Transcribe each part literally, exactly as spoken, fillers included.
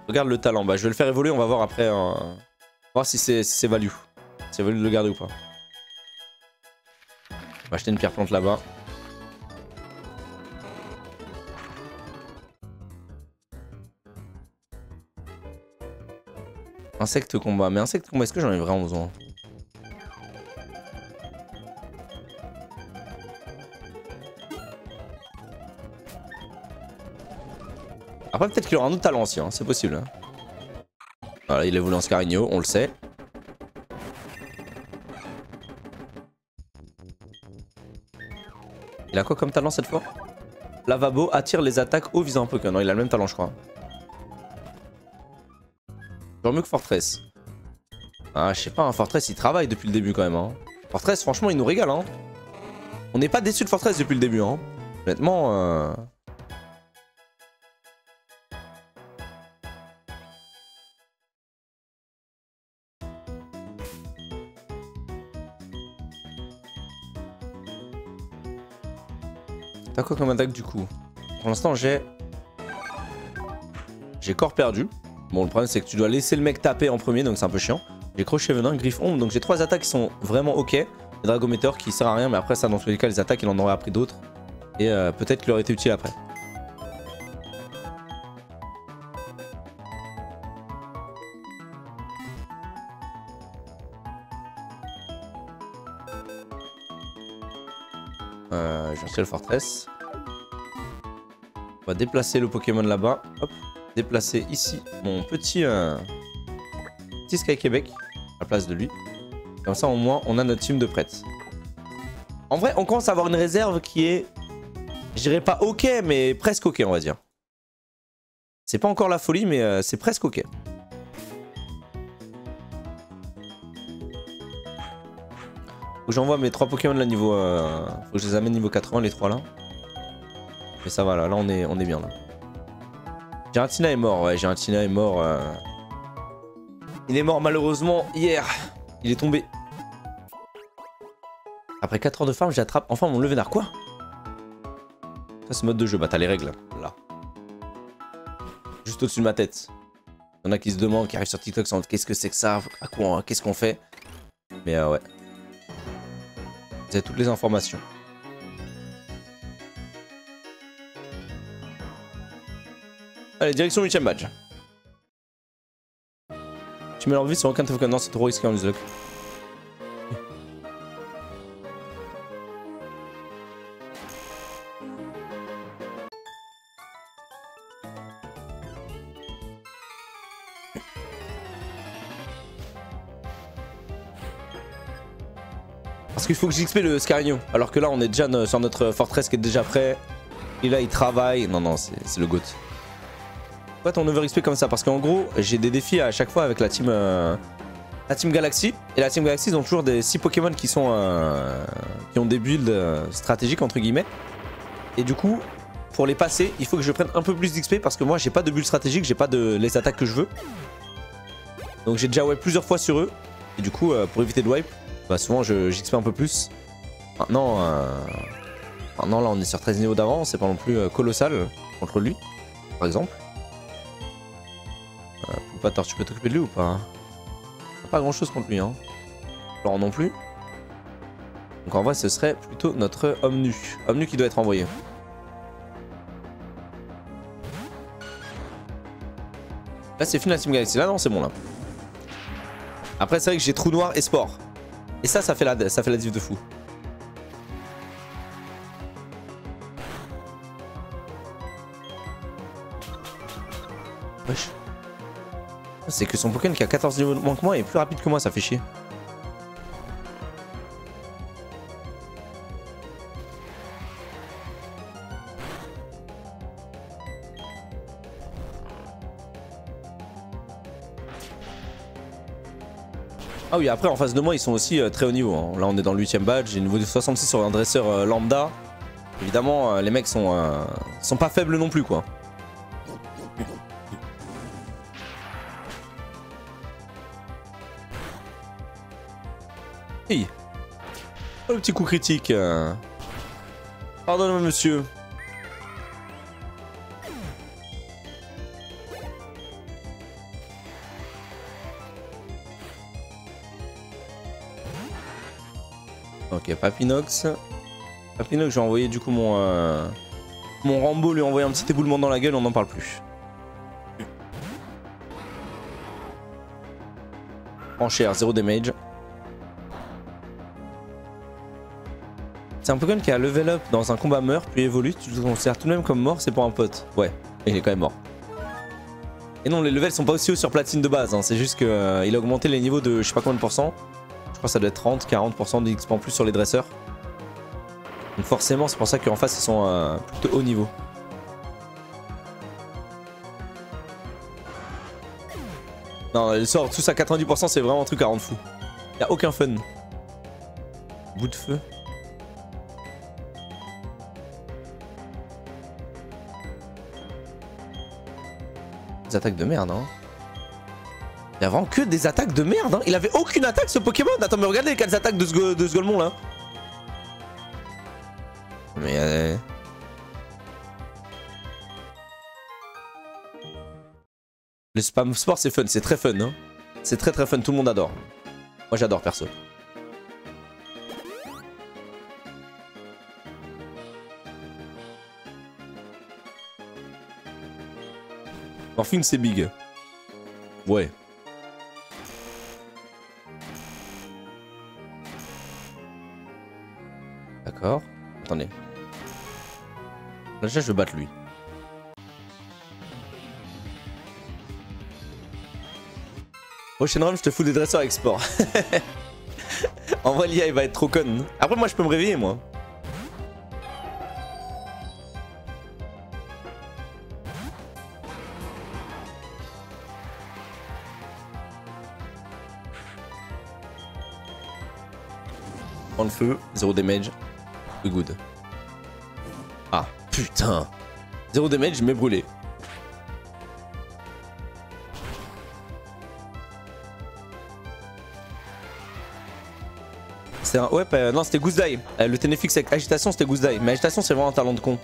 Regarde le talent. Bah, je vais le faire évoluer. On va voir après. Euh... Voir si c'est si value. Si c'est value de le garder ou pas. On va acheter une pierre plante là-bas. Insecte combat. Mais insecte combat, est-ce que j'en ai vraiment besoin? Après, peut-être qu'il aura un autre talent aussi, hein. C'est possible. Hein. Voilà, il évolue en Scarigno, on le sait. Il a quoi comme talent cette fois? Lavabo attire les attaques haut visant un Pokémon. Non, il a le même talent, je crois. Genre mieux que Fortress. Ah, je sais pas, hein, Fortress il travaille depuis le début quand même. Hein. Fortress, franchement, il nous régale. Hein. On n'est pas déçu de Fortress depuis le début. Hein. Honnêtement. Euh... T'as quoi comme attaque du coup? Pour l'instant, j'ai. J'ai corps perdu. Bon, le problème, c'est que tu dois laisser le mec taper en premier, donc c'est un peu chiant. J'ai crochet venin, griffe ombre, donc j'ai trois attaques qui sont vraiment ok. Et Dragometer qui sert à rien, mais après, ça, dans tous les cas, les attaques, il en aurait appris d'autres. Et euh, peut-être qu'il aurait été utile après. Euh, je vais acheter le Fortress. On va déplacer le Pokémon là-bas. Hop. Déplacer ici mon petit, euh, petit Sky Québec à la place de lui. Comme ça, au moins, on a notre team de prêtes. En vrai, on commence à avoir une réserve qui est, je dirais pas ok, mais presque ok, on va dire. C'est pas encore la folie, mais euh, c'est presque ok. Faut que j'envoie mes trois Pokémon là niveau... Euh, faut que je les amène niveau quatre-vingts, les trois là. Mais ça va, là, là on est, on est bien là. Giratina est mort, ouais, Giratina est mort. Euh... Il est mort malheureusement hier. Il est tombé. Après quatre heures de farm, j'attrape enfin mon Levénard. Quoi? Ça c'est mode de jeu, bah t'as les règles là. Juste au-dessus de ma tête. Il y en a qui se demandent, qui arrivent sur TikTok, sans qu'est-ce que c'est que ça? À quoi? Qu'est-ce qu'on fait? Mais euh, ouais. Vous avez toutes les informations. Allez, direction huitième badge. Tu mets leur vie sur aucun de tes Pokémon. Non, c'est trop risqué en Nuzlocke. Parce qu'il faut que j'X P le Scarigno. Alors que là, on est déjà sur notre Fortress qui est déjà prêt. Et là, il travaille. Non, non, c'est le GOAT. Pourquoi ton over X P comme ça? Parce qu'en gros, j'ai des défis à chaque fois avec la team, euh, la team Galaxy. Et la team Galaxy, ils ont toujours des six Pokémon qui sont euh, qui ont des builds euh, stratégiques entre guillemets. Et du coup, pour les passer, il faut que je prenne un peu plus d'X P parce que moi, j'ai pas de build stratégique, j'ai pas de les attaques que je veux. Donc j'ai déjà wipe plusieurs fois sur eux. Et du coup, euh, pour éviter de wipe, bah, souvent j'X P un peu plus. Maintenant, euh, maintenant là, on est sur treize niveaux d'avance, c'est pas non plus euh, colossal contre lui, par exemple. Poupator, tu peux t'occuper de lui ou pas? Pas grand chose contre lui, hein. Alors non plus. Donc en vrai, ce serait plutôt notre homme nu. Homme nu qui doit être envoyé. Là, c'est fini la Team Galaxy. Là, non, c'est bon, là. Après, c'est vrai que j'ai trou noir et sport. Et ça, ça fait la, ça fait la diff de fou. Wesh. C'est que son Pokémon qui a quatorze niveaux de moins que moi est plus rapide que moi, ça fait chier. Ah oui, après en face de moi ils sont aussi euh, très haut niveau. Hein. Là on est dans le huitième badge, j'ai niveau de soixante-six sur un dresseur euh, lambda. Évidemment euh, les mecs sont, euh, sont pas faibles non plus quoi. Hey. Oh, le petit coup critique. Euh... Pardonnez-moi monsieur. Ok, Papinox. Papinox, je vais envoyer du coup mon... Euh... Mon Rambo lui a envoyé un petit éboulement dans la gueule, on n'en parle plus. Enchère, zéro damage. C'est un Pokémon qui a level up dans un combat meurt puis évolue. Tu le considères tout de même comme mort, c'est pour un pote. Ouais, il est quand même mort. Et non, les levels sont pas aussi hauts sur platine de base. Hein. C'est juste qu'il euh, a augmenté les niveaux de je sais pas combien de pourcents. Je crois que ça doit être trente, quarante pour cent d'X P en plus sur les dresseurs. Donc forcément, c'est pour ça qu'en face, ils sont euh, plutôt haut niveau. Non, le sort tous à quatre-vingt-dix pour cent, c'est vraiment un truc à rendre fou. Y'a aucun fun. Bout de feu. Des attaques de merde, hein. Il y a vraiment que des attaques de merde, hein. Il avait aucune attaque ce Pokémon. Attends, mais regardez les quatre attaques de ce, de ce Golemon là. Mais euh... le spam sport c'est fun, c'est très fun, hein. C'est très très fun, tout le monde adore. Moi j'adore perso. Morphine c'est big. Ouais. D'accord. Attendez. Là déjà je veux battre lui. Prochaine run, je te fous des dresseurs avec sport. En vrai, l'I A il va être trop conne. Après, moi je peux me réveiller, moi. Prends le feu, zéro damage. Good. Ah, putain. zéro damage, mais brûlé. C'est un... Ouais, bah, non, c'était Goose Die. Euh, le Ténéfix avec agitation, c'était Goose Die. Mais agitation, c'est vraiment un talent de con.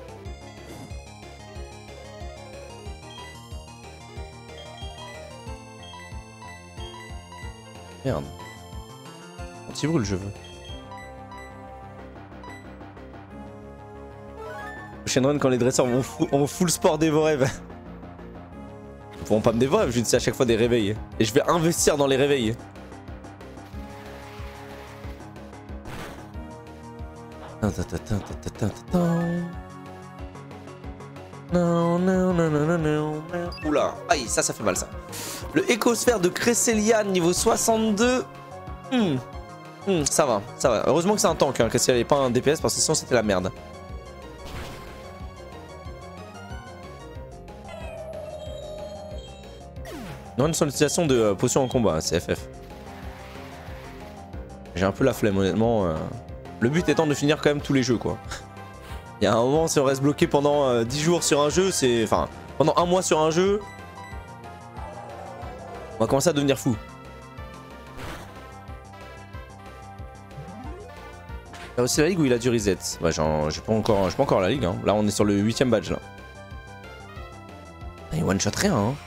Merde. Anti-brûle, je veux. Prochaine run, quand les dresseurs vont, fou... vont full sport dévorer. Bah... Ils pourront pas me dévorer, je dis à chaque fois des réveils. Et je vais investir dans les réveils. Non, non, non, non, non, non. Oula, aïe, ça, ça fait mal ça. Le écosphère de Cresselia niveau soixante-deux. Hmm. Hmm, ça va, ça va. Heureusement que c'est un tank, hein, Cresselia n'est pas un D P S parce que sinon c'était la merde. Non, une sollicitation de euh, potion en combat, c'est F F. J'ai un peu la flemme, honnêtement. Euh... Le but étant de finir quand même tous les jeux, quoi. Il y a un moment, si on reste bloqué pendant euh, dix jours sur un jeu, c'est... Enfin, pendant un mois sur un jeu... On va commencer à devenir fou. Il y a aussi la ligue où il a du reset. Ouais, j'ai pas encore, j'ai pas encore la ligue, hein. Là, on est sur le huitième badge, là. Il one-shot rien, hein.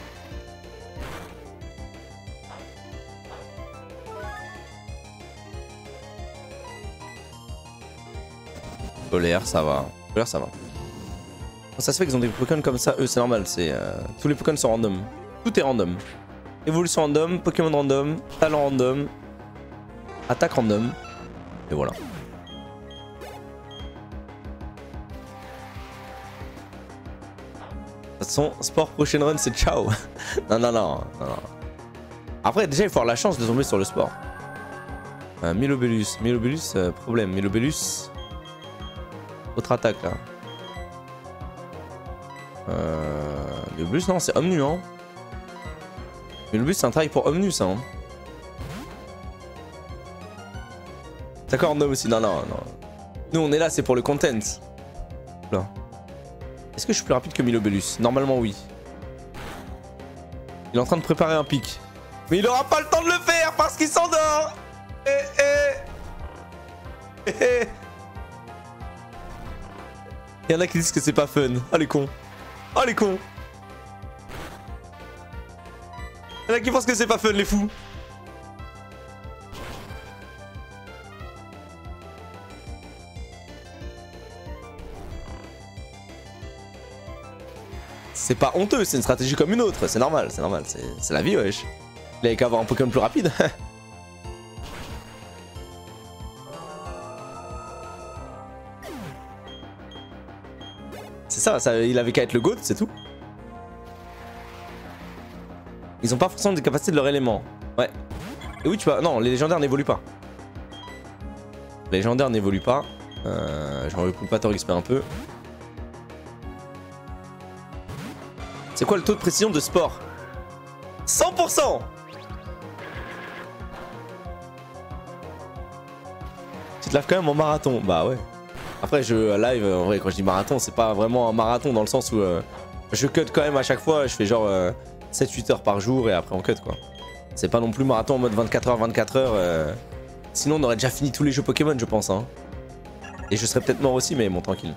Polaire, ça va. Polaire, ça va. Ça se fait qu'ils ont des Pokémon comme ça, eux, c'est normal. C'est euh, tous les Pokémon sont random. Tout est random. Évolution random, Pokémon random, talent random, attaque random. Et voilà. De toute façon, sport prochaine run, c'est ciao. non, non, non, non, non. Après, déjà, il faut avoir la chance de tomber sur le sport. Euh, Milobellus. Milobellus, euh, problème. Milobellus. Autre attaque là. Euh... Milobellus, non, c'est Omnu, hein. Milobellus, c'est un travail pour Omnu, ça. Hein. D'accord, non aussi. Non, non, non. Nous, on est là, c'est pour le content. Là. Est-ce que je suis plus rapide que Milobellus? Normalement, oui. Il est en train de préparer un pic. Mais il aura pas le temps de le faire parce qu'il s'endort. Eh, eh. Eh, eh. Il y en a qui disent que c'est pas fun. Oh les cons. Oh les cons. Il y en a qui pensent que c'est pas fun les fous. C'est pas honteux, c'est une stratégie comme une autre, c'est normal, c'est normal, c'est la vie wesh. Il avait qu'à avoir un Pokémon plus rapide. C'est ça, ça, il avait qu'à être le GOAT, c'est tout. Ils ont pas forcément des capacités de leur élément. Ouais. Et oui, tu vois, non, les légendaires n'évoluent pas. Les légendaires n'évoluent pas. Euh, J'en veux pas te X P un peu. C'est quoi le taux de précision de sport? cent pour cent. Tu te laves quand même en marathon. Bah ouais. Après, je live, en vrai, quand je dis marathon, c'est pas vraiment un marathon dans le sens où euh, je cut quand même à chaque fois. Je fais genre euh, sept huit heures par jour et après on cut quoi. C'est pas non plus marathon en mode vingt-quatre heures, vingt-quatre heures. Euh... Sinon, on aurait déjà fini tous les jeux Pokémon, je pense. Hein. Et je serais peut-être mort aussi, mais bon, tranquille.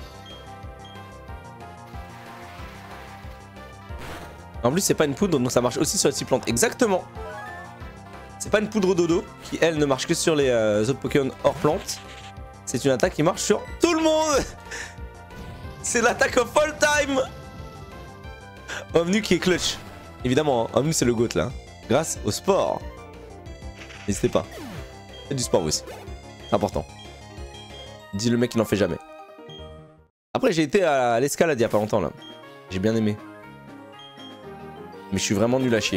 En plus, c'est pas une poudre, donc ça marche aussi sur les six plantes. Exactement. C'est pas une poudre dodo qui, elle, ne marche que sur les euh, autres Pokémon hors plantes. C'est une attaque qui marche sur tout le monde. C'est l'attaque of all time. Omnu qui est clutch. Évidemment, hein, Omnu c'est le GOAT là. Grâce au sport. N'hésitez pas. Faites du sport vous aussi. C'est important. Dit le mec qui n'en fait jamais. Après j'ai été à l'escalade il y a pas longtemps là. J'ai bien aimé. Mais je suis vraiment nul à chier.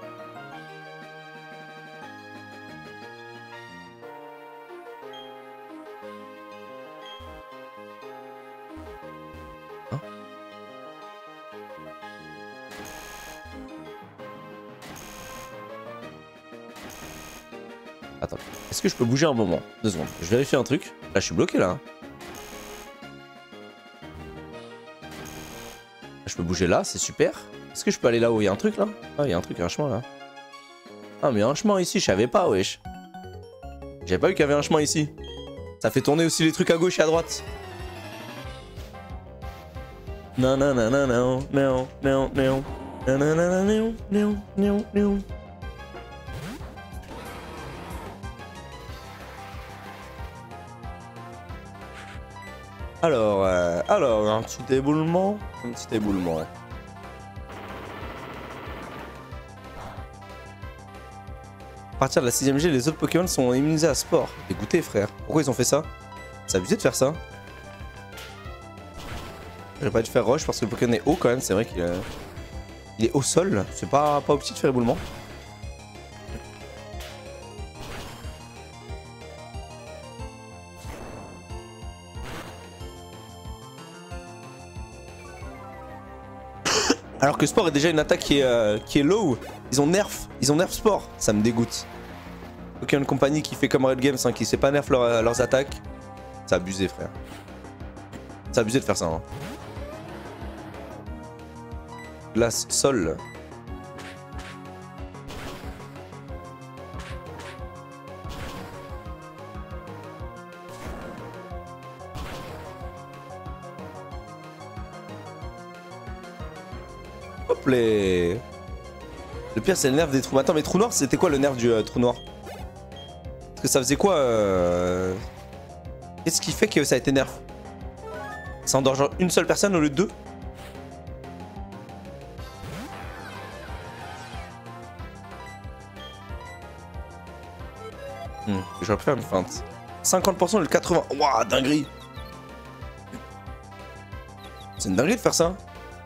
Hein? Attends, est-ce que je peux bouger un moment? Deux secondes, je vérifie un truc. Là je suis bloqué là. Je peux bouger là, c'est super. Est-ce que je peux aller là-haut? Il y a un truc là? Ah, il y a un truc, il y a un chemin là. Ah, mais il y a un chemin ici, je savais pas, wesh. J'avais pas vu qu'il y avait un chemin ici. Ça fait tourner aussi les trucs à gauche et à droite. Non, non, non, non, non, non, non, non. Non, non, non, non, non, non, non. Alors, euh, alors, un petit éboulement. Un petit éboulement, ouais. À partir de la sixième G, les autres Pokémon sont immunisés à sport. Dégoûté, frère. Pourquoi ils ont fait ça? C'est abusé de faire ça. J'aurais pas dû faire roche parce que le Pokémon est haut quand même. C'est vrai qu'il est... Il est au sol. C'est pas, pas au petit de faire éboulement. Alors que sport est déjà une attaque qui est, euh, qui est low. Ils ont nerf. Ils ont nerf sport. Ça me dégoûte. Aucune compagnie qui fait comme Red Games, hein, qui sait pas nerf leur, leurs attaques. C'est abusé, frère. C'est abusé de faire ça. Hein. Glace, sol. Hop les... Le pire c'est le nerf des trous. Attends mais trou noir c'était quoi le nerf du euh, trou noir? Parce que ça faisait quoi euh... Qu'est-ce qui fait que ça a été nerf? Ça endort genre une seule personne au lieu de deux? hmm. J'aurais pu faire une feinte. cinquante pour cent de quatre-vingts. Waouh, dinguerie. C'est une dinguerie de faire ça.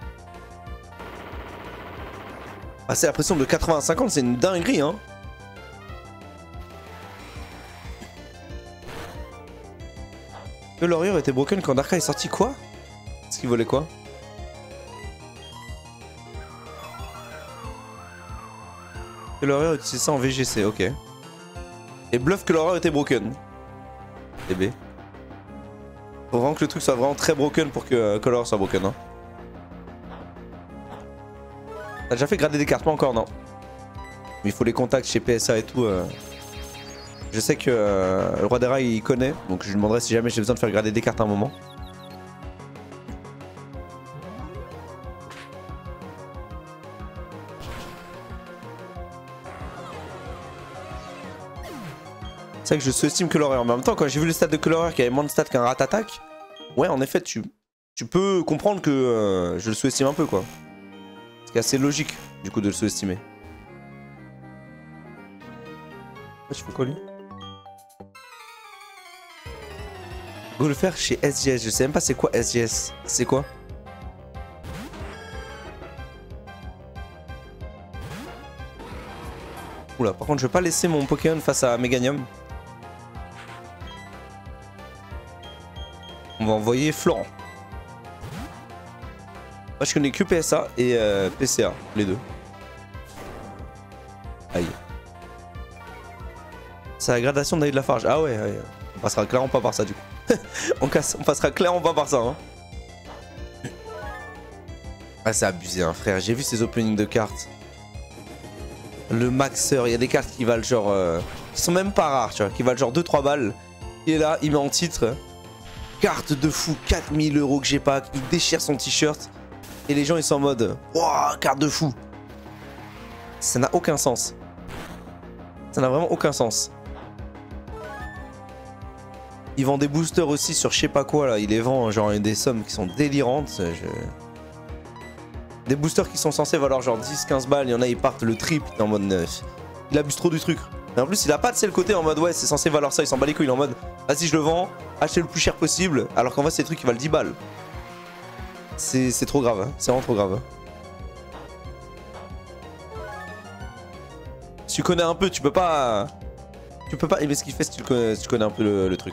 Passer la pression de quatre-vingts à cinquante, c'est une dinguerie, hein. Le Laurier était broken quand Darkrai est sorti, quoi? Est-ce qu'il volait quoi? Que Laurier utilisait ça en V G C, ok. Et bluff que Laurier était broken. D B. Faut vraiment que le truc soit vraiment très broken pour que euh, Laurier soit broken, hein. T'as déjà fait grader des cartes? Pas encore, non. Mais il faut les contacts chez P S A et tout. Euh... Je sais que euh, le roi des rails il connaît, donc je lui demanderai si jamais j'ai besoin de faire grader des cartes à un moment. C'est vrai que je sous-estime que l'horreur, mais en même temps quand j'ai vu le stat de Coloreur qui avait moins de stats qu'un rat attaque, ouais en effet tu, tu peux comprendre que euh, je le sous-estime un peu quoi. C'est assez logique du coup de le sous-estimer. Tu fais quoi lui? Go le faire chez S G S, je sais même pas c'est quoi S G S. C'est quoi? Oula, par contre je vais pas laisser mon Pokémon face à Meganium. On va envoyer Florent. Moi je connais que P S A et euh, P C A, les deux. Aïe. C'est la gradation d'Aïe de la Farge. Ah ouais, ouais, on passera clairement pas par ça du coup. on, casse, on passera clairement pas par ça. Hein. Ah c'est abusé hein frère, j'ai vu ces openings de cartes. Le maxeur, il y a des cartes qui valent genre... Euh, qui sont même pas rares tu vois, qui valent genre deux trois balles. Et là il met en titre... Carte de fou, quatre mille euros que j'ai pas, il déchire son t-shirt. Et les gens ils sont en mode... Wouah, carte de fou. Ça n'a aucun sens. Ça n'a vraiment aucun sens. Ils vendent des boosters aussi sur je sais pas quoi là. Ils les vendent genre des sommes qui sont délirantes. Je... Des boosters qui sont censés valoir genre dix quinze balles. Il y en a ils partent le triple en mode neuf. Il abuse trop du truc. Et en plus il a pas de c'est le côté en mode ouais c'est censé valoir ça. Il s'en bat les couilles. Il est en mode vas-y je le vends. Achetez le plus cher possible. Alors qu'en vrai c'est des trucs qui valent dix balles. C'est trop grave. Hein. C'est vraiment trop grave. Si tu connais un peu tu peux pas... Tu peux pas aimer ce qu'il fait si tu, le connais, si tu connais un peu le, le truc.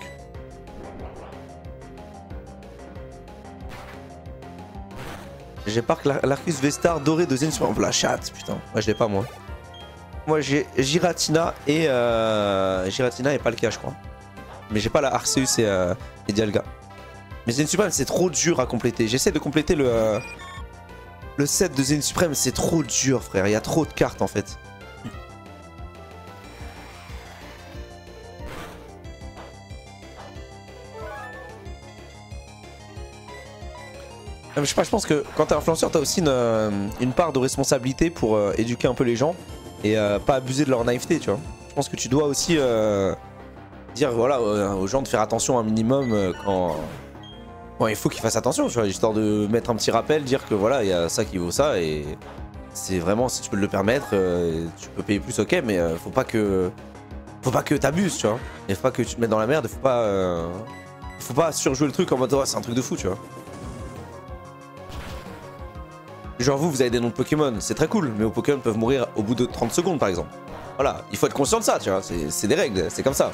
J'ai Parc l'Arcus Vestar doré de Zen Supreme. La chatte, putain. Moi je l'ai pas moi. Moi j'ai Giratina et euh, Giratina et Palkia je crois. Mais j'ai pas la Arceus et, euh, et Dialga. Mais Zen Supreme c'est trop dur à compléter. J'essaie de compléter le, euh, le set de Zen Supreme, c'est trop dur frère. Il y a trop de cartes en fait. Je sais pas, je pense que quand t'es influenceur, t'as aussi une, une part de responsabilité pour euh, éduquer un peu les gens et euh, pas abuser de leur naïveté, tu vois. Je pense que tu dois aussi euh, dire voilà euh, aux gens de faire attention un minimum euh, quand, quand il faut qu'ils fassent attention, tu vois, histoire de mettre un petit rappel, dire que voilà, il y a ça qui vaut ça et c'est vraiment si tu peux le permettre, euh, tu peux payer plus, ok, mais euh, faut pas que faut pas que t'abuses, tu vois. Et faut pas que tu te mettes dans la merde, faut pas euh, faut pas surjouer le truc en mode oh, c'est un truc de fou, tu vois. Genre vous, vous avez des noms de Pokémon, c'est très cool, mais vos Pokémon peuvent mourir au bout de trente secondes par exemple. Voilà, il faut être conscient de ça, tu vois, c'est des règles, c'est comme ça.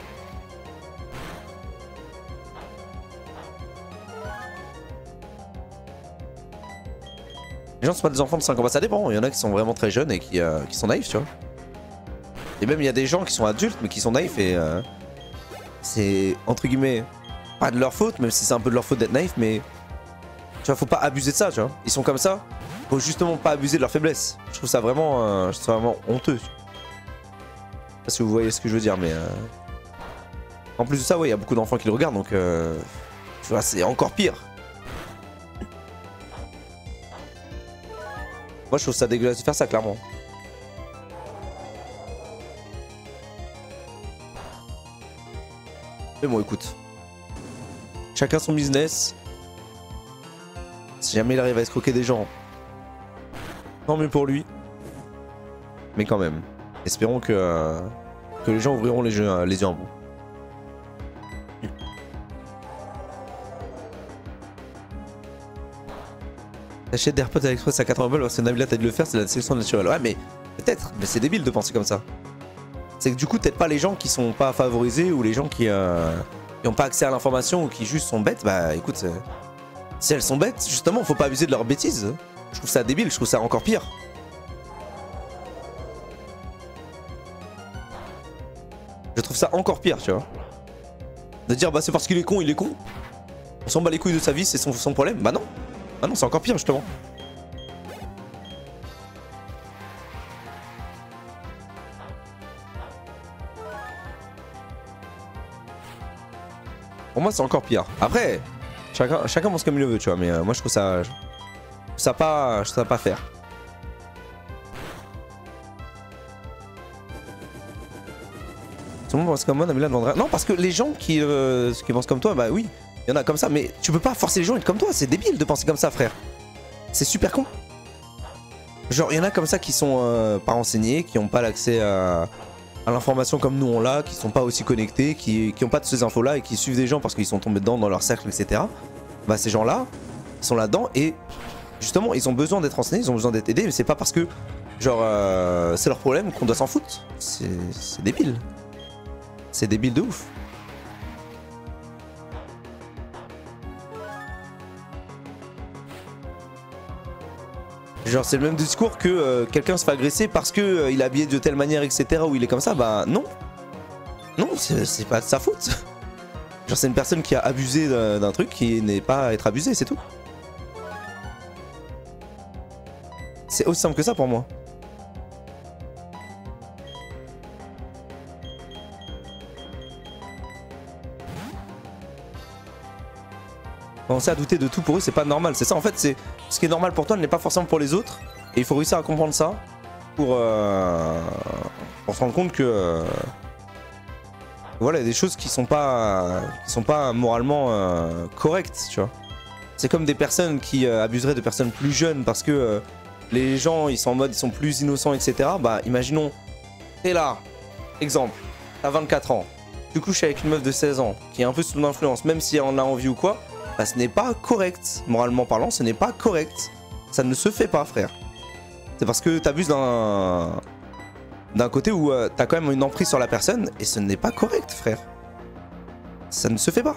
Les gens sont pas des enfants de cinq ans, bah ça dépend, il y en a qui sont vraiment très jeunes et qui, euh, qui sont naïfs, tu vois. Et même il y a des gens qui sont adultes mais qui sont naïfs et euh, c'est entre guillemets pas de leur faute, même si c'est un peu de leur faute d'être naïf, mais... Tu vois, faut pas abuser de ça, tu vois. Ils sont comme ça. Faut justement pas abuser de leur faiblesse. Je trouve ça vraiment, euh, je trouve ça vraiment honteux. Je sais pas si vous voyez ce que je veux dire, mais... Euh... En plus de ça, ouais, il y a beaucoup d'enfants qui le regardent, donc... Euh... Tu vois, c'est encore pire. Moi, je trouve ça dégueulasse de faire ça, clairement. Mais bon, écoute. Chacun son business. Si jamais il arrive à escroquer des gens, tant mieux pour lui. Mais quand même, espérons que, euh, que les gens ouvriront les, jeux, les yeux en bout. T'achètes des AirPods à l'Express à quatre-vingts balles parce que Nabila t'a dit de le faire, c'est la sélection naturelle. Ouais, mais peut-être, mais c'est débile de penser comme ça. C'est que du coup, peut-être pas les gens qui sont pas favorisés ou les gens qui euh, ont pas accès à l'information ou qui juste sont bêtes, bah écoute. Euh, Si elles sont bêtes, justement, faut pas abuser de leurs bêtises. Je trouve ça débile, je trouve ça encore pire. Je trouve ça encore pire, tu vois. De dire, bah c'est parce qu'il est con, il est con. On s'en bat les couilles de sa vie, c'est son, son problème. Bah non. Bah non, c'est encore pire, justement. Pour moi, c'est encore pire. Après... Chacun, chacun pense comme il le veut, tu vois, mais euh, moi je trouve ça, je trouve ça pas, je trouve ça pas faire. Tout le monde pense comme moi, Nabila demandera. Non, parce que les gens qui, euh, qui pensent comme toi, bah oui. Il y en a comme ça, mais tu peux pas forcer les gens à être comme toi, c'est débile de penser comme ça, frère. C'est super con. Genre, il y en a comme ça qui sont euh, pas renseignés, qui n'ont pas l'accès à, à l'information comme nous on l'a, qui sont pas aussi connectés, qui n'ont pas de ces infos-là et qui suivent des gens parce qu'ils sont tombés dedans dans leur cercle, et cetera. Bah, ces gens-là, ils sont là-dedans et justement, ils ont besoin d'être renseignés, ils ont besoin d'être aidés, mais c'est pas parce que, genre, euh, c'est leur problème qu'on doit s'en foutre. C'est débile. C'est débile de ouf. Genre c'est le même discours que euh, quelqu'un se fait agresser parce que euh, il est habillé de telle manière, et cetera. Ou il est comme ça, bah non. Non, c'est pas de sa faute. Genre c'est une personne qui a abusé d'un truc qui n'est pas à être abusé, c'est tout. C'est aussi simple que ça pour moi. Commencer à douter de tout pour eux, c'est pas normal. C'est ça en fait, c'est ce qui est normal pour toi n'est pas forcément pour les autres. Et il faut réussir à comprendre ça pour, euh, pour se rendre compte que euh, voilà, il y a des choses qui sont pas, qui sont pas moralement euh, correctes, tu vois. C'est comme des personnes qui euh, abuseraient de personnes plus jeunes parce que euh, les gens ils sont en mode ils sont plus innocents, et cetera. Bah imaginons, t'es là, exemple, t'as vingt-quatre ans, tu couches avec une meuf de seize ans qui est un peu sous l'influence, même si elle en a envie ou quoi. Bah, ce n'est pas correct, moralement parlant, ce n'est pas correct. Ça ne se fait pas, frère. C'est parce que t'abuses d'un d'un côté où euh, t'as quand même une emprise sur la personne et ce n'est pas correct, frère. Ça ne se fait pas.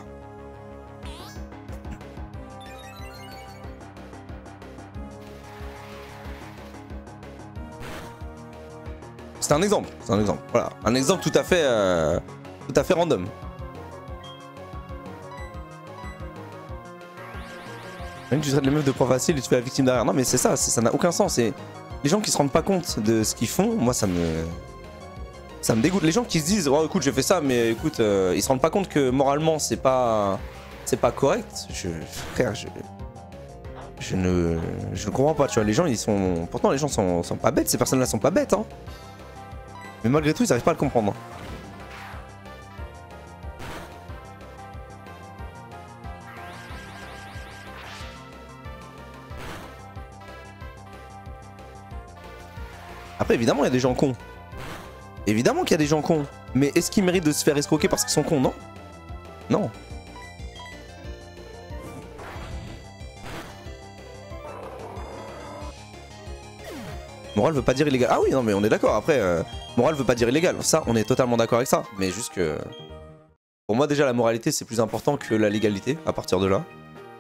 C'est un exemple, c'est un exemple. Voilà, un exemple tout à fait, euh, tout à fait random. Tu traites les meufs de proie facile et tu fais la victime derrière. Non mais c'est ça, ça n'a aucun sens. Et les gens qui se rendent pas compte de ce qu'ils font, moi ça me... Ça me dégoûte. Les gens qui se disent, oh écoute j'ai fait ça, mais écoute, euh, ils se rendent pas compte que moralement c'est pas... C'est pas correct. Je... Frère, je... Je ne... Je ne comprends pas, tu vois. Les gens ils sont... Pourtant les gens sont, sont pas bêtes, ces personnes là sont pas bêtes hein. Mais malgré tout ils arrivent pas à le comprendre. Après évidemment il y a des gens cons. Évidemment qu'il y a des gens cons. Mais est-ce qu'ils méritent de se faire escroquer parce qu'ils sont cons? Non. Non. Morale veut pas dire illégal. Ah oui non mais on est d'accord. Après euh, morale veut pas dire illégal. Ça on est totalement d'accord avec ça. Mais juste que... Pour moi déjà la moralité c'est plus important que la légalité à partir de là.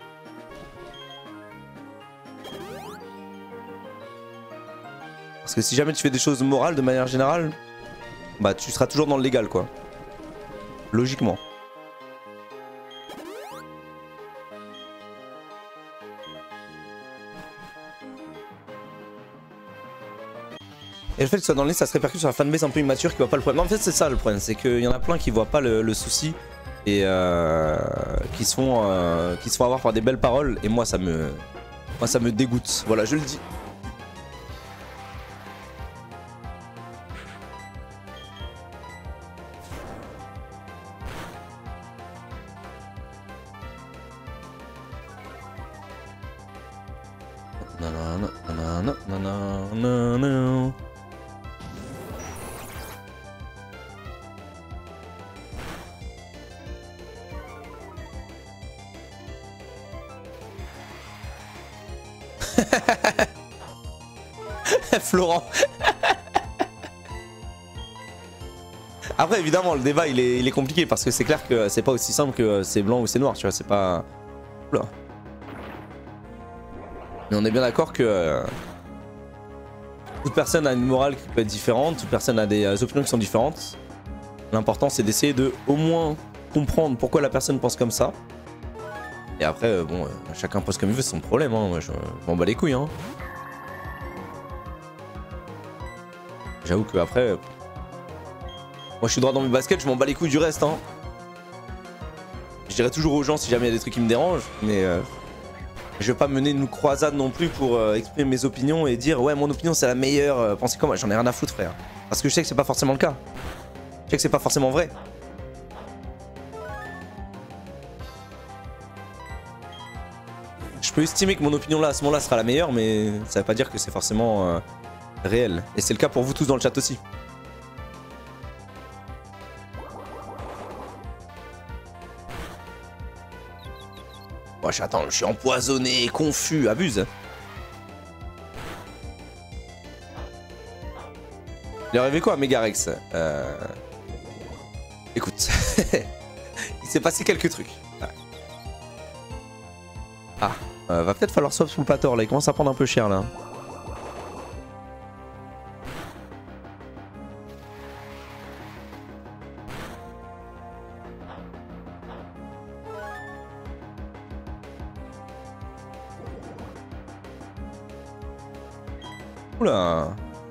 Parce que si jamais tu fais des choses morales de manière générale, bah tu seras toujours dans le légal quoi. Logiquement. Et le fait que ce soit dans le nez, ça se répercute sur la fanbase un peu immature qui voit pas le problème. Non, en fait c'est ça le problème, c'est qu'il y en a plein qui voient pas le, le souci et euh, qui, se font, euh, qui se font avoir par des belles paroles et moi ça me, moi, ça me dégoûte. Voilà, je le dis. Nanana, nanana, nanana, nanana. Florent. Après évidemment le débat il est, il est compliqué parce que c'est clair que c'est pas aussi simple que c'est blanc ou c'est noir, tu vois, c'est pas... Oula. Mais on est bien d'accord que euh, toute personne a une morale qui peut être différente, toute personne a des euh, opinions qui sont différentes. L'important c'est d'essayer de au moins comprendre pourquoi la personne pense comme ça. Et après euh, bon, euh, chacun pense comme il veut, c'est son problème, hein. Moi je, je m'en bats les couilles hein. J'avoue que après, euh, moi je suis droit dans mes baskets, je m'en bats les couilles du reste hein. Je dirais toujours aux gens si jamais il y a des trucs qui me dérangent, mais euh, je vais pas mener une croisade non plus pour euh, exprimer mes opinions et dire ouais mon opinion c'est la meilleure, euh, pensez comme moi, j'en ai rien à foutre frère. Parce que je sais que c'est pas forcément le cas. Je sais que c'est pas forcément vrai. je peux estimer que mon opinion là à ce moment-là sera la meilleure, mais ça veut pas dire que c'est forcément euh, réel. Et c'est le cas pour vous tous dans le chat aussi. Bon, j'attends, je suis empoisonné, confus, abuse. Il est arrivé quoi à Megarex? euh... Écoute, il s'est passé quelques trucs. Ouais. Ah, euh, va peut-être falloir swap sous le Pator là, il commence à prendre un peu cher là. Oula.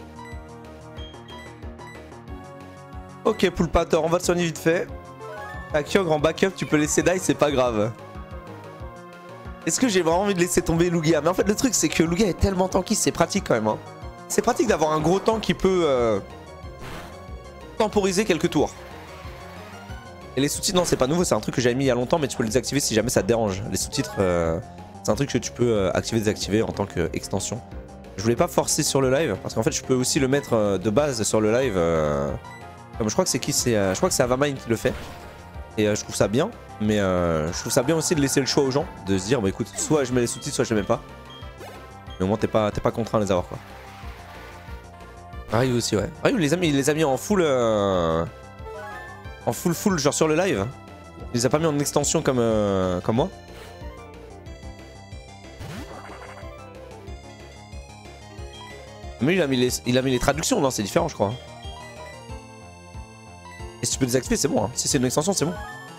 Ok, Poulpator, on va te soigner vite fait. Kyogre en backup, tu peux laisser die, c'est pas grave. Est-ce que j'ai vraiment envie de laisser tomber Lugia? Mais en fait, le truc, c'est que Lugia est tellement tanky, c'est pratique quand même. Hein. C'est pratique d'avoir un gros tank qui peut euh, temporiser quelques tours. Et les sous-titres, non, c'est pas nouveau, c'est un truc que j'avais mis il y a longtemps, mais tu peux les désactiver si jamais ça te dérange. Les sous-titres, euh, c'est un truc que tu peux euh, activer, désactiver en tant qu'extension. Je voulais pas forcer sur le live, parce qu'en fait, je peux aussi le mettre euh, de base sur le live. Euh, comme je crois que c'est qui c'est, euh, je crois que c'est Avamine qui le fait. Et euh, je trouve ça bien, mais euh, je trouve ça bien aussi de laisser le choix aux gens, de se dire bah écoute, soit je mets les sous-titres, soit je les mets pas. Mais au moins t'es pas, t'es pas contraint de les avoir quoi. Ryu aussi ouais. Ryu les a mis, il les a mis en full, euh, en full full genre sur le live. Il les a pas mis en extension comme, euh, comme moi. Mais il a mis les, il a mis les traductions, non c'est différent je crois. Et si tu peux désactiver, c'est bon. Hein. Si c'est une extension, c'est bon.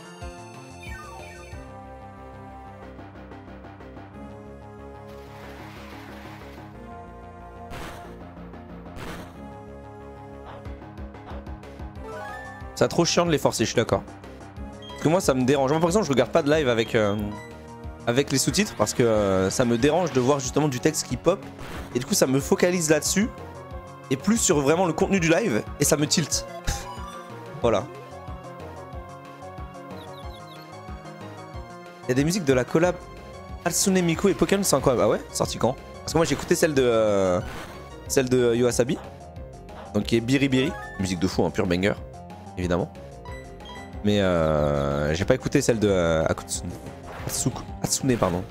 C'est trop chiant de les forcer, je suis d'accord. Parce que moi, ça me dérange. Moi, par exemple, je regarde pas de live avec, euh, avec les sous-titres parce que euh, ça me dérange de voir justement du texte qui pop. Et du coup, ça me focalise là-dessus. Et plus sur vraiment le contenu du live. Et ça me tilt. Voilà. Il y a des musiques de la collab Hatsune Miku et Pokémon, c'est incroyable. Ah ouais? Sorti quand? Parce que moi j'ai écouté celle de euh, celle de Yoasabi. Donc qui est Biribiri. Musique de fou, un pur banger. Évidemment. Mais euh, j'ai pas écouté celle de euh, Hatsune. Hatsune, pardon.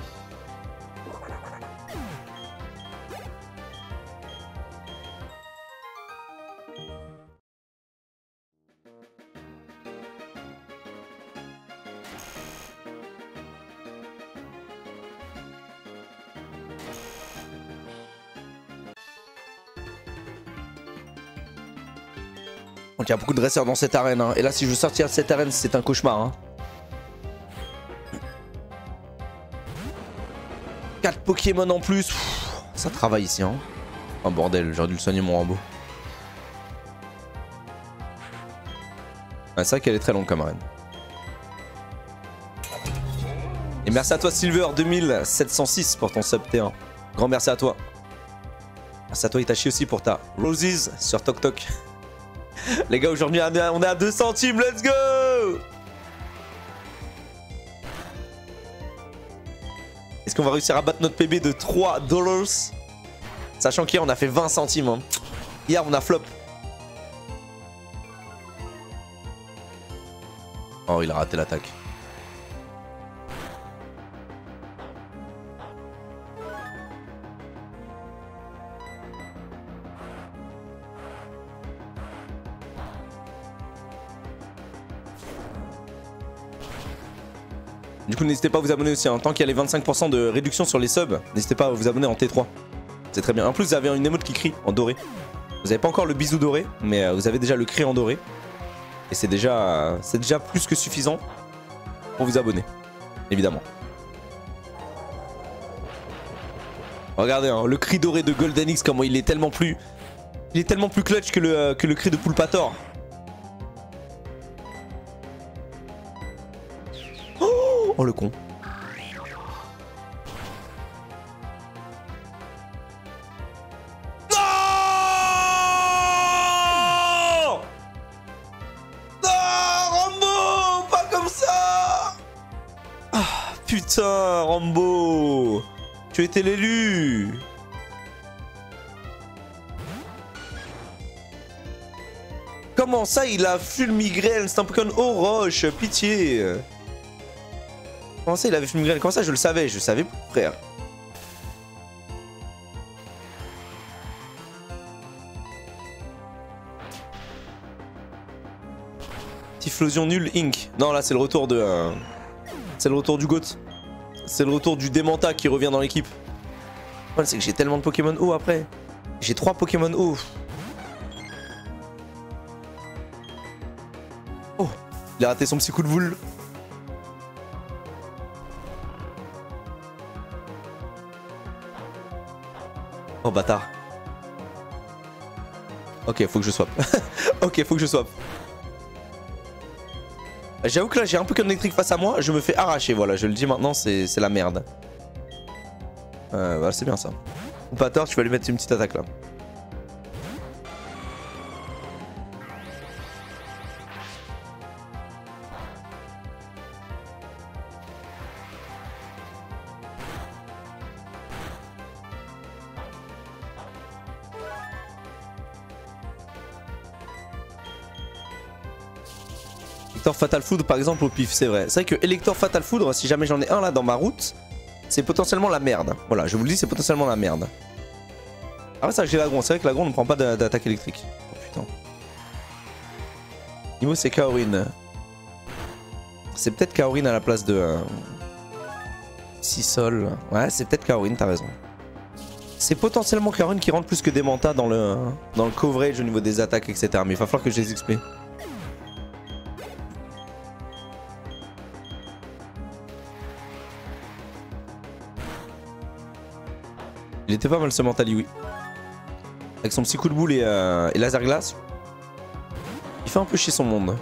Donc il y a beaucoup de dresseurs dans cette arène. Hein. Et là, si je veux sortir de cette arène, c'est un cauchemar. Hein. quatre Pokémon en plus. Pff, ça travaille ici. Hein. Oh bordel, j'aurais dû le soigner mon Rambo. Ah, c'est vrai qu'elle est très longue comme arène. Et merci à toi Silver deux mille sept cent six pour ton sub T un. Grand merci à toi. Merci à toi Itachi aussi pour ta Roses sur Tok Tok. Les gars, aujourd'hui on est à deux centimes, let's go! Est-ce qu'on va réussir à battre notre P B de trois dollars? Sachant qu'hier on a fait vingt centimes. Hein. Hier on a flop. Oh, il a raté l'attaque. Du coup, n'hésitez pas à vous abonner aussi. Hein. Tant qu'il y a les vingt-cinq pour cent de réduction sur les subs, n'hésitez pas à vous abonner en T trois. C'est très bien. En plus, vous avez une émote qui crie en doré. Vous n'avez pas encore le bisou doré, mais vous avez déjà le cri en doré. Et c'est déjà, c'est déjà plus que suffisant pour vous abonner, évidemment. Regardez, hein, le cri doré de Golden X, comment il est tellement plus, il est tellement plus clutch que le, que le cri de Poulpator. Oh le con. Non, non, Rambo, pas comme ça. Ah putain, Rambo. Tu étais l'élu. Comment ça, il a Fulmigrel? C'est un Pokémon eau roche, pitié. Comment ça, il avait Fulmigrel? Comment ça, je le savais? Je le savais, frère. Typhlosion nul, Inc. Non, là, c'est le retour de... Euh... C'est le retour du GOAT. C'est le retour du Démenta qui revient dans l'équipe. Le problème, c'est que j'ai tellement de Pokémon eau après. J'ai trois Pokémon eau. Oh, il a raté son petit coup de boule. Oh bâtard. Ok, faut que je swap. Ok, faut que je swap. J'avoue que là j'ai un Pokémon électrique face à moi, je me fais arracher, voilà, je le dis maintenant, c'est la merde. Euh, voilà, c'est bien ça. Pator, tu vas lui mettre une petite attaque là. Elector Fatal Foudre par exemple au pif, c'est vrai. C'est vrai que Elector Fatal Foudre, si jamais j'en ai un là dans ma route, c'est potentiellement la merde. Voilà, je vous le dis, c'est potentiellement la merde. Après ça, j'ai l'agron. C'est vrai que l'agron ne prend pas d'attaque électrique. Oh putain. Niveau c'est Kaorin. C'est peut-être Kaorin à la place de... Euh... Sisol. Ouais, c'est peut-être Kaorin, t'as raison. C'est potentiellement Kaorin qui rentre plus que Démenta dans le, dans le coverage au niveau des attaques, et cetera. Mais il va falloir que je les explique. Il était pas mal ce Mentali, oui. Avec son petit coup de boule et, euh, et laser glace. Il fait un peu chier son monde.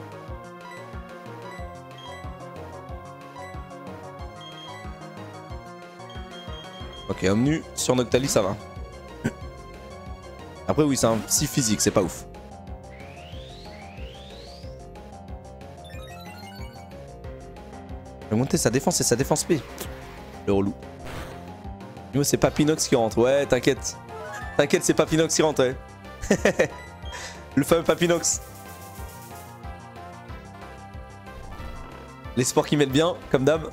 Ok, Omnu sur Noctali, ça va. Après, oui, c'est un psy physique, c'est pas ouf. Il va monter sa défense et sa défense P. Le relou. C'est Papinox qui rentre, ouais, t'inquiète. T'inquiète, c'est Papinox qui rentre, ouais. Le fameux Papinox. Les sports qui mettent bien, comme d'hab.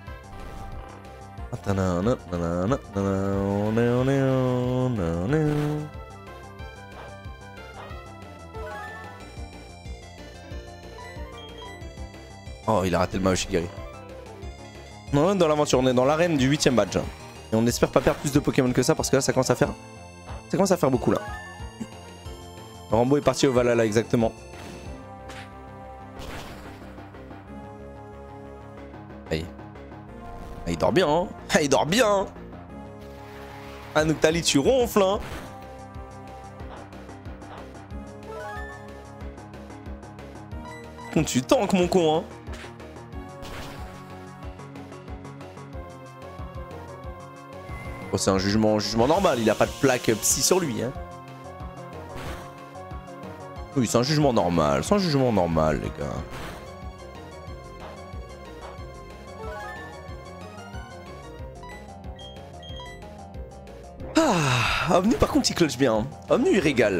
Oh, il a raté le Maoshigiri. On est dans l'aventure, on est dans l'arène du huitième badge. Et on espère pas perdre plus de Pokémon que ça parce que là ça commence à faire... Ça commence à faire beaucoup là. Rambo est parti au Valhalla exactement. Aïe. Ah, il dort bien hein. Ah, il dort bien hein. Ah Noctali tu ronfles hein. Tu tankes mon con hein. C'est un jugement, jugement normal, il a pas de plaque psy sur lui. Hein. Oui, c'est un jugement normal, c'est un jugement normal, les gars. Ah, Omnu, par contre, il clutch bien. Omnu, il régale.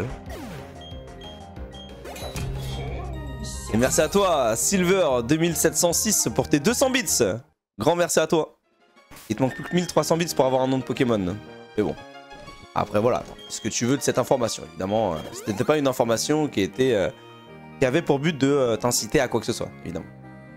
Et merci à toi, Silver deux mille sept cent six, pour tes deux cents bits. Grand merci à toi. Il te manque plus que mille trois cents bits pour avoir un nom de Pokémon. Mais bon. Après voilà, ce que tu veux de cette information. Évidemment, euh, ce n'était pas une information qui était euh, qui avait pour but de euh, t'inciter à quoi que ce soit, évidemment.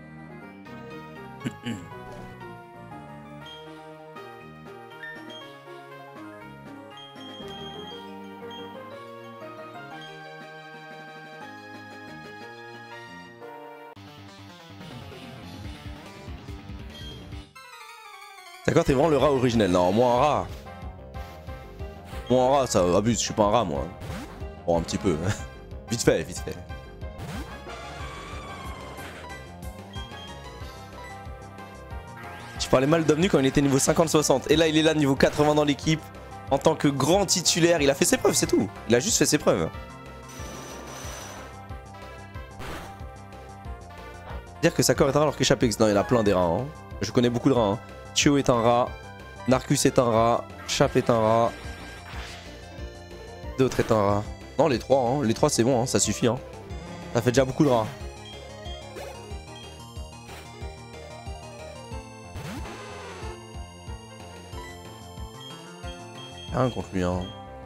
D'accord, t'es vraiment le rat originel. Non, moi un rat. Moi un rat, ça abuse, je suis pas un rat moi. Bon, un petit peu. Vite fait, vite fait. Je parlais mal d'Omnu quand il était niveau cinquante soixante. Et là, il est là, niveau quatre-vingts dans l'équipe. En tant que grand titulaire, il a fait ses preuves, c'est tout. Il a juste fait ses preuves. Dire que sa corps est un rat alors qu'échappé. Non, il y en a plein des rats. Hein. Je connais beaucoup de rats. Hein. Chio est un rat. Narcus est un rat. Chap est un rat. D'autres est un rat. Non, les trois, hein. Les trois c'est bon, hein. Ça suffit. Hein. Ça fait déjà beaucoup de rats. Rien contre lui, hein.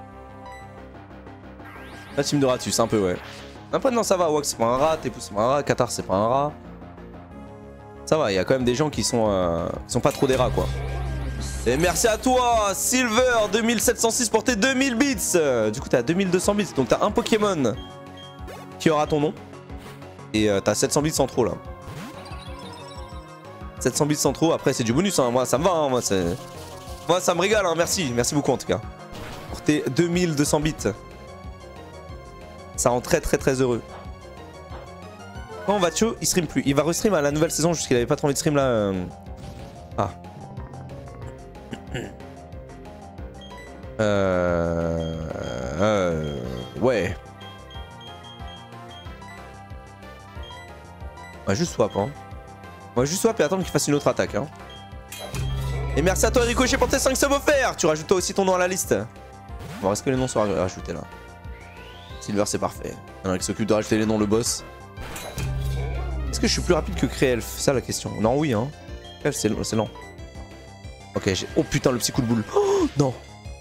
La team de Ratus, un peu, ouais. Après, non, ça va. Wax, c'est pas un rat. Tepou, c'est pas un rat. Qatar, c'est pas un rat. Ça va, il y a quand même des gens qui sont, euh, qui sont pas trop des rats, quoi. Et merci à toi, Silver deux mille sept cent six pour tes deux mille bits. Du coup, t'as deux mille deux cents bits. Donc, t'as un Pokémon qui aura ton nom. Et euh, t'as sept cents bits sans trop, là. sept cents bits sans trop. Après, c'est du bonus, hein. Moi, ça me va, hein. Moi, c'est... Moi, ça me régale, hein. Merci. Merci beaucoup, en tout cas. Pour tes deux mille deux cents bits. Ça rend très, très, très heureux. Quand Vacho, il stream plus. Il va restream à la nouvelle saison, juste qu'il avait pas trop envie de stream, là. Euh... Ah. Euh... euh... Ouais. On va juste swap, hein. On va juste swap et attendre qu'il fasse une autre attaque, hein. Et merci à toi, Ricochet, pour tes cinq subs offerts. Tu rajoutes toi aussi ton nom à la liste. Bon, est-ce que les noms sont rajoutés là? Silver, c'est parfait. Il y en a qui s'occupe de rajouter les noms, le boss. Est-ce que je suis plus rapide que Créelf? C'est ça la question. Non, oui, hein. Créelf, c'est lent. Ok, j'ai... Oh putain, le petit coup de boule. Oh, non.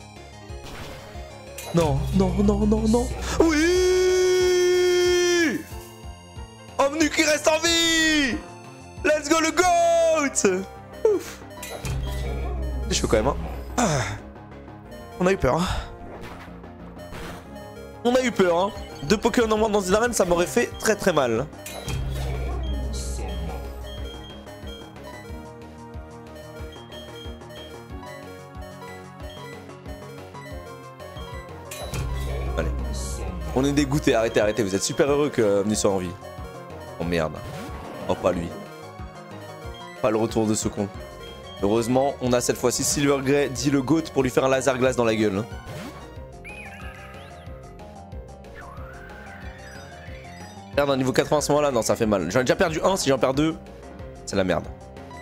Non, non, non, non, non. Oui! Omnu qui reste en vie! Let's go le GOAT! Ouf. Je fais quand même, hein. Ah. On a eu peur, hein. On a eu peur, hein. Deux Pokémon en moins dans une arène, ça m'aurait fait très très mal. Allez. On est dégoûté, arrêtez, arrêtez. Vous êtes super heureux que Omni soit en vie. Oh merde. Oh, pas lui. Pas le retour de ce con. Heureusement, on a cette fois-ci Silver Grey, dit le GOAT, pour lui faire un laser glace dans la gueule. Perdre un niveau quatre-vingts à ce moment-là, non, ça fait mal. J'en ai déjà perdu un, si j'en perds deux, c'est la merde.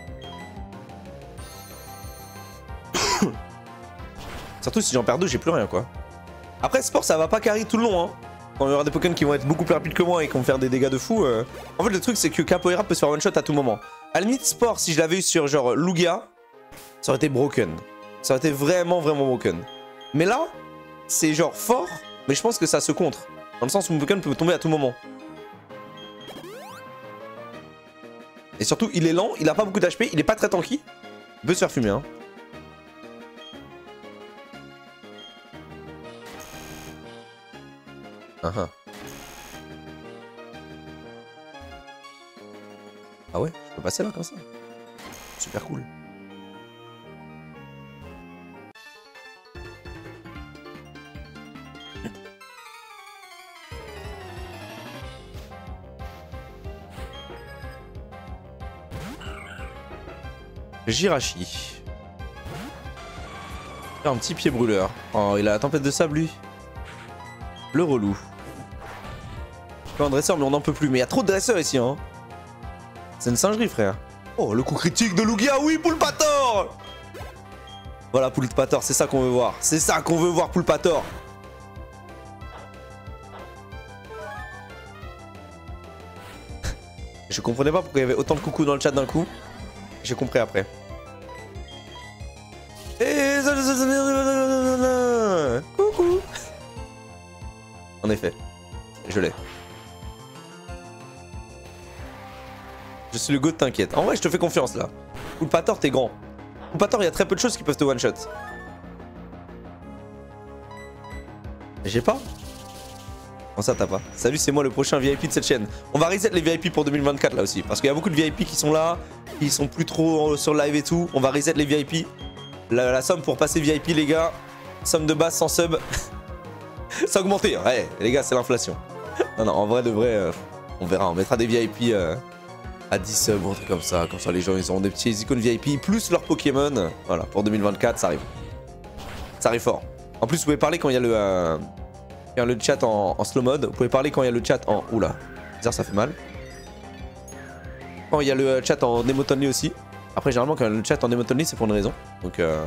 Surtout si j'en perds deux, j'ai plus rien, quoi. Après, Sport, ça va pas carry tout le long, hein. Quand il y aura des Pokémon qui vont être beaucoup plus rapides que moi et qui vont faire des dégâts de fou. Euh... En fait, le truc, c'est que Capoeira peut se faire one-shot à tout moment. À la limite, Sport, si je l'avais eu sur genre Lugia, ça aurait été broken. Ça aurait été vraiment, vraiment broken. Mais là, c'est genre fort, mais je pense que ça se contre. Dans le sens où mon Pokémon peut tomber à tout moment. Et surtout, il est lent, il a pas beaucoup d'H P, il est pas très tanky. Il peut se faire fumer, hein. Uh -huh. Ah ouais, je peux passer là comme ça. Super cool. Jirachi. Un petit pied brûleur. Oh, il a la tempête de sable, lui. Le relou. Un dresseur, mais on n'en peut plus. Mais il y a trop de dresseurs ici, hein. C'est une singerie, frère. Oh, le coup critique de Lugia. Oui, Poulpator. Voilà, Poulpator, c'est ça qu'on veut voir. C'est ça qu'on veut voir, Poulpator. Je comprenais pas pourquoi il y avait autant de coucou dans le chat d'un coup. J'ai compris après. Coucou. En effet, je l'ai. Je suis le GOAT, t'inquiète. En vrai, je te fais confiance là. Poulpator, t'es grand. Poulpator, il y a très peu de choses qui peuvent te one-shot. J'ai pas. Comment ça, t'as pas? Salut, c'est moi le prochain V I P de cette chaîne. On va reset les V I P pour deux mille vingt-quatre là aussi. Parce qu'il y a beaucoup de V I P qui sont là. Qui sont plus trop sur live et tout. On va reset les V I P. La, la somme pour passer V I P, les gars. Somme de base sans sub. Ça a augmenté. Hein. Ouais, les gars, c'est l'inflation. Non, non, en vrai, de vrai, euh, on verra. On mettra des V I P euh, à dix subs ou un truc comme ça. Comme ça, les gens, ils auront des petits icônes V I P. Plus leur Pokémon. Voilà, pour deux mille vingt-quatre, ça arrive. Ça arrive fort. En plus, vous pouvez parler quand il y a le, euh, il y a le chat en, en slow mode. Vous pouvez parler quand il y a le chat en... Oula, bizarre, ça fait mal. Quand il y a le chat en emotonly aussi. Après, généralement, quand le chat en emote only, c'est pour une raison. Donc, euh...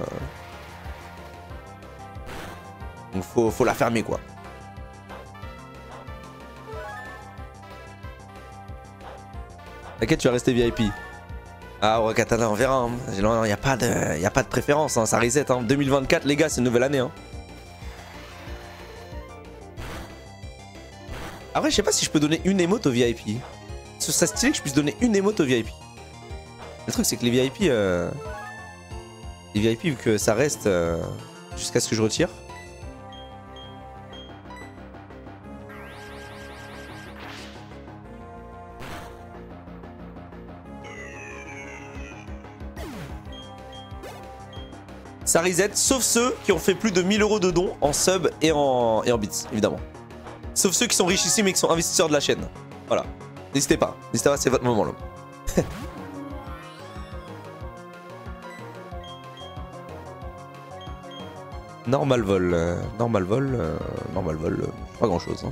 Donc faut, faut la fermer, quoi. T'inquiète, tu vas rester V I P. Ah, ouais, Katana, on verra. Il hein. n'y a, pas de... y a pas de préférence, hein. Ça reset. Hein. deux mille vingt-quatre, les gars, c'est une nouvelle année. Hein. Après, je sais pas si je peux donner une emote au V I P. Ce serait stylé que je puisse donner une emote au V I P. Le truc, c'est que les V I P... Euh... Les V I P, vu que ça reste euh... jusqu'à ce que je retire... Ça reset, sauf ceux qui ont fait plus de mille euros de dons en sub et en, et en bits, évidemment. Sauf ceux qui sont richissimes et qui sont investisseurs de la chaîne. Voilà. N'hésitez pas. N'hésitez pas, c'est votre moment là. Normal vol. Euh, normal vol. Euh, normal vol. Euh, pas grand chose. Hein.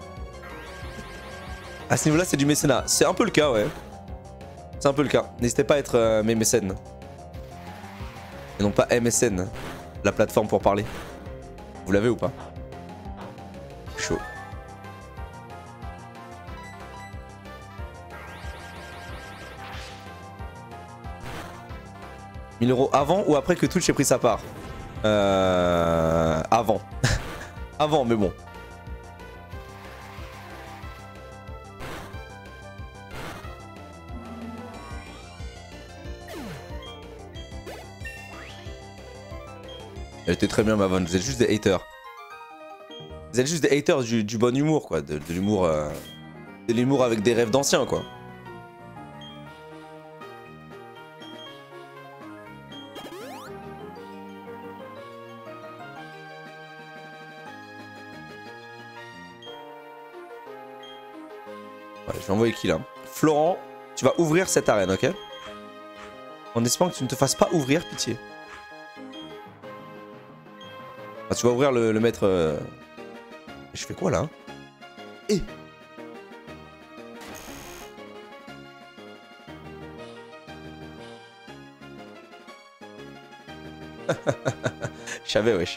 À ce niveau-là, c'est du mécénat. C'est un peu le cas, ouais. C'est un peu le cas. N'hésitez pas à être euh, mes mécènes. Et non pas M S N, la plateforme pour parler. Vous l'avez ou pas? Chaud. mille euros avant ou après que Twitch ait pris sa part? Euh... Avant. Avant, mais bon. Elle était très bien, ma vanne. Vous êtes juste des haters. Vous êtes juste des haters du, du bon humour, quoi. De, de l'humour... Euh... De l'humour avec des rêves d'anciens, quoi. Ouais, je vais envoyer qui, là? Florent, tu vas ouvrir cette arène, ok? En espérant que tu ne te fasses pas ouvrir, pitié. Enfin, tu vas ouvrir le, le maître... Euh... Je fais quoi, là? Eh Je savais, wesh.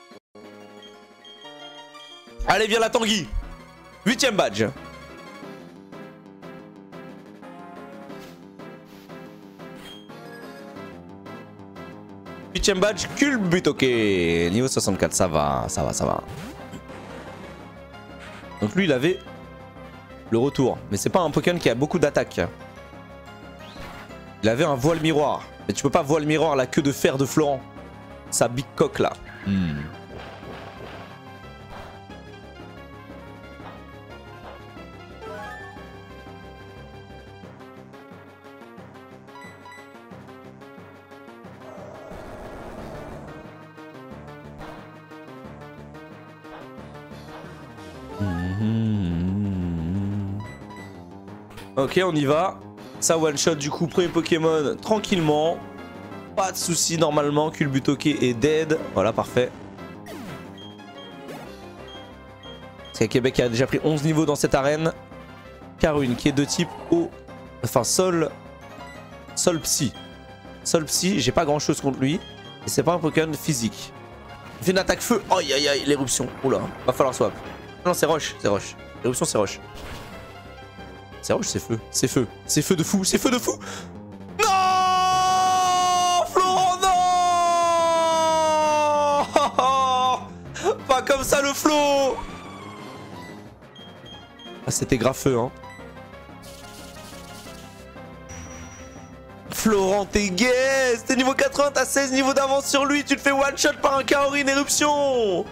Allez, viens la Tanguy. Huitième badge. Huitième badge, culbute, ok. Niveau soixante-quatre, ça va, ça va, ça va. Donc lui, il avait le retour. Mais c'est pas un Pokémon qui a beaucoup d'attaques. Il avait un voile miroir. Mais tu peux pas voile miroir la queue de fer de Florent. Sa big coque là. Hmm. Ok, on y va. Ça one shot du coup, premier Pokémon tranquillement. Pas de soucis normalement. Culbutoke est dead. Voilà, parfait. C'est Québec qui a déjà pris onze niveaux dans cette arène. Karune qui est de type eau. Enfin, sol. Sol psy. Sol psy, j'ai pas grand chose contre lui. Et c'est pas un Pokémon physique. Il fait une attaque feu. Aïe aïe aïe, l'éruption. Oula, va falloir swap. Non, c'est roche, c'est roche. L'éruption, c'est roche. C'est roche, c'est feu. C'est feu. C'est feu de fou. C'est feu de fou. Non, Florent, non. Pas comme ça, le Flo. Ah, c'était grave feu, hein. Florent, t'es gay. T'es niveau quatre-vingts, t'as seize niveaux d'avance sur lui. Tu te fais one shot par un Kaori, éruption.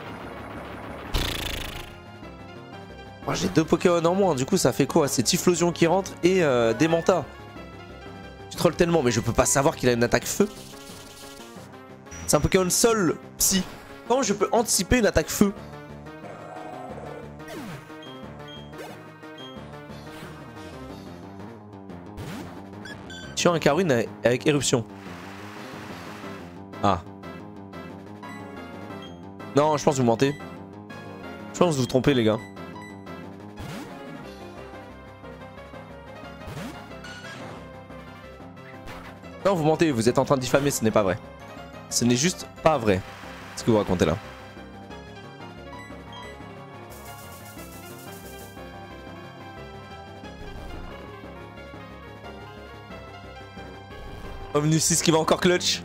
Oh, j'ai deux Pokémon en moins, du coup ça fait quoi? C'est Typhlosion qui rentre et euh, Démenta. Tu trolls tellement, mais je peux pas savoir qu'il a une attaque feu. C'est un Pokémon sol psy. Comment je peux anticiper une attaque feu? Tu as un Karune avec éruption. Ah. Non, je pense que vous mentez. Je pense que vous vous trompez, les gars. Non, vous mentez, vous êtes en train de diffamer, ce n'est pas vrai. Ce n'est juste pas vrai. Ce que vous racontez là. Omnus six qui va encore clutch.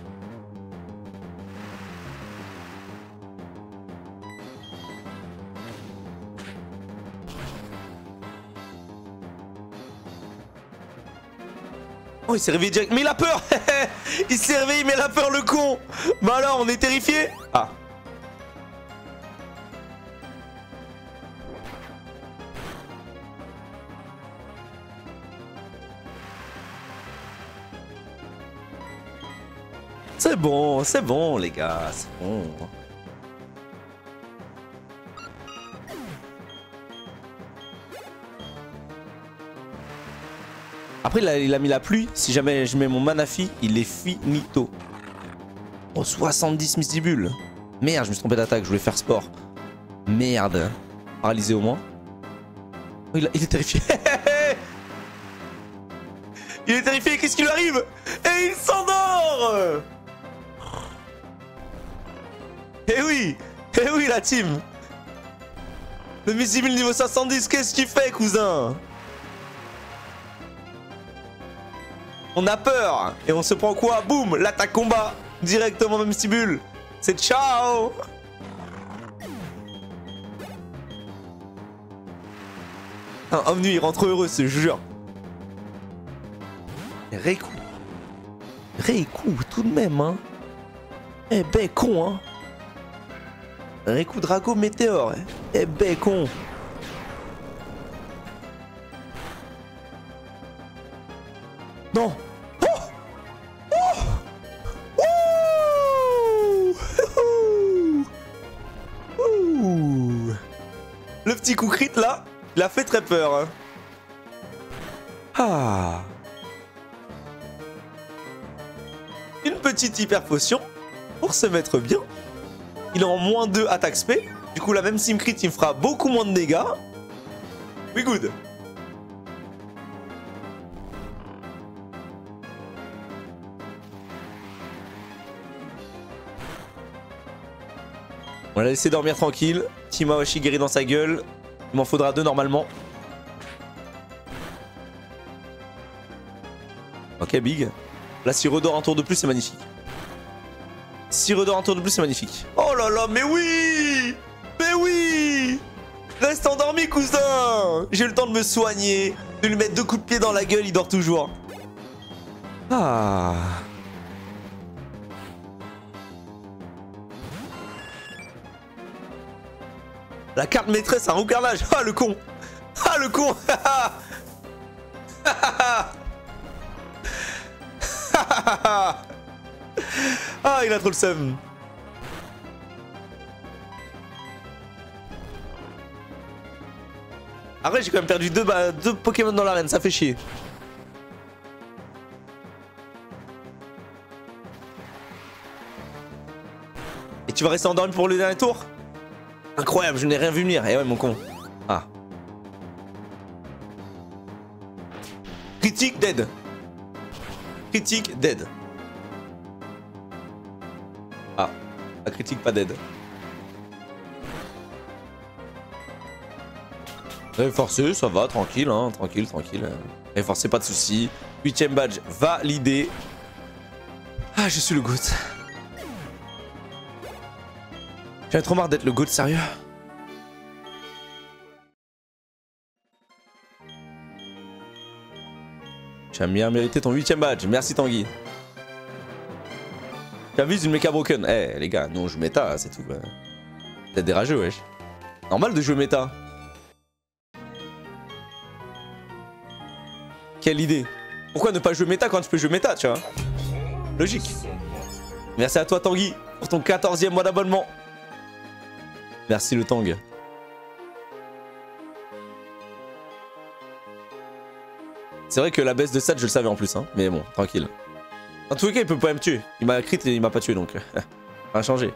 Oh, il s'est réveillé direct. Mais il a peur. Il s'est réveillé, mais il a peur, le con. Bah alors, on est terrifié. Ah. C'est bon, c'est bon, les gars. C'est bon. Après, il a, il a mis la pluie. Si jamais je mets mon Manafi, il est finito. Oh, soixante-dix Mystibules. Merde, je me suis trompé d'attaque. Je voulais faire sport. Merde. Paralysé au moins. Oh, il, a, il est terrifié. Il est terrifié. Qu'est-ce qui lui arrive? Et il s'endort. Eh oui. Eh oui, la team. Le Mystibule niveau soixante-dix. Qu'est-ce qu'il fait, cousin? On a peur. Et on se prend quoi? Boum, l'attaque combat. Directement dans Mystibule. C'est ciao. Un Omnu, il rentre heureux, je jure. Reiku. Reiku, tout de même, hein. Eh ben, con, hein. Reiku Drago Météore. Eh ben, con. Non. Le petit coup crit là, il a fait très peur. Hein. Ah. Une petite hyper potion pour se mettre bien. Il est en moins deux attaque spé. Du coup la même sim crit il me fera beaucoup moins de dégâts. We good. On l'a laissé dormir tranquille. Team Awashi guéri dans sa gueule. Il m'en faudra deux normalement. Ok, big. Là, s'il redort un tour de plus, c'est magnifique. S'il redort un tour de plus, c'est magnifique. Oh là là, mais oui! Mais oui! Reste endormi, cousin! J'ai eu le temps de me soigner, de lui mettre deux coups de pied dans la gueule, il dort toujours. Ah. La carte maîtresse, un roux carnage. Ah, le con! Ah, le con! Ah, il a trop le seum. Après, j'ai quand même perdu deux, bah, deux Pokémon dans l'arène, ça fait chier. Et tu vas rester endormi pour le dernier tour? Incroyable, je n'ai rien vu venir. Eh ouais, mon con. Ah. Critique, dead. Critique, dead. Ah. La critique, pas dead. Réforcé, ça va, tranquille, hein. Tranquille, tranquille. Réforcé, pas de soucis. Huitième badge validé. Ah, je suis le GOAT. J'en ai trop marre d'être le GOAT, sérieux. Tu as bien mérité ton huitième badge. Merci Tanguy. J'avise une méca broken. Eh hey, les gars, nous on joue méta, c'est tout. Vous êtes des rageux, wesh. Normal de jouer méta. Quelle idée. Pourquoi ne pas jouer méta quand tu peux jouer méta, tu vois? Logique. Merci à toi Tanguy pour ton quatorzième mois d'abonnement. Merci le Tang. C'est vrai que la baisse de stats je le savais en plus, hein. Mais bon, tranquille. En tous les cas il peut pas me tuer. Il m'a crit et il m'a pas tué donc. Ça va changer.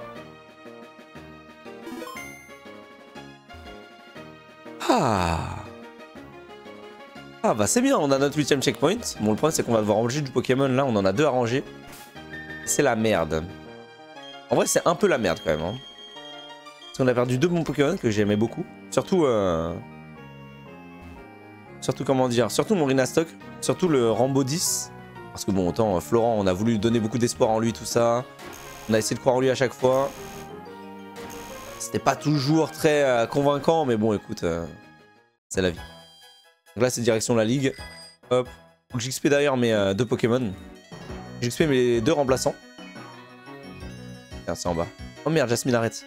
Ah. Ah bah c'est bien, on a notre huitième checkpoint. Bon, le problème c'est qu'on va devoir ranger du Pokémon. Là, on en a deux à ranger. C'est la merde. En vrai, c'est un peu la merde quand même. Hein. Parce qu'on a perdu deux bons Pokémon que j'aimais beaucoup. Surtout... Euh... Surtout comment dire, surtout mon Rhinastock, surtout le Rambo dix. Parce que bon, autant Florent, on a voulu donner beaucoup d'espoir en lui, tout ça. On a essayé de croire en lui à chaque fois. C'était pas toujours très euh, convaincant, mais bon, écoute, euh, c'est la vie. Donc là, c'est direction la ligue. Hop. Faut que j'X P d'ailleurs mes euh, deux Pokémon. J'X P mes deux remplaçants. Merde, c'est en bas. Oh merde, Jasmine, arrête.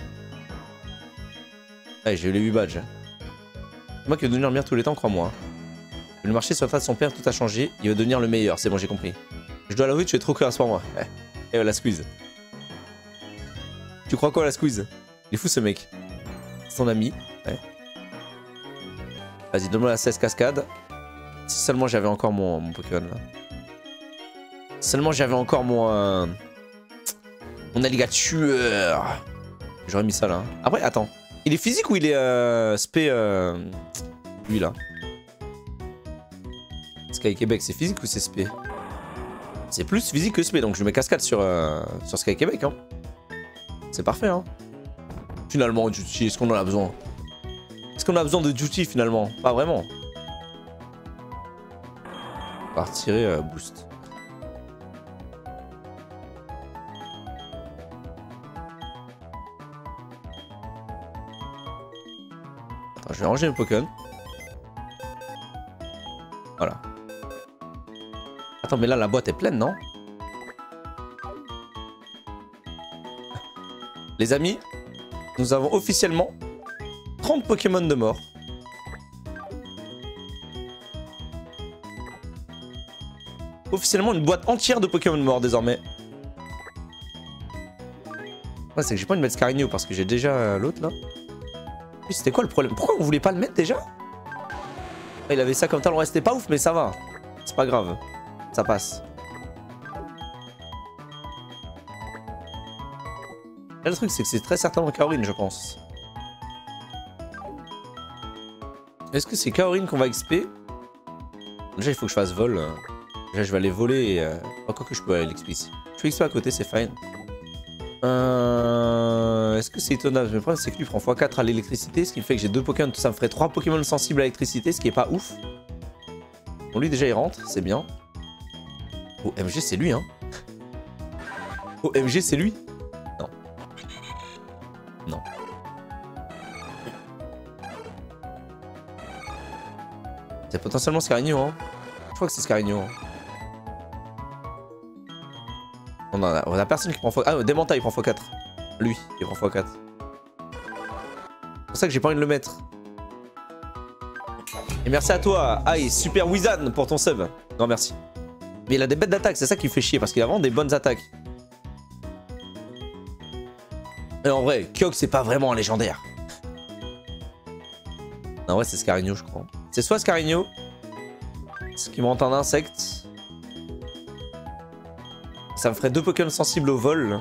Ouais, j'ai eu les huit badges. Moi qui veux devenir le meilleur tous les temps, crois-moi. Le marché sur la trace de son père, tout a changé. Il va devenir le meilleur, c'est bon, j'ai compris. Je dois l'avouer, tu es trop curieux pour moi. Eh, eh, la squeeze. Tu crois quoi, la squeeze? Il est fou ce mec. Son ami. Ouais. Vas-y, donne-moi la seize cascade. Si seulement j'avais encore mon, mon Pokémon là. Si seulement j'avais encore mon. Euh, mon alligator. J'aurais mis ça là. Après, attends. Il est physique ou il est euh, spé euh, lui là? Sky Québec, c'est physique ou c'est spé? C'est plus physique que spé, donc je mets cascade sur, euh, sur Sky Québec. Hein. C'est parfait. Hein. Finalement, Duty, est-ce qu'on en a besoin? Est-ce qu'on a besoin de Duty finalement? Pas vraiment. On va retirer euh, boost. Attends, je vais ranger mes Pokémon. Voilà. Attends, mais là, la boîte est pleine, non? Les amis, nous avons officiellement trente Pokémon de mort. Officiellement une boîte entière de Pokémon morts désormais. Ouais, c'est que j'ai pas envie de mettre Scarigno parce que j'ai déjà euh, l'autre là. C'était quoi le problème? Pourquoi on voulait pas le mettre déjà? Ah, il avait ça comme talent, ouais, c'était pas ouf, mais ça va. C'est pas grave. Ça passe. Là, le truc, c'est que c'est très certainement Kaorin, je pense. Est-ce que c'est Kaorin qu'on va X P? Déjà, il faut que je fasse vol. Déjà, je vais aller voler et... Euh... Encore que je peux aller l'X P ici. Je fais X P à côté, c'est fine. Euh... Est-ce que c'est étonnant? Le problème, c'est que lui prend fois quatre à l'électricité, ce qui fait que j'ai deux Pokémon. Ça me ferait trois Pokémon sensibles à l'électricité, ce qui est pas ouf. Bon, lui, déjà, il rentre, c'est bien. O M G, c'est lui, hein. O M G, c'est lui. Non. Non. C'est potentiellement Scarigno, hein. Je crois que c'est Scarigno. Hein. On a, on a personne qui prend fois... Ah, Démenta, il prend fois quatre. Lui, il prend fois quatre. C'est pour ça que j'ai pas envie de le mettre. Et merci à toi, Aïe, Super Wizan, pour ton sub. Non, merci. Mais il a des bêtes d'attaque, c'est ça qui fait chier, parce qu'il a vraiment des bonnes attaques. Et en vrai, Kyogre, c'est pas vraiment un légendaire. Non, ouais, c'est Scarigno, je crois. C'est soit Scarigno, ce qui me rend un insecte. Ça me ferait deux Pokémon sensibles au vol.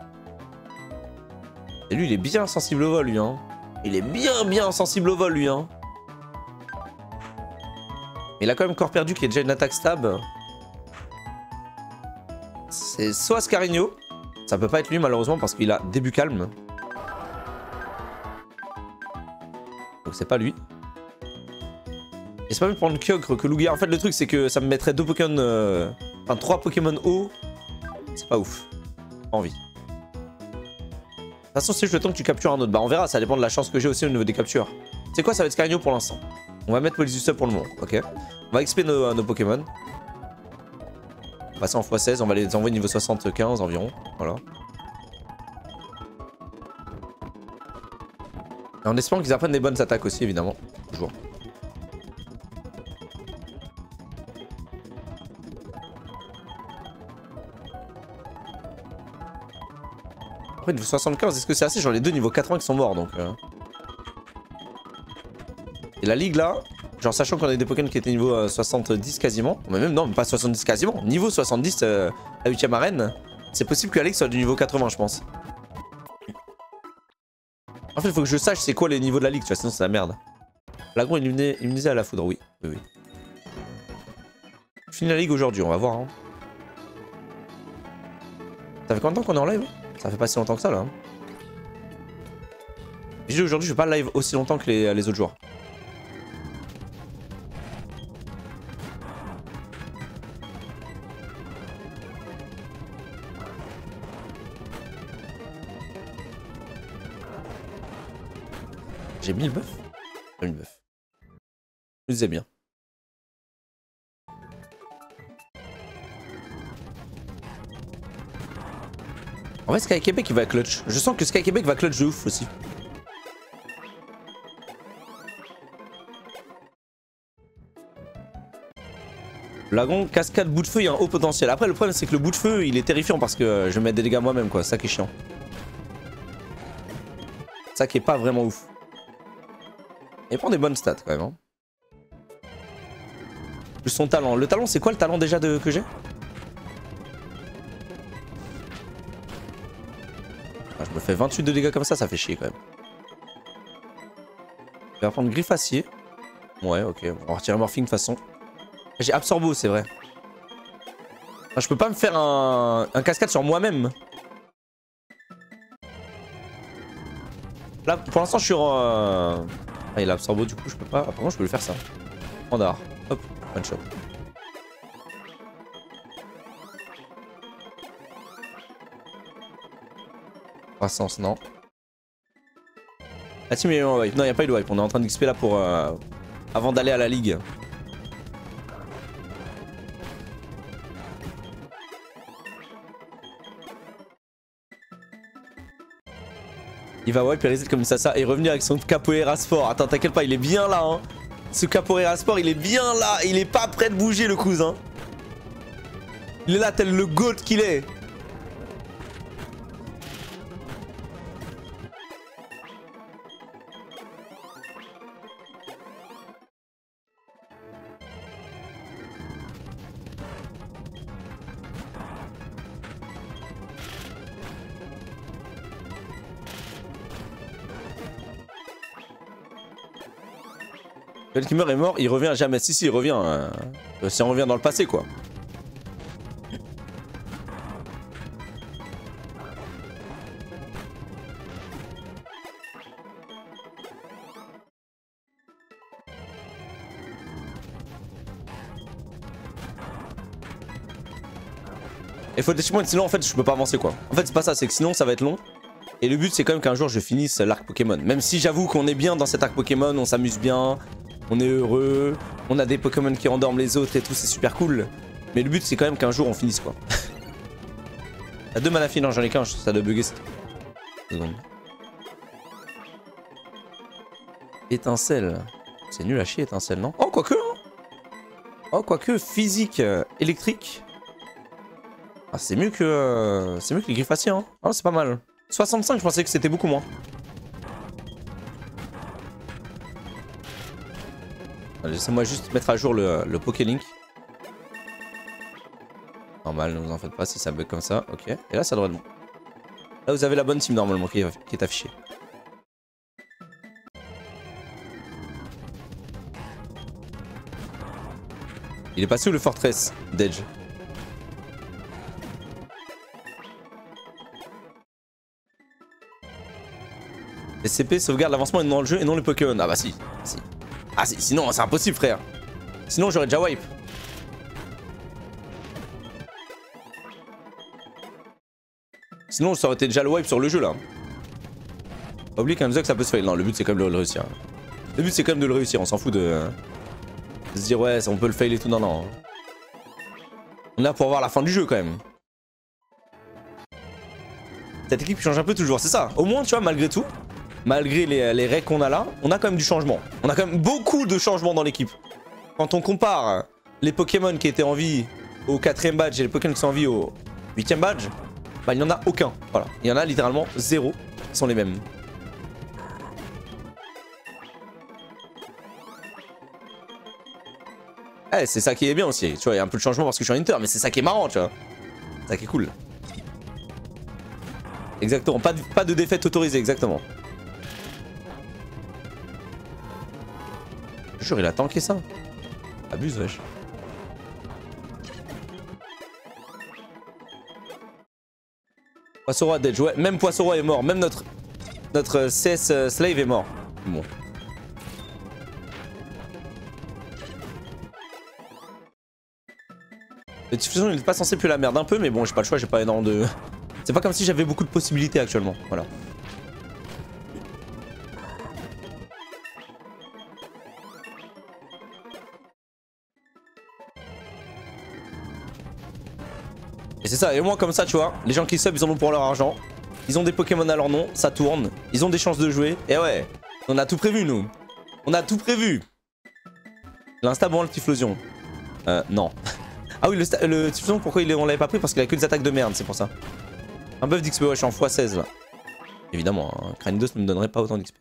Et lui, il est bien sensible au vol, lui, hein. Il est bien, bien sensible au vol, lui, hein. Il a quand même corps perdu qui est déjà une attaque stab. C'est soit Scarigno. Ça peut pas être lui, malheureusement, parce qu'il a début calme. Donc c'est pas lui. Et c'est pas mieux de prendre Kyogre que Lugia. En fait, le truc, c'est que ça me mettrait deux Pokémon... Euh... Enfin, trois Pokémon haut. C'est pas ouf. Pas envie. De toute façon, c'est juste le temps que tu captures un autre. Bah, on verra, ça dépend de la chance que j'ai aussi au niveau des captures. C'est quoi, ça va être Scarigno pour l'instant. On va mettre Polizussub pour le moment, ok. On va X P nos, nos Pokémon. On va passer en fois seize, on va les envoyer niveau soixante-quinze environ. Voilà. Et en espérant qu'ils apprennent des bonnes attaques aussi, évidemment. Toujours. Après, niveau soixante-quinze, est-ce que c'est assez? J'en ai deux niveau quatre-vingts qui sont morts, donc... Euh... Et la ligue, là, genre sachant qu'on a des Pokémon qui étaient niveau euh, soixante-dix quasiment, mais même non, mais pas soixante-dix quasiment, niveau soixante-dix euh, à huitième arène, c'est possible que Alex soit du niveau quatre-vingts, je pense. En fait, il faut que je sache c'est quoi les niveaux de la ligue, tu vois, sinon c'est la merde. L'agro immunisé à la foudre, oui. Oui, oui. Je finis la ligue aujourd'hui, on va voir. Hein. Ça fait combien de temps qu'on est en live? Ça fait pas si longtemps que ça là. Hein. J'ai dit aujourd'hui je vais pas live aussi longtemps que les, les autres joueurs. J'ai mis le buff. J'ai mis le buff. Je disais bien. En vrai, Sky Québec il va clutch. Je sens que Sky Québec va clutch de ouf aussi. Lagon, cascade, bout de feu, il y a un haut potentiel. Après, le problème c'est que le bout de feu il est terrifiant parce que je vais mettre des dégâts moi-même quoi. Ça qui est chiant. Ça qui est pas vraiment ouf. Il prend des bonnes stats quand même. Hein. Plus son talent. Le talent, c'est quoi le talent déjà de... que j'ai? ah, Je me fais vingt-huit de dégâts comme ça, ça fait chier quand même. Je vais prendre griffe acier. Ouais, ok. On va retirer morphing de toute façon. J'ai absorbo, c'est vrai. Enfin, je peux pas me faire un, un cascade sur moi-même. Là, pour l'instant, je suis en... Euh... Ah, il a absorbo, du coup, je peux pas... Apparemment, je peux le faire ça. Standard. Hop, one shot. Croissance, non. Ah, team, il y a eu un wipe. Non, il n'y a pas eu de wipe. On est en train d'X P là pour... Euh... Avant d'aller à la ligue. Il va wipe et reset comme ça, ça et revenir avec son capoeira sport. Attends, t'inquiète pas, il est bien là. Hein. Ce capoeira sport, il est bien là. Il est pas prêt de bouger, le cousin. Il est là, tel le goat qu'il est. Celui qui meurt est mort, il revient jamais. Si, si, il revient. Euh... Si on revient dans le passé, quoi. Il faut des checkpoints, sinon en fait je peux pas avancer quoi. En fait c'est pas ça, c'est que sinon ça va être long. Et le but c'est quand même qu'un jour je finisse l'arc Pokémon. Même si j'avoue qu'on est bien dans cet arc Pokémon, on s'amuse bien. On est heureux, on a des Pokémon qui endorment les autres et tout, c'est super cool. Mais le but c'est quand même qu'un jour on finisse quoi. T'as deux mana fines, non j'en ai qu'un, ça doit bugger. Deux secondes. Étincelle. C'est nul à chier étincelle, non? Oh quoique hein. Oh quoique, physique, euh, électrique. Ah c'est mieux que... Euh, c'est mieux que les griffes acier hein. Ah c'est pas mal. soixante-cinq je pensais que c'était beaucoup moins. Laissez-moi juste mettre à jour le, le Pokélink. Normal, ne vous en faites pas si ça bug comme ça. Ok. Et là, ça devrait être bon. Là, vous avez la bonne team normalement qui, qui est affichée. Il est passé où le Fortress d'Edge? S C P sauvegarde l'avancement dans le jeu et non les Pokémon. Ah bah si. si. Ah si, sinon c'est impossible frère. Sinon j'aurais déjà wipe. Sinon ça aurait été déjà le wipe sur le jeu là. Pas oublier qu'un que ça peut se fail. Non, le but c'est quand même de le réussir. Le but c'est quand même de le réussir, on s'en fout de... de se dire ouais on peut le fail et tout. Non non. On est là pour voir la fin du jeu quand même. Cette équipe change un peu toujours, c'est ça. Au moins tu vois malgré tout, malgré les, les règles qu'on a là, on a quand même du changement. On a quand même beaucoup de changements dans l'équipe. Quand on compare les Pokémon qui étaient en vie au quatrième badge et les Pokémon qui sont en vie au huitième badge, bah il n'y en a aucun. Voilà, il y en a littéralement zéro qui sont les mêmes. Eh, c'est ça qui est bien aussi. Tu vois, il y a un peu de changement parce que je suis en Inter, mais c'est ça qui est marrant, tu vois. C'est ça qui est cool. Exactement, pas de, pas de défaite autorisée, exactement. Je jure, il a tanké ça. Abuse, wesh. Poissoro dead, ouais. Même Poissoro est mort. Même notre, notre C S Slave est mort. Bon. Le diffusion il n'est pas censé puer la merde un peu, mais bon, j'ai pas le choix, j'ai pas énorme de... C'est pas comme si j'avais beaucoup de possibilités actuellement, voilà. Et c'est ça, et au moins comme ça, tu vois, les gens qui sub, ils en ont pour leur argent. Ils ont des Pokémon à leur nom, ça tourne. Ils ont des chances de jouer, et ouais, on a tout prévu, nous. On a tout prévu. L'insta, bon, le Typhlosion. Euh, non. Ah oui, le, le Typhlosion, pourquoi il, on l'avait pas pris? Parce qu'il a que des attaques de merde, c'est pour ça. Un buff d'X P, ouais, je suis en fois seize là. Évidemment, hein, Cranidos ne me donnerait pas autant d'X P.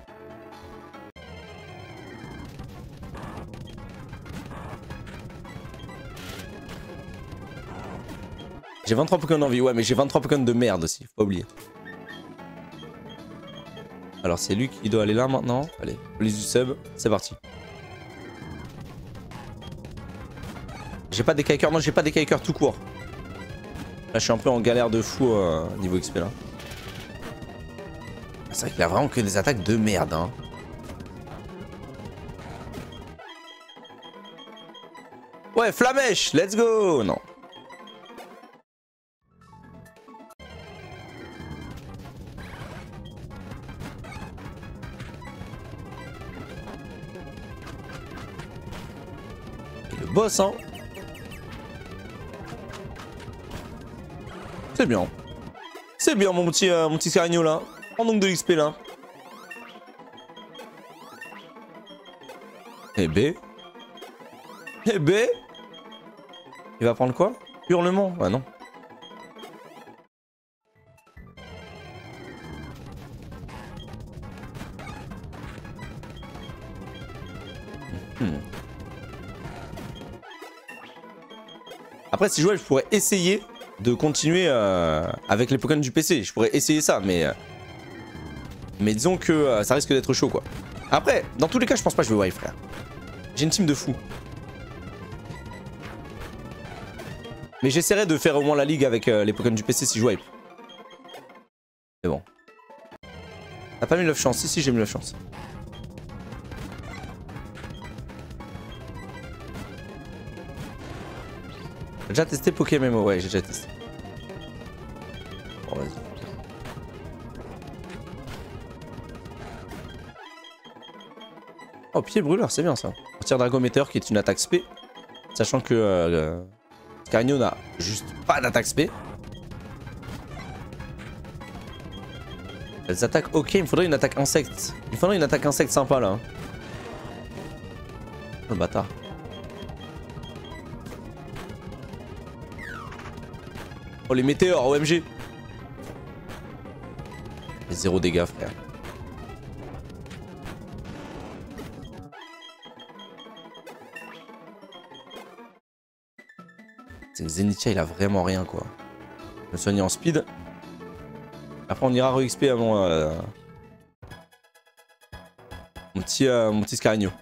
J'ai vingt-trois Pokémon en vie, ouais, mais j'ai vingt-trois Pokémon de merde aussi, faut pas oublier. Alors c'est lui qui doit aller là maintenant. Allez, police du sub, c'est parti. J'ai pas des kikers, non j'ai pas des kikers tout court. Là je suis un peu en galère de fou euh, niveau X P là. C'est vrai qu'il a vraiment que des attaques de merde hein. Ouais, Flamèche, let's go. Non. Et le boss hein. C'est bien. C'est bien mon petit, euh, mon petit Scarigno là. Prends donc de l'X P là. Et B. Et B. Il va prendre quoi? Hurlement? Ah non. Hmm. Après si je jouais je pourrais essayer de continuer euh, avec les Pokémon du P C. Je pourrais essayer ça, mais... Euh, mais disons que euh, ça risque d'être chaud, quoi. Après, dans tous les cas, je pense pas que je vais wipe, frère. J'ai une team de fous. Mais j'essaierai de faire au moins la ligue avec euh, les Pokémon du P C si je wipe. Mais bon. T'as pas mis neuf chances? Si, si, j'ai mis neuf chances. J'ai déjà testé Pokémon, ouais, j'ai déjà testé. Bon, vas-y. Oh, pied brûleur, c'est bien ça. Tir Dragon Meteor qui est une attaque spé. Sachant que euh, Scarigno n'a juste pas d'attaque spé. Les attaques, ok, il me faudrait une attaque insecte. Il me faudrait une attaque insecte sympa là. Oh, le bâtard. Oh les météores, O M G. Zéro dégâts frère. C'est que Zenithia il a vraiment rien quoi. Je me soigne en speed. Après on ira re-X P à mon, euh, mon petit, euh, mon petit Scarigno.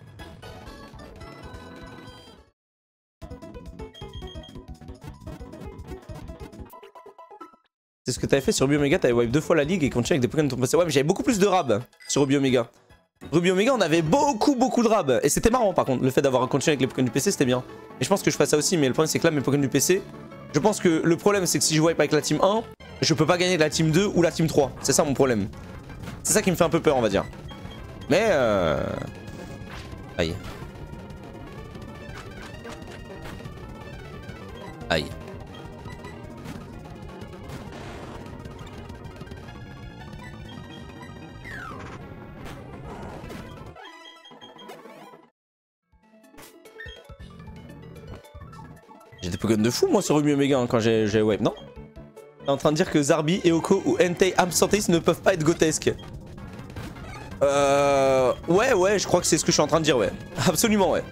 C'est ce que t'avais fait sur Ruby Omega, t'avais wipe deux fois la ligue et continué avec des Pokémon de ton passé. Ouais mais j'avais beaucoup plus de rab sur Ruby Omega. Ruby Omega on avait beaucoup beaucoup de rab. Et c'était marrant par contre, le fait d'avoir continué avec les Pokémon du P C c'était bien. Et je pense que je ferai ça aussi, mais le problème c'est que là mes Pokémon du P C, je pense que le problème c'est que si je wipe avec la team un, je peux pas gagner de la team deux ou la team trois. C'est ça mon problème. C'est ça qui me fait un peu peur on va dire. Mais euh... Aïe. Aïe. J'ai des Pokémon de fou moi sur Ruby Omega hein, quand j'ai wipe, non? T'es en train de dire que Zarbi, Eoko ou Entei Absentéis ne peuvent pas être grotesques. Euh... Ouais ouais je crois que c'est ce que je suis en train de dire ouais. Absolument ouais.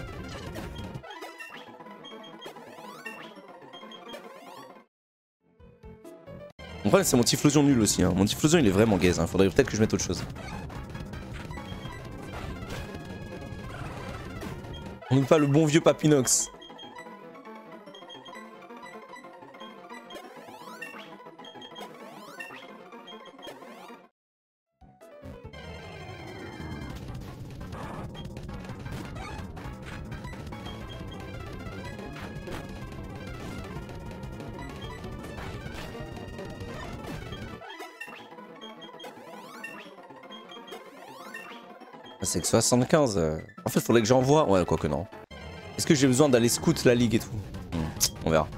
Mon problème c'est mon Typhlosion nul aussi hein. Mon Typhlosion il est vraiment gaze hein. Faudrait peut-être que je mette autre chose. On n'oublie pas le bon vieux Papinox. C'est que soixante-quinze. Euh... En fait, faudrait que j'envoie. Ouais, quoi que non. Est-ce que j'ai besoin d'aller scout la ligue et tout? hmm, On verra.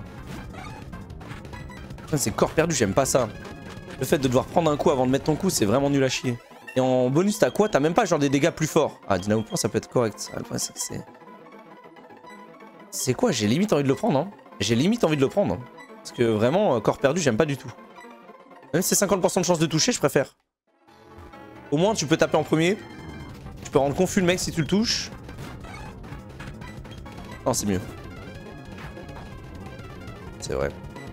C'est corps perdu, j'aime pas ça. Le fait de devoir prendre un coup avant de mettre ton coup, c'est vraiment nul à chier. Et en bonus, t'as quoi? T'as même pas genre des dégâts plus forts. Ah, Dynamo Point, ça peut être correct. Ah, c'est que c'est. C'est quoi? J'ai limite envie de le prendre. Hein. J'ai limite envie de le prendre. Hein. Parce que vraiment, corps perdu, j'aime pas du tout. Même si c'est cinquante pour cent de chance de toucher, je préfère. Au moins, tu peux taper en premier. Tu peux rendre confus le mec si tu le touches. Non, c'est mieux. C'est vrai.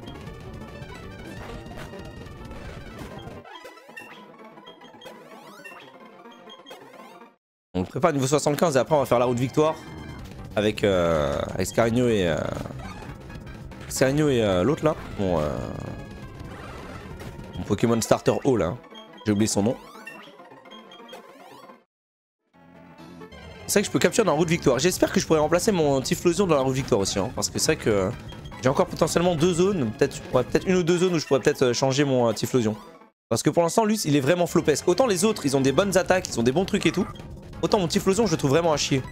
On le prépare niveau soixante-quinze et après on va faire la route victoire. Avec, euh, avec Scarigno et... Euh, Scarigno et euh, l'autre là. Mon, euh, mon Pokémon Starter Haut là. J'ai oublié son nom. C'est vrai que je peux capturer dans la route victoire. J'espère que je pourrais remplacer mon Typhlosion dans la route victoire aussi. Hein, parce que c'est vrai que j'ai encore potentiellement deux zones. Peut-être peut une ou deux zones où je pourrais peut-être changer mon euh, Typhlosion. Parce que pour l'instant, lui, il est vraiment flopesque. Autant les autres, ils ont des bonnes attaques, ils ont des bons trucs et tout. Autant mon Typhlosion, je le trouve vraiment à chier.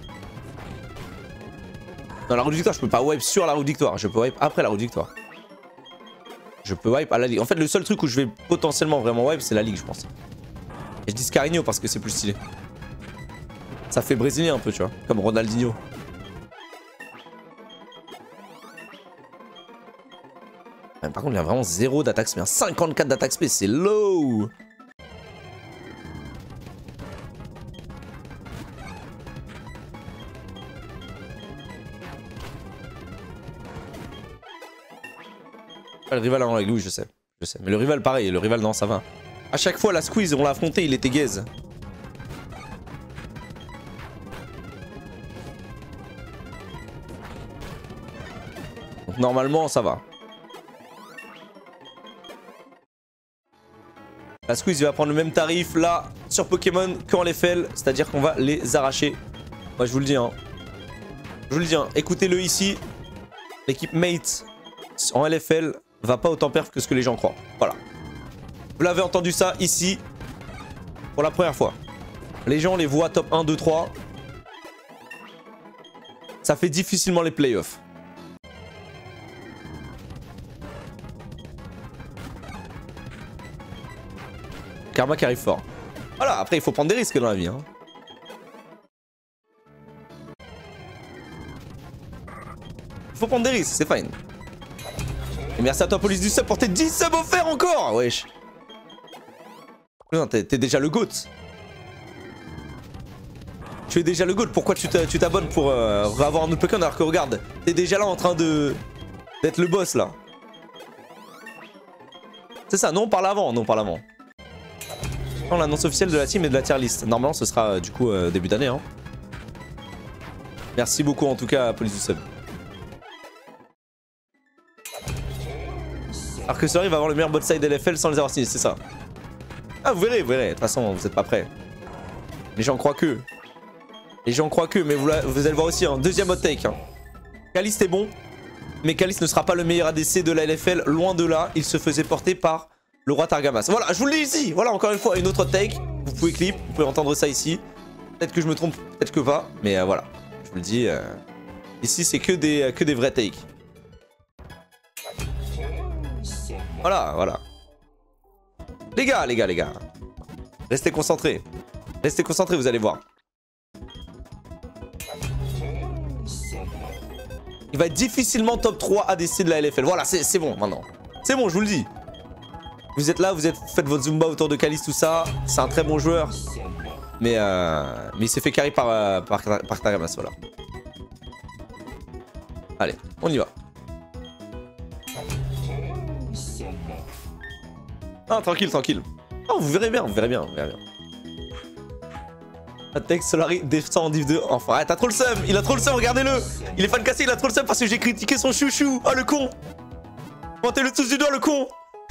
Dans la route victoire, je peux pas wipe sur la route victoire. Je peux wipe après la route victoire. Je peux wipe à la ligue. En fait, le seul truc où je vais potentiellement vraiment wipe, c'est la ligue, je pense. Et je dis Scarigno parce que c'est plus stylé. Ça fait brésilien un peu, tu vois. Comme Ronaldinho. Ouais, par contre, il y a vraiment zéro d'attaque space. cinquante-quatre d'attaque space, c'est low. Ah, le rival en règle, oui, je sais. Je sais. Mais le rival, pareil. Le rival, non, ça va. À chaque fois, la squeeze, on l'a affronté, il était gaze. Donc normalement, ça va. La squeeze, il va prendre le même tarif là sur Pokémon qu'en L F L. C'est-à-dire qu'on va les arracher. Moi, je vous le dis, hein. Je vous le dis, hein. Écoutez-le ici. L'équipe Mate en L F L va pas autant perf que ce que les gens croient. Voilà. Vous l'avez entendu ça ici pour la première fois. Les gens les voient top un, deux, trois. Ça fait difficilement les playoffs. Karma qui arrive fort. Voilà, après il faut prendre des risques dans la vie. Hein. Il faut prendre des risques, c'est fine. Et merci à toi, Police du Sub, pour tes dix subs offerts encore. Wesh. Non, t'es déjà le GOAT. Tu es déjà le GOAT. Pourquoi tu t'abonnes pour euh, avoir un autre Pokémon alors que regarde, t'es déjà là en train de d'être le boss là. C'est ça, non, on parle avant, non, on parle avant. L'annonce officielle de la team et de la tier list. Normalement, ce sera euh, du coup euh, début d'année. Hein. Merci beaucoup en tout cas, Police du Sub. Arceuseur va avoir le meilleur bot side L F L sans les avoir signés, c'est ça. Ah, vous verrez, vous verrez. De toute façon, vous êtes pas prêts. Les gens croient que. Les gens croient que, mais vous, la, vous allez le voir aussi. Hein. Deuxième hot take. Hein. Caliste est bon, mais Caliste ne sera pas le meilleur A D C de la L F L. Loin de là, il se faisait porter par le roi Targamas. Voilà, je vous le dis ici. Voilà, encore une fois, une autre hot take. Vous pouvez clip, vous pouvez entendre ça ici. Peut-être que je me trompe, peut-être que pas. Mais euh, voilà, je vous le dis. Euh... Ici, c'est que des, que des vrais takes. Voilà, voilà. Les gars, les gars, les gars. Restez concentrés. Restez concentrés, vous allez voir. Il va être difficilement top trois A D C de la L F L. Voilà, c'est bon maintenant. C'est bon, je vous le dis. Vous êtes là, vous êtes, faites votre Zumba autour de Caliste, tout ça. C'est un très bon joueur. Mais, euh, mais il s'est fait carry par, euh, par, par Targamas, voilà. Allez, on y va. Ah, tranquille, tranquille. Oh, vous verrez bien, vous verrez bien, vous verrez bien. Attack Solari descend en div deux. Enfin, ah, t'as trop le seum, il a trop le seum, regardez-le. Il est fan cassé, il a trop le seum parce que j'ai critiqué son chouchou. Oh, le con. Pointez-le tous du doigt, le con.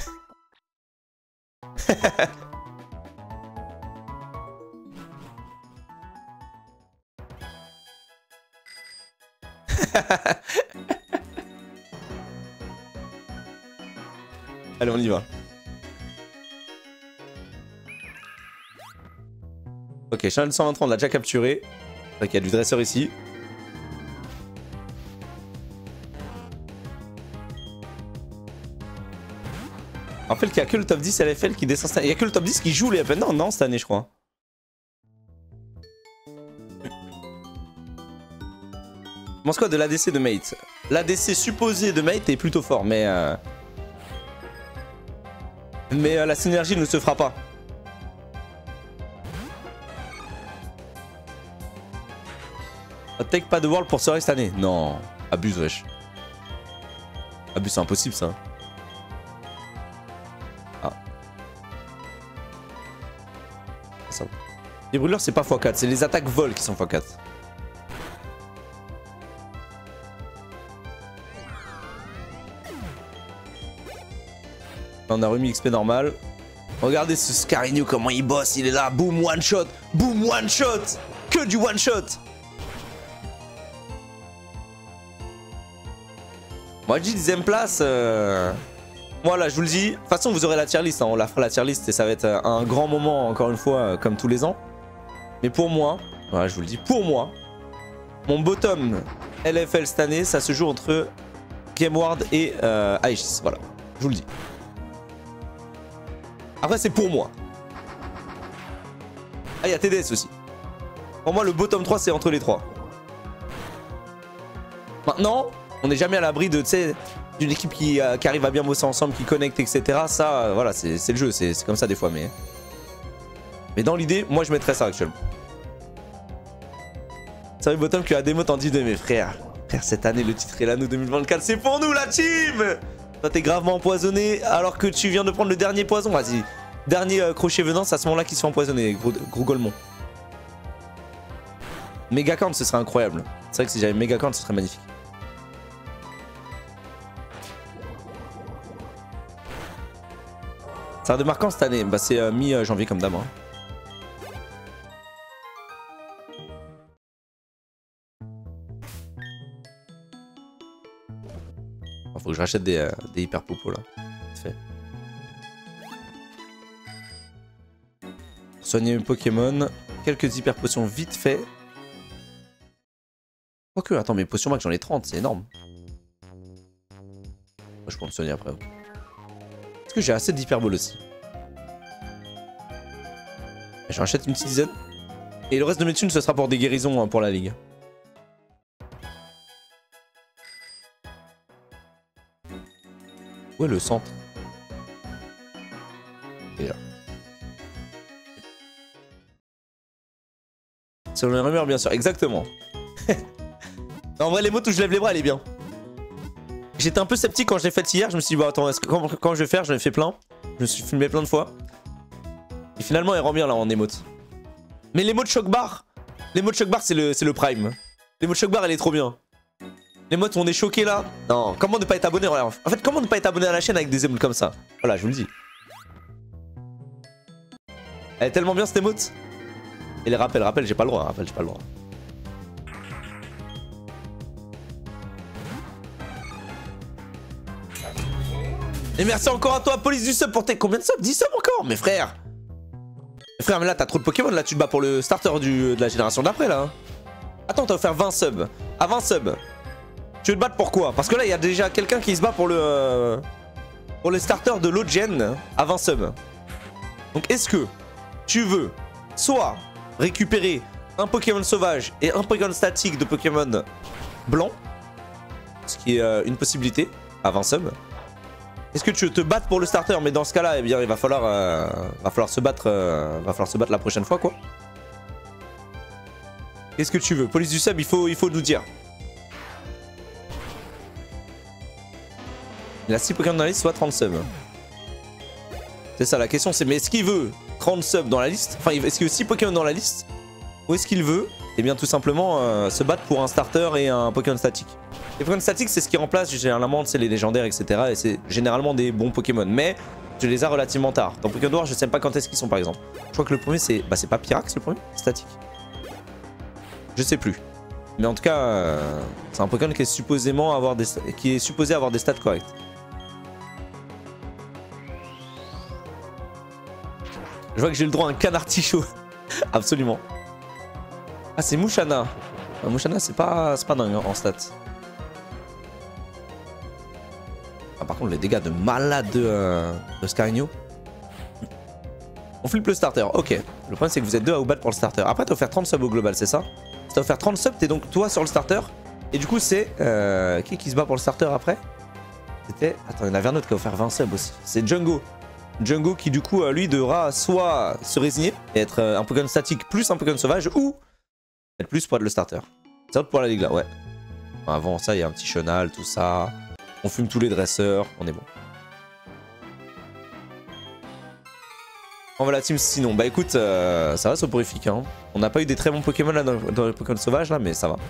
Allez, on y va. Ok, Channel cent vingt-trois, on l'a déjà capturé. Ok, il y a du dresseur ici. En fait, il n'y a que le top dix L F L qui descend cette année. Il n'y a que le top dix qui joue les F L. Non, non, cette année, je crois. Je pense quoi de l'A D C de Mate? L'A D C supposé de Mate est plutôt fort, mais... Euh... Mais euh, la synergie ne se fera pas. Take pas de World pour Sorry cette année. Non, abuse, wesh. Abuse, c'est impossible, ça. Ah. Ça. Les brûleurs, c'est pas fois quatre, c'est les attaques vol qui sont fois quatre. On a remis X P normal. Regardez ce Scarigno, comment il bosse, il est là. Boom, one shot. Boom, one shot. Que du one shot. Moi je dis dixième place. Euh... Voilà, je vous le dis. De toute façon, vous aurez la tier list. Hein. On la fera la tier list et ça va être un grand moment, encore une fois, comme tous les ans. Mais pour moi, voilà, je vous le dis, pour moi, mon bottom L F L cette année, ça se joue entre GameWard et euh, Aegis. Voilà, je vous le dis. Après, c'est pour moi. Ah, il y a T D S aussi. Pour moi, le bottom trois, c'est entre les trois. Maintenant, on n'est jamais à l'abri de, tu sais, d'une équipe qui, euh, qui arrive à bien bosser ensemble, qui connecte, et cetera. Ça, euh, voilà, c'est le jeu, c'est comme ça des fois. Mais, mais dans l'idée, moi, je mettrais ça actuellement. C'est vrai, bottom qui a des mots t'en dis de mes frères. Frère, cette année, le titre est là, nous deux mille vingt-quatre, c'est pour nous, la team. Toi, t'es gravement empoisonné alors que tu viens de prendre le dernier poison. Vas-y, dernier euh, crochet venant, c'est à ce moment-là qu'il se fait empoisonner, gros, gros Golemon. Megacount, ce serait incroyable. C'est vrai que si j'avais Megacount, ce serait magnifique. Ça a de marquant cette année. Bah, c'est euh, mi-janvier comme d'hab. Hein. Faut que je rachète des, euh, des hyper popos là. Fait. Pour soigner mes Pokémon. Quelques hyper potions vite fait. Quoique, attends, mes potions max, j'en ai trente, c'est énorme. Moi, je peux me soigner après. Est-ce que j'ai assez d'hyperball aussi? J'en achète une petite dizaine. Et le reste de mes thunes, ce sera pour des guérisons hein, pour la ligue. Où est le centre? Et là. Selon les rumeurs, bien sûr. Exactement. En vrai, les mots où je lève les bras, elle est bien. J'étais un peu sceptique quand je l'ai faite hier. Je me suis dit, bon, attends, est-ce que quand, quand je vais faire, j'en ai fait plein. Je me suis filmé plein de fois. Et finalement, elle rend bien là en émote. Mais l'émote choc bar, l'émote choc bar, c'est le, le prime. L'émote choc bar, elle est trop bien. L'émote où on est choqué là. Non, comment ne pas être abonné? En fait, comment ne pas être abonné à la chaîne avec des émotes comme ça? Voilà, je vous le dis. Elle est tellement bien cette émote. Et les rappels, rappels, j'ai pas le droit. Rappel, j'ai pas le droit. Et merci encore à toi, Police du sub, pour tes combien de subs? dix subs encore, mes frères. Mes frères, mais là, t'as trop de Pokémon. Là, tu te bats pour le starter du, de la génération d'après, là. Attends, t'as offert vingt subs. À vingt subs. Tu veux te battre pour quoi? Parce que là, il y a déjà quelqu'un qui se bat pour le... Euh, pour le starter de l'autre gen à vingt subs. Donc, est-ce que tu veux soit récupérer un Pokémon sauvage et un Pokémon statique de Pokémon blanc, ce qui est euh, une possibilité, à vingt subs. Est-ce que tu veux te battre pour le starter? Mais dans ce cas-là, eh bien, il va falloir, euh, va falloir se battre, euh, va falloir se battre la prochaine fois, quoi. Qu'est-ce que tu veux? Police du sub, il faut, il faut nous dire. Il a six Pokémon dans la liste, soit trente subs. C'est ça la question, c'est mais est-ce qu'il veut trente subs dans la liste? Enfin, est-ce qu'il veut six Pokémon dans la liste? Ou est-ce qu'il veut, eh bien, tout simplement, euh, se battre pour un starter et un Pokémon statique? Les Pokémon statiques, c'est ce qui remplace généralement, c'est les légendaires, et cetera. Et c'est généralement des bons Pokémon. Mais tu les as relativement tard. Dans Pokémon Noir, je sais pas quand est-ce qu'ils sont, par exemple. Je crois que le premier, c'est. Bah, c'est pas Pyrax le premier? Statique. Je sais plus. Mais en tout cas, euh, c'est un Pokémon qui est supposément avoir des. Qui est supposé avoir des stats corrects. Je vois que j'ai le droit à un canard tichot. Absolument. Ah, c'est Mushanna. Euh, Mushanna, c'est pas, pas dingue hein, en stats. Ah, par contre, les dégâts de malade de, euh, de Scarigno. On flippe le starter, ok. Le problème, c'est que vous êtes deux à Oubat pour le starter. Après, t'as offert trente subs au global, c'est ça? T'as offert trente subs, t'es donc toi sur le starter. Et du coup, c'est. Euh, qui qui se bat pour le starter après? C'était. Attends, il y en avait un autre qui a offert vingt subs aussi. C'est Django. Django qui, du coup, euh, lui, devra soit se résigner et être euh, un Pokémon statique plus un Pokémon sauvage ou être plus pour être le starter. C'est autre pour la ligue là, ouais. Avant ça, il y a un petit chenal, tout ça. On fume tous les dresseurs, on est bon. On va la team sinon. Bah écoute, euh, ça va soporifique. Hein. On n'a pas eu des très bons Pokémon là dans, dans les Pokémon sauvages là, mais ça va.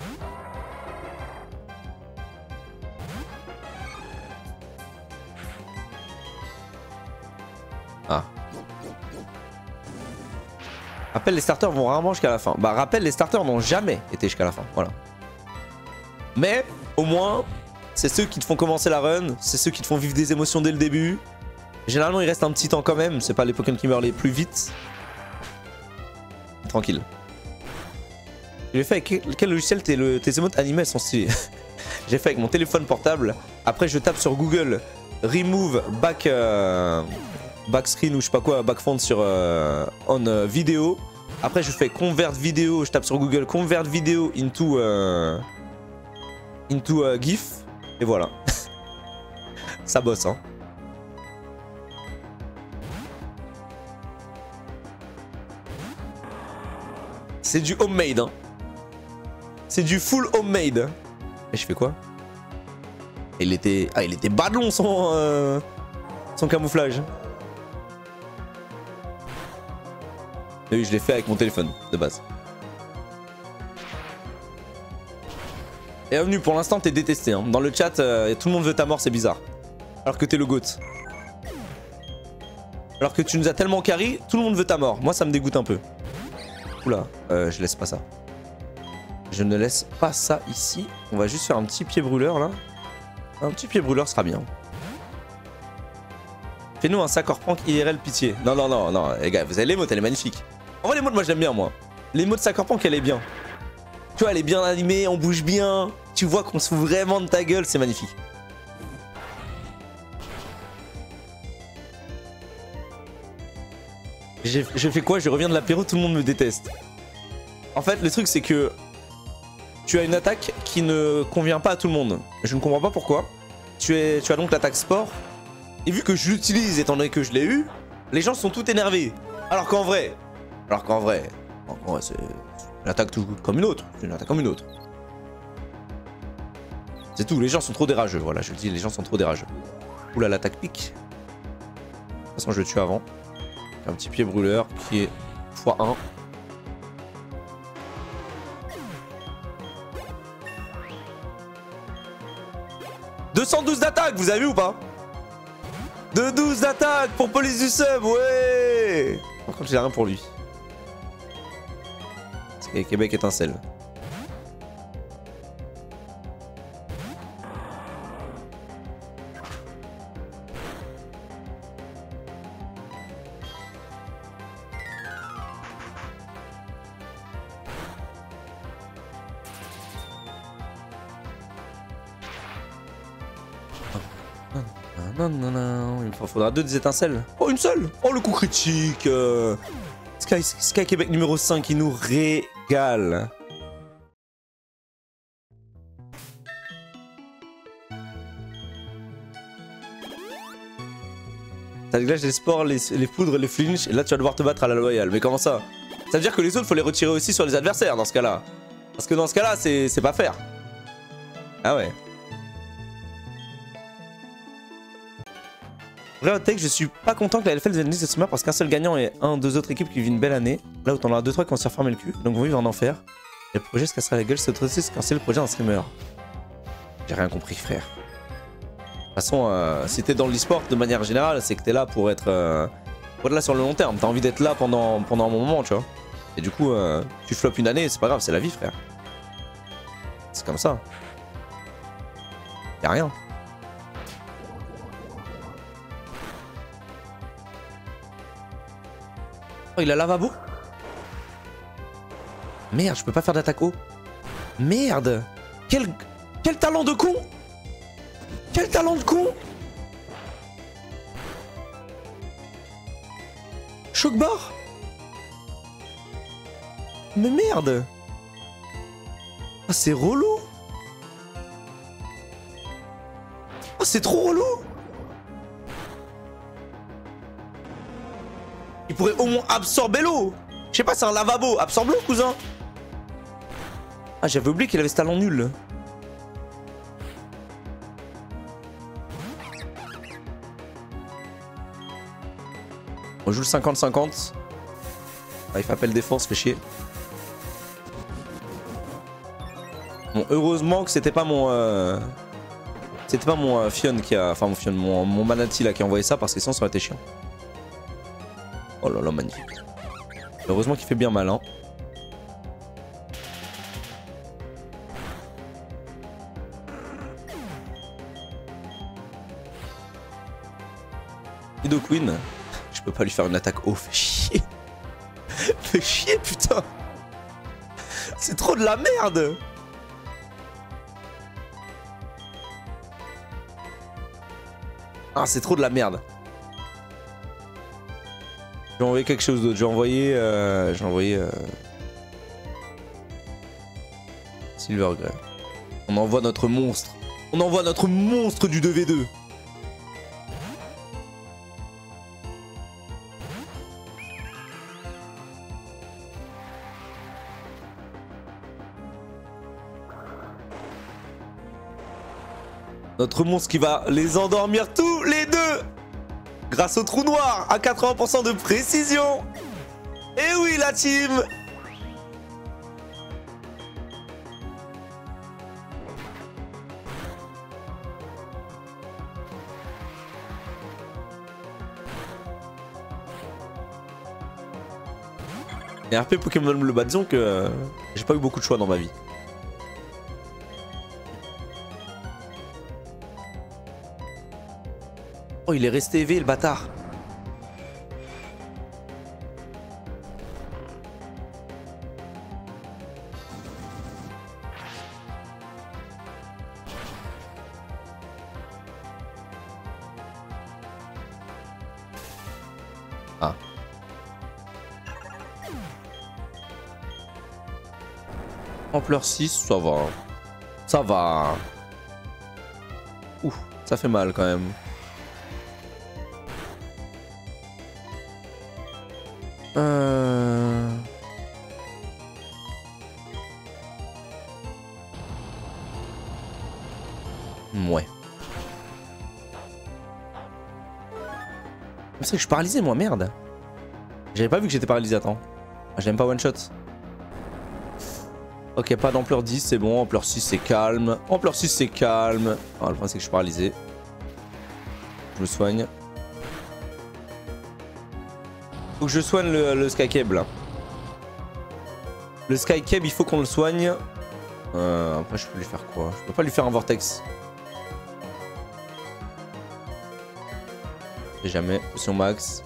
Ah. Rappel, les starters vont rarement jusqu'à la fin. Bah rappel, les starters n'ont jamais été jusqu'à la fin. Voilà. Mais au moins, c'est ceux qui te font commencer la run, c'est ceux qui te font vivre des émotions dès le début. Généralement, il reste un petit temps quand même. C'est pas les Pokémon qui meurent les plus vite. Tranquille. J'ai fait avec quel logiciel tes, le, tes émotes animées sont stylées. J'ai fait avec mon téléphone portable. Après, je tape sur Google remove back euh, back screen ou je sais pas quoi, back font sur euh, on euh, vidéo. Après, je fais convert vidéo. Je tape sur Google convert vidéo into euh, into euh, GIF et voilà. Ça bosse hein. C'est du homemade hein. C'est du full homemade. Et je fais quoi? Il était... Ah il était badlon son... Euh... son camouflage. Et oui je l'ai fait avec mon téléphone de base. Et bienvenue, pour l'instant t'es détesté hein. Dans le chat euh, tout le monde veut ta mort, c'est bizarre. Alors que t'es le GOAT. Alors que tu nous as tellement carry, tout le monde veut ta mort. Moi ça me dégoûte un peu. Oula, euh, je laisse pas ça. Je ne laisse pas ça ici. On va juste faire un petit pied brûleur là. Un petit pied brûleur sera bien. Fais-nous un Saccor Prank I R L pitié. Non, non, non, non, les gars, vous avez l'émote, elle est magnifique. En vrai, l'émote, moi j'aime bien, moi. L'émote Saccor Prank, elle est bien. Tu vois, elle est bien animée, on bouge bien. Tu vois qu'on se fout vraiment de ta gueule, c'est magnifique. Je fais quoi? Je reviens de l'apéro, tout le monde me déteste. En fait, le truc, c'est que tu as une attaque qui ne convient pas à tout le monde. Je ne comprends pas pourquoi. Tu, es, tu as donc l'attaque sport. Et vu que je l'utilise, étant donné que je l'ai eu, les gens sont tout énervés. Alors qu'en vrai, alors qu'en vrai, en vrai c'est une attaque tout comme une autre. C'est une attaque comme une autre. C'est tout, les gens sont trop dérageux. Voilà, je le dis, les gens sont trop dérageux. Oula, l'attaque pique. De toute façon, je le tue avant. Un petit pied brûleur qui est fois un. deux cent douze d'attaque, vous avez vu ou pas? deux cent douze d'attaque pour police du sub, ouais. Par contre, j'ai rien pour lui. Parce que Québec étincelle. Non, non, non, il me faudra deux des étincelles. Oh, une seule. Oh, le coup critique. euh... Sky, Sky Québec numéro cinq, qui nous régale. T'as déglage les sports, les, les poudres, les flinch, et là tu vas devoir te battre à la loyale. Mais comment ça? Ça veut dire que les autres, faut les retirer aussi sur les adversaires dans ce cas-là. Parce que dans ce cas-là, c'est pas faire. Ah ouais. Vrai hot take, je suis pas content que la L F L vienne cette summer parce qu'un seul gagnant et un deux autres équipes qui vivent une belle année. Là où t'en as deux trois qui vont se faire fermer le cul, donc vont vivre en enfer. Et le projet se cassera la gueule, c'est autre chose quand c'est le projet d'un streamer. J'ai rien compris, frère. De toute façon, euh, si t'es dans l'e-sport de manière générale, c'est que t'es là pour être, euh, pour être là sur le long terme. T'as envie d'être là pendant, pendant un bon moment, tu vois. Et du coup, euh, tu floppes une année, c'est pas grave, c'est la vie, frère. C'est comme ça. Y'a rien. Oh, il a lavabo. Merde, je peux pas faire d'attaque haut. Merde. Quel... Quel talent de con. Quel talent de con. Choc barre. Mais merde. Ah, c'est relou. Ah, c'est trop relou. Il pourrait au moins absorber l'eau. Je sais pas, c'est un lavabo. Absorbe l'eau, cousin. Ah, j'avais oublié qu'il avait ce talent nul. On joue le cinquante cinquante. Ah, il fait appel défense, fait chier. Bon, heureusement que c'était pas mon... Euh... C'était pas mon euh, Fion qui a... Enfin, mon Fion, mon, mon Manatee là qui a envoyé ça, parce que sinon ça aurait été chiant. Oh là là, magnifique. Heureusement qu'il fait bien mal, hein. Nido Queen. Je peux pas lui faire une attaque haut, fais chier. Fais chier, putain. C'est trop de la merde. Ah, c'est trop de la merde. J'ai envoyé quelque chose d'autre. J'ai envoyé... Euh, J'ai envoyé... Euh... Silvergrey. On envoie notre monstre. On envoie notre monstre du deux v deux. Notre monstre qui va les endormir tous les deux grâce au trou noir à quatre-vingts pour cent de précision. Et oui, la team. Et R P Pokémon Bleu, bah disons que euh, j'ai pas eu beaucoup de choix dans ma vie. Oh, il est resté éveillé, le bâtard. Ah. Ampleur six, ça va. Ça va. Ouh, ça fait mal quand même. Euh... Ouais. C'est vrai que je suis paralysé moi, merde. J'avais pas vu que j'étais paralysé, attends. J'aime pas one shot. Ok, pas d'ampleur dix, c'est bon. Ampleur six, c'est calme. Ampleur six, c'est calme. Ah, le problème, c'est que je suis paralysé. Je me soigne. Faut que je soigne le, le Skycab là. Le Skycab, il faut qu'on le soigne. Euh, après, je peux lui faire quoi? Je peux pas lui faire un vortex. Je sais jamais. Potion max.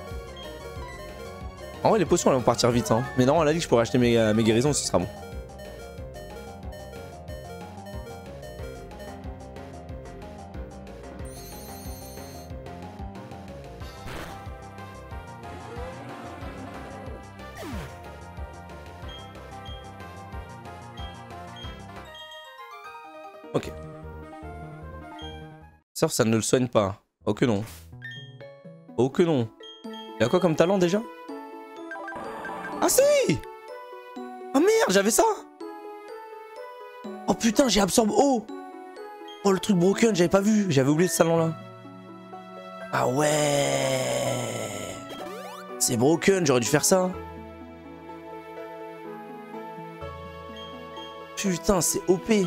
En vrai, les potions elles vont partir vite. Hein. Mais non, elle a dit que je pourrais acheter mes, mes guérisons, ce sera bon. Ok. Sauf ça ne le soigne pas. Oh que non. Oh que non. Il y a quoi comme talent déjà? Ah si! Ah merde, j'avais ça! Oh putain, j'ai absorbe eau! Oh le truc broken, j'avais pas vu. J'avais oublié ce talent là. Ah ouais! C'est broken, j'aurais dû faire ça. Putain, c'est O P.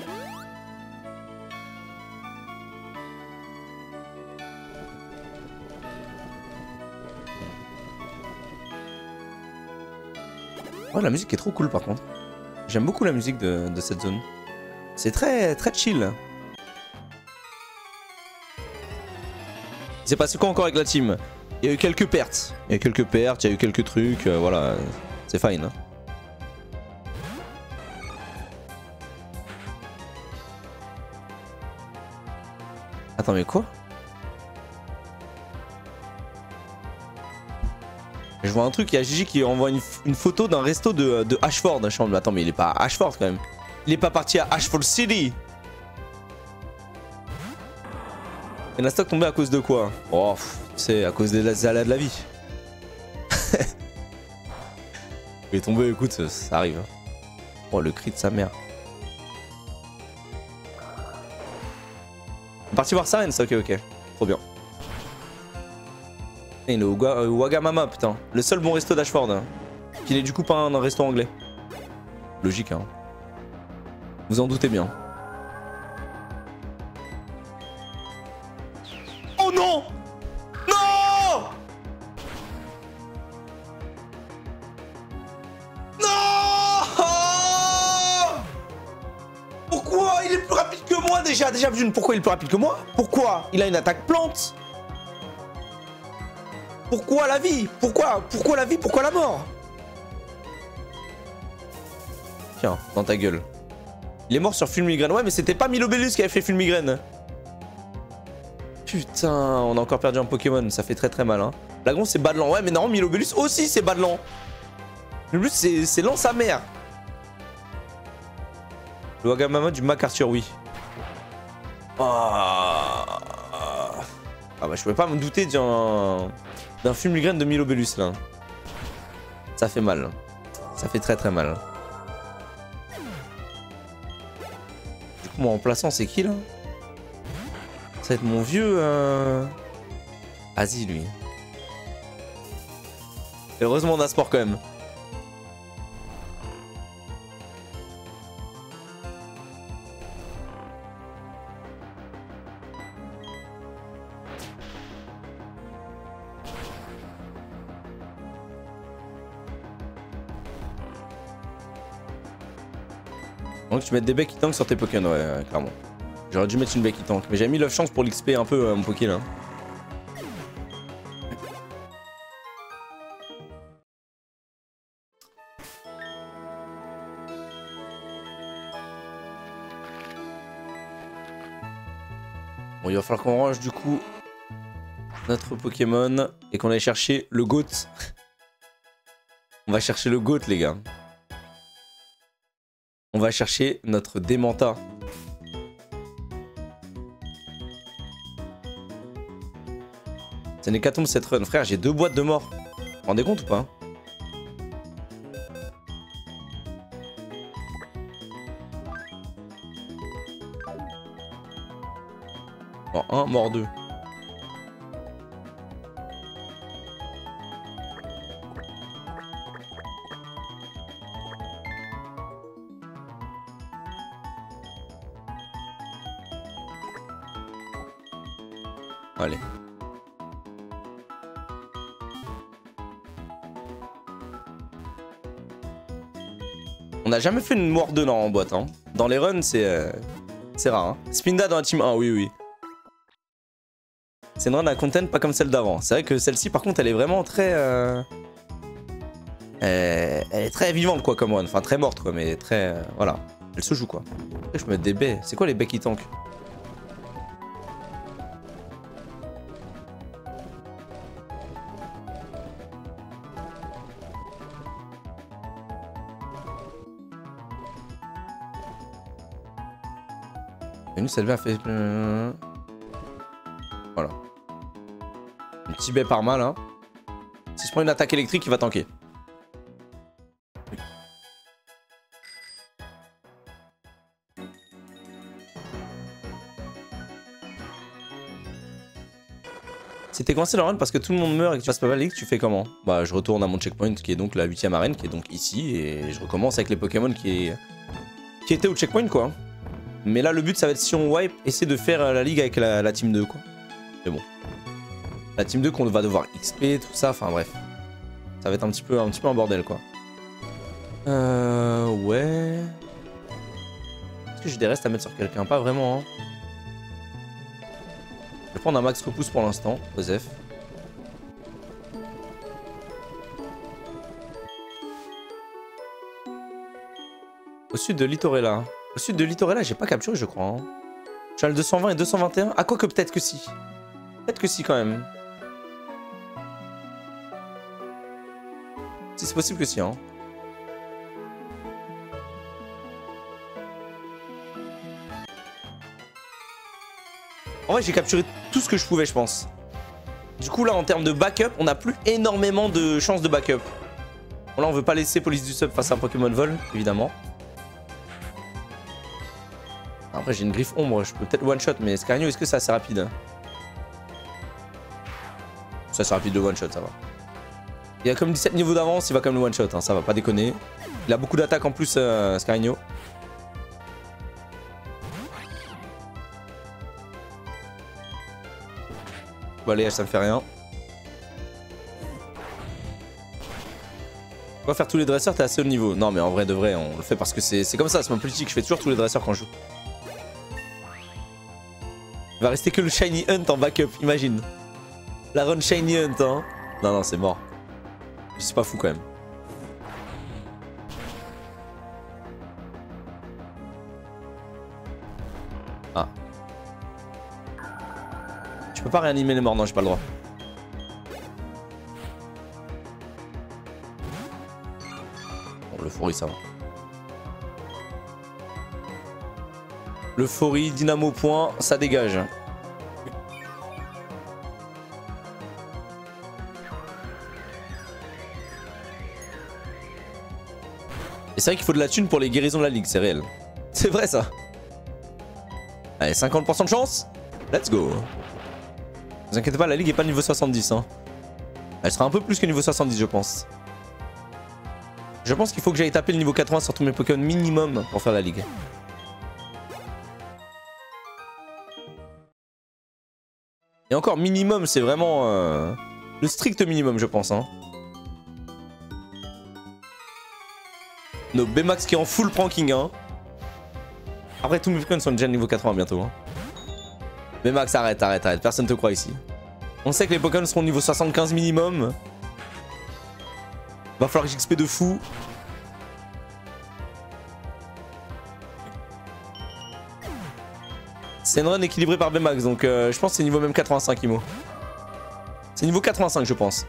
Ouais, la musique est trop cool par contre. J'aime beaucoup la musique de, de cette zone. C'est très très chill. Il s'est passé quoi encore avec la team? Il y a eu quelques pertes. Il y a eu quelques pertes, il y a eu quelques trucs, euh, voilà. C'est fine. Hein. Attends, mais quoi? Je vois un truc, il y a Gigi qui envoie une, une photo d'un resto de, de Ashford. Je me dis, attends, mais il est pas à Ashford quand même. Il est pas parti à Ashford City. Et la stock tombée à cause de quoi? Oh, c'est à cause des aléas de la vie. Il est tombé, écoute, ça, ça arrive. Oh, le cri de sa mère. On est parti voir Sarens, ok, ok. Trop bien. Et le Waga, Wagamama, putain. Le seul bon resto d'Ashford. Hein. Qui n'est du coup pas un, un resto anglais. Logique, hein. Vous en doutez bien. Oh non! Non! Non! Pourquoi il est plus rapide que moi déjà? Déjà, pourquoi il est plus rapide que moi? Pourquoi il a une attaque plante? Pourquoi la vie? Pourquoi? Pourquoi la vie? Pourquoi la mort? Tiens, dans ta gueule. Il est mort sur Fulmigraine. Ouais, mais c'était pas Milobellus qui avait fait Fulmigraine. Putain, on a encore perdu un Pokémon. Ça fait très très mal, hein. Lagron, c'est Badlan. Ouais, mais non, Milobellus aussi, c'est Badlan. Milobellus, c'est lent sa mère. Le Wagamama du MacArthur, oui. Ah, ah bah, je pouvais pas me douter d'un... d'un Fulmigraine de Milobellus là. Ça fait mal. Ça fait très très mal. Du coup, mon remplaçant, c'est qui là? Ça va être mon vieux. Euh... Asi, lui. Heureusement, on a sport quand même. Donc tu mets des becs qui tankent sur tes Pokémon, ouais, ouais, clairement. J'aurais dû mettre une bec qui tank, mais j'ai mis neuf chances pour l'X P un peu euh, mon Poké là. Bon, il va falloir qu'on range du coup notre Pokémon et qu'on aille chercher le GOAT. On va chercher le GOAT les gars. On va chercher notre Démenta. C'est une hécatombe cette run. Frère, j'ai deux boîtes de mort. Vous vous rendez compte ou pas? Mort un, mort deux. Allez. On n'a jamais fait une mort deux en boîte. Hein. Dans les runs, c'est euh, c'est rare. Hein. Spinda dans la team un, oui, oui. C'est une run à content, pas comme celle d'avant. C'est vrai que celle-ci, par contre, elle est vraiment très... Euh... Elle... elle est très vivante, quoi, comme run. Enfin, très morte, quoi, mais très... Euh... Voilà. Elle se joue, quoi. Après, je peux mettre des baies. C'est quoi les baies qui tankent? Vénus, elle vient fait... Euh... Voilà. Un petit baie par mal, hein. Si je prends une attaque électrique, il va tanker. Si t'es coincé dans la run parce que tout le monde meurt et que tu passes pas mal tu fais comment? Bah je retourne à mon checkpoint qui est donc la huitième arène, qui est donc ici, et je recommence avec les Pokémon qui, est... qui étaient au checkpoint quoi. Mais là le but ça va être si on wipe, essayer de faire la ligue avec la, la team deux quoi. Mais bon. La team deux qu'on va devoir X P, tout ça, enfin bref. Ça va être un petit peu un, petit peu un bordel quoi. Euh... Ouais... Est-ce que j'ai des restes à mettre sur quelqu'un? Pas vraiment hein. Je vais prendre un max repousse pour l'instant, Osef. Au sud de Littorella. Au sud de Littorella, j'ai pas capturé, je crois. Hein. Je suis à le deux cent vingt et deux cent vingt et un. Ah, quoi que peut-être que si. Peut-être que si quand même. Si c'est possible que si, hein. En vrai, j'ai capturé tout ce que je pouvais, je pense. Du coup, là, en termes de backup, on n'a plus énormément de chances de backup. Bon, là, on veut pas laisser Police du Sub face à un Pokémon Vol, évidemment. Après, j'ai une griffe ombre, je peux peut-être one-shot, mais Scarigno, est-ce que c'est assez rapide? C'est assez rapide de one-shot, ça va. Il a comme dix-sept niveaux d'avance, il va comme le one-shot, hein, ça va pas déconner. Il a beaucoup d'attaques en plus, euh, Scarigno. Balayage, ça me fait rien. Pourquoi faire tous les dresseurs? T'es assez haut niveau. Non, mais en vrai de vrai, on le fait parce que c'est comme ça, c'est ma politique. Je fais toujours tous les dresseurs quand je joue. Il va rester que le Shiny Hunt en backup, imagine. La run Shiny Hunt, hein. Non, non, c'est mort. C'est pas fou quand même. Ah. Je peux pas réanimer les morts, non, j'ai pas le droit. Bon, l'euphorie, ça va. L'euphorie, dynamo point, ça dégage. Et c'est vrai qu'il faut de la thune pour les guérisons de la ligue, c'est réel. C'est vrai ça. Allez, cinquante pour cent de chance. Let's go. Ne vous inquiétez pas, la ligue est pas niveau soixante-dix. Hein. Elle sera un peu plus que niveau soixante-dix, je pense. Je pense qu'il faut que j'aille taper le niveau quatre-vingts sur tous mes Pokémon minimum pour faire la ligue. Et encore, minimum, c'est vraiment euh, le strict minimum, je pense. Hein. Nos B-Max qui est en full pranking. Hein. Après, tous mes Pokémon sont déjà niveau quatre-vingts bientôt. Hein. B-Max, arrête, arrête, arrête. Personne te croit ici. On sait que les Pokémon seront niveau soixante-quinze minimum. Va falloir que j'X P de fou. C'est une run équilibrée par B-Max, donc euh, je pense que c'est niveau même quatre-vingt-cinq, Imo. C'est niveau quatre-vingt-cinq, je pense.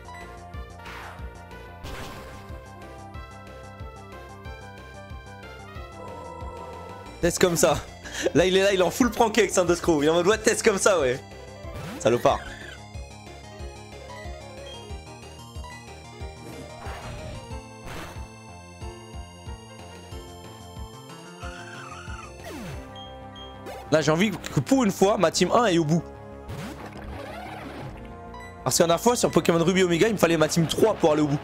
Test comme ça. Là, il est là, il est en full pranké avec Saint-Descrow. Il est en mode, ouais, test comme ça, ouais. Salopard. Là, j'ai envie que pour une fois, ma team un est au bout. Parce que la dernière fois, sur Pokémon Ruby Omega, il me fallait ma team trois pour aller au bout.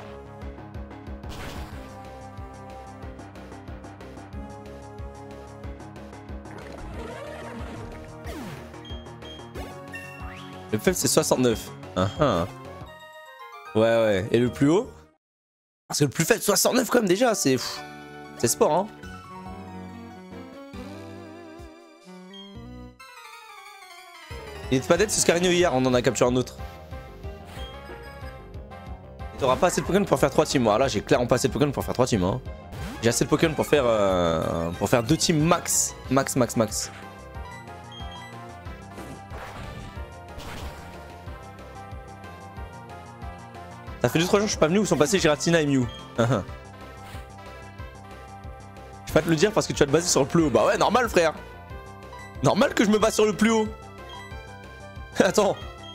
Le faible, c'est soixante-neuf. Uh -huh. Ouais, ouais. Et le plus haut? Parce que le plus faible, soixante-neuf, quand même, déjà, c'est... C'est sport, hein. Il était pas dead ce Scarigno hier, on en a capturé un autre. T'auras pas assez de Pokémon pour faire trois teams. Moi là j'ai clairement pas assez de Pokémon pour faire trois teams. Hein. J'ai assez de Pokémon pour faire euh, pour faire deux teams max. Max, max, max. Ça fait deux trois jours que je suis pas venu où sont passés Giratina et Mew. Je vais pas te le dire parce que tu vas te baser sur le plus haut. Bah ouais, normal frère. Normal que je me base sur le plus haut. Attends.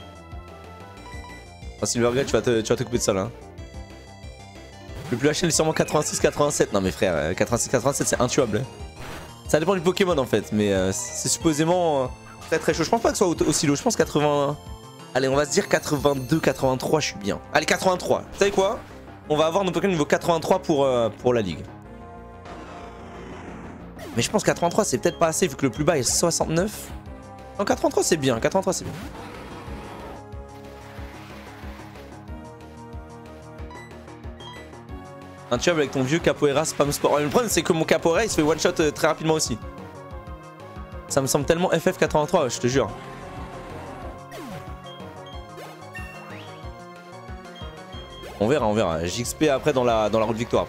Oh, Silvergate, tu vas te, tu vas te couper de ça là. Le plus H L est sûrement quatre-vingt-six quatre-vingt-sept. Non mais frère, quatre-vingt-six quatre-vingt-sept c'est intuable. Ça dépend du Pokémon en fait, mais euh, c'est supposément euh, très très chaud. Je pense pas que ce soit aussi low, je pense quatre-vingts... Allez, on va se dire quatre-vingt-deux quatre-vingt-trois, je suis bien. Allez, quatre-vingt-trois. Vous savez quoi? On va avoir nos Pokémon niveau quatre-vingt-trois pour, euh, pour la ligue. Mais je pense que quatre-vingt-trois c'est peut-être pas assez vu que le plus bas est soixante-neuf. Non, quatre-vingt-trois c'est bien, quatre-vingt-trois c'est bien. Un tuable avec ton vieux capoeira spam sport. Le problème c'est que mon capoeira il se fait one shot euh, très rapidement aussi. Ça me semble tellement F F quatre-vingt-trois, je te jure. On verra, on verra. J X P après dans la, dans la route victoire.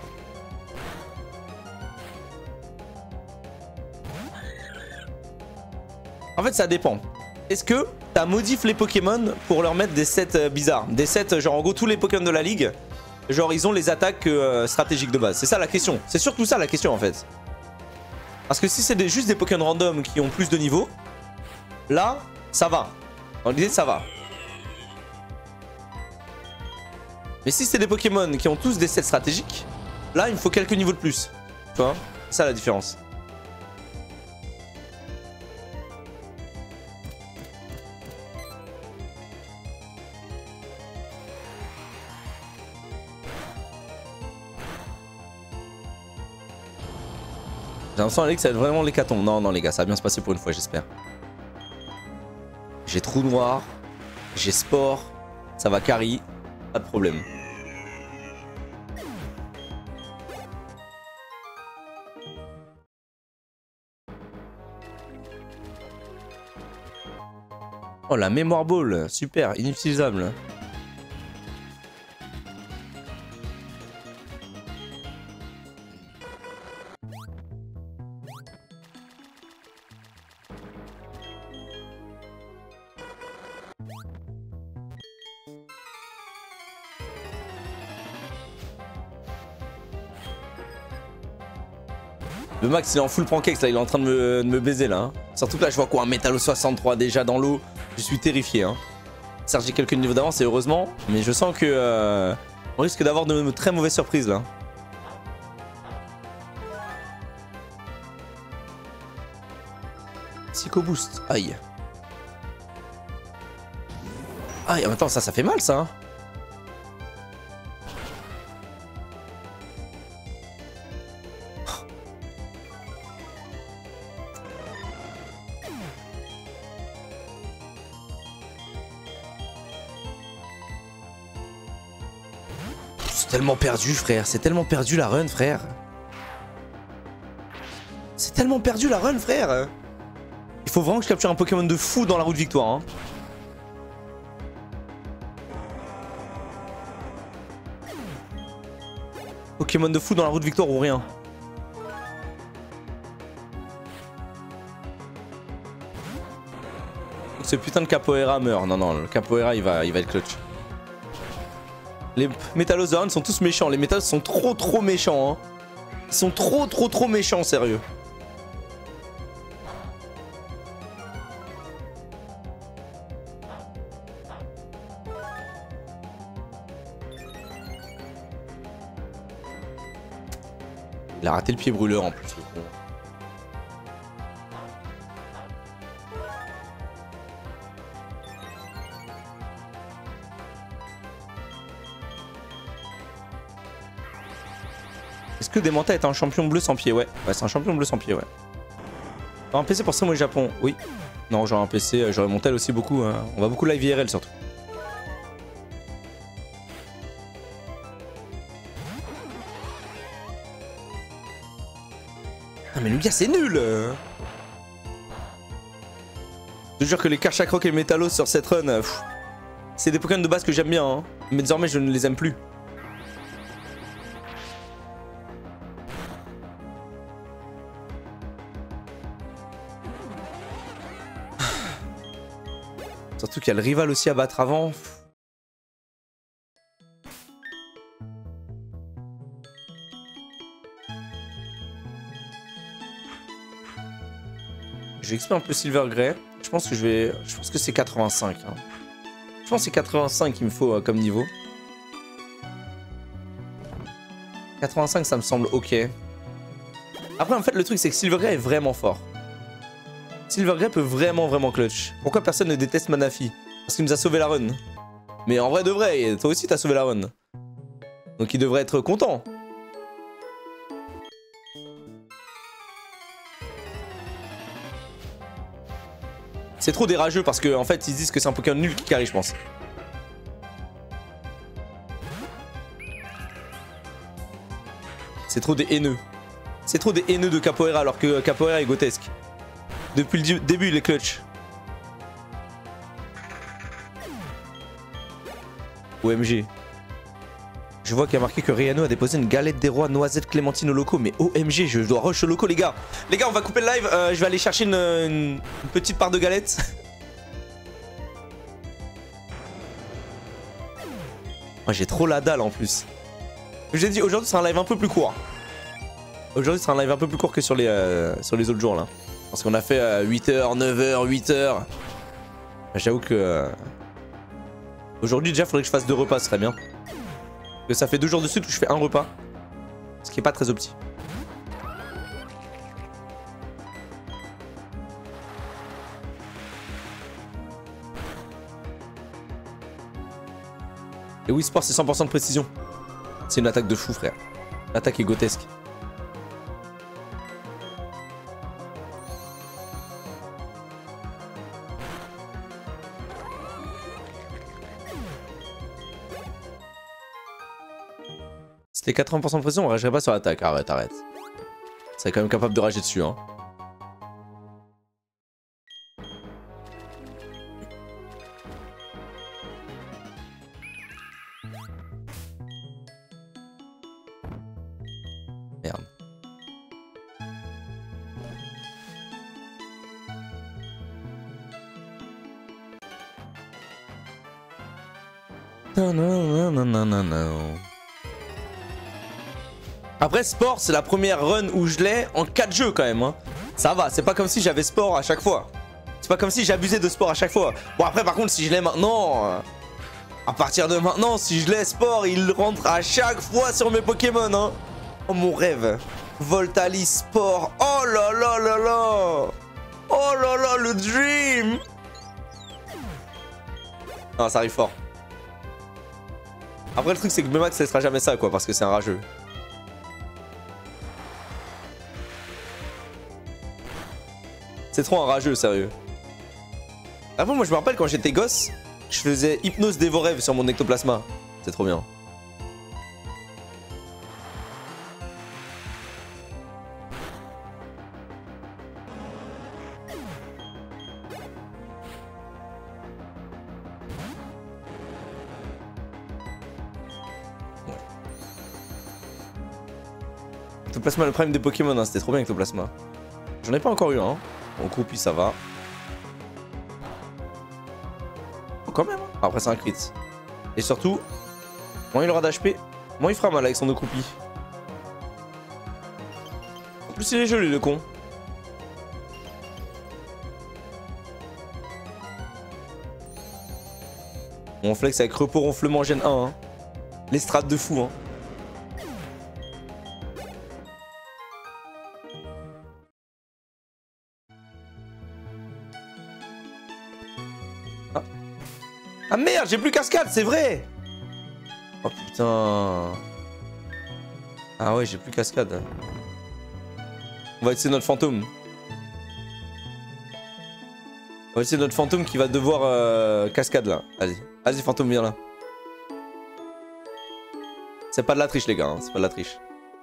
En fait, ça dépend. Est-ce que t'as modifié les Pokémon pour leur mettre des sets euh, bizarres? Des sets, genre en gros, tous les Pokémon de la ligue, genre ils ont les attaques euh, stratégiques de base. C'est ça la question. C'est surtout ça la question en fait. Parce que si c'est des, juste des Pokémon random qui ont plus de niveau, là, ça va. Dans l'idée, ça va. Mais si c'est des Pokémon qui ont tous des sets stratégiques, là, il me faut quelques niveaux de plus. Tu vois? C'est ça la différence. J'ai l'impression que ça va être vraiment l'hécatombe. Non, non les gars, ça va bien se passer pour une fois, j'espère. J'ai trou noir, j'ai sport, ça va carry, pas de problème. Oh la mémoire ball, super, inutilisable. Le Max il est en full pancakes là, il est en train de me, de me baiser là. Hein. Surtout que là je vois quoi, un Métallo soixante-trois déjà dans l'eau. Je suis terrifié. Hein. Certes j'ai quelques niveaux d'avance et heureusement. Mais je sens que euh, on risque d'avoir de, de très mauvaises surprises là. Psycho Boost, aïe. Aïe, en même temps ça, ça fait mal ça. Hein. C'est tellement perdu frère, c'est tellement perdu la run frère. C'est tellement perdu la run frère. Il faut vraiment que je capture un Pokémon de fou dans la route victoire. Hein. Pokémon de fou dans la route victoire ou rien. Ce putain de Capoeira meurt. Non, non, le Capoeira il va, il va être clutch. Les Métallosaurons sont tous méchants. Les Métallos sont trop trop méchants. Hein. Ils sont trop trop trop méchants, sérieux. Il a raté le pied brûleur en plus, le con. Est-ce que Dementa est un champion bleu sans pied? Ouais, ouais c'est un champion bleu sans pied, ouais. Un P C pour ça, moi, au Japon. Oui. Non, j'aurais un P C, j'aurais mon tel aussi beaucoup. Hein. On va beaucoup live I R L surtout. Ah mais le gars c'est nul. Je te jure que les Karchakroc et les Métallos sur cette run, c'est des Pokémon de base que j'aime bien, hein. Mais désormais je ne les aime plus. Surtout qu'il y a le rival aussi à battre avant. Je vais explorer un peu Silver Grey. Je pense que je vais. Je pense que c'est quatre-vingt-cinq. Hein. Je pense que c'est quatre-vingt-cinq qu'il me faut euh, comme niveau. quatre-vingt-cinq, ça me semble ok. Après, en fait, le truc, c'est que Silver Grey est vraiment fort. Silver Grey peut vraiment, vraiment clutch. Pourquoi personne ne déteste Manafi? Parce qu'il nous a sauvé la run. Mais en vrai de vrai, toi aussi, t'as sauvé la run. Donc il devrait être content. C'est trop des rageux parce qu'en en fait, ils disent que c'est un Pokémon nul qui carry, je pense. C'est trop des haineux. C'est trop des haineux de Capoeira alors que Capoeira est grotesque. Depuis le début, il est clutch. O M G. Je vois qu'il y a marqué que Riano a déposé une galette des rois noisette clémentine au loco. Mais O M G, je dois rush au loco, les gars. Les gars, on va couper le live. Euh, je vais aller chercher une, une, une petite part de galette. Moi, j'ai trop la dalle en plus. J'ai dit, aujourd'hui, c'est un live un peu plus court. Aujourd'hui, c'est un live un peu plus court que sur les, euh, sur les autres jours, là. Parce qu'on a fait euh, huit heures, neuf heures, huit heures. J'avoue que... Euh... Aujourd'hui, déjà, il faudrait que je fasse deux repas, ce serait bien. Parce que ça fait deux jours de suite où je fais un repas. Ce qui est pas très opti. Et Wii Sport, c'est cent pour cent de précision. C'est une attaque de fou, frère. L'attaque est grotesque. C'était quatre-vingts pour cent de précision, on ragerait pas sur l'attaque. Arrête, arrête. C'est quand même capable de rager dessus, hein. Merde. Non, non, non, non, non, non. Après, sport, c'est la première run où je l'ai en quatre jeux quand même. Hein. Ça va, c'est pas comme si j'avais sport à chaque fois. C'est pas comme si j'abusais de sport à chaque fois. Bon, après, par contre, si je l'ai maintenant... À partir de maintenant, si je l'ai sport, il rentre à chaque fois sur mes Pokémon. Hein. Oh, mon rêve. Voltali sport. Oh là là là là. Oh là là, le dream. Non, ça arrive fort. Après, le truc, c'est que Max, ça sera jamais ça, quoi, parce que c'est un rageux. C'est trop un rageux, sérieux. Après, moi, je me rappelle quand j'étais gosse, je faisais hypnose dévorève sur mon ectoplasma. C'est trop bien. Ouais. Ectoplasma, le prime des Pokémon, hein, c'était trop bien Ectoplasma. J'en ai pas encore eu un. Hein. Bon, Groupie, ça va. Oh, quand même. Hein. Après, c'est un crit. Et surtout, moins il aura d'H P, moins il fera mal avec son Groupie. En plus, il est joli, le con. On flex avec repos ronflement gène un. Hein. Les strats de fou. Hein. Ah merde, j'ai plus cascade, c'est vrai. Oh putain. Ah ouais, j'ai plus cascade. On va essayer notre fantôme. On va essayer notre fantôme qui va devoir euh, cascade là. Vas-y, vas-y fantôme, viens là. C'est pas de la triche les gars, hein. C'est pas de la triche.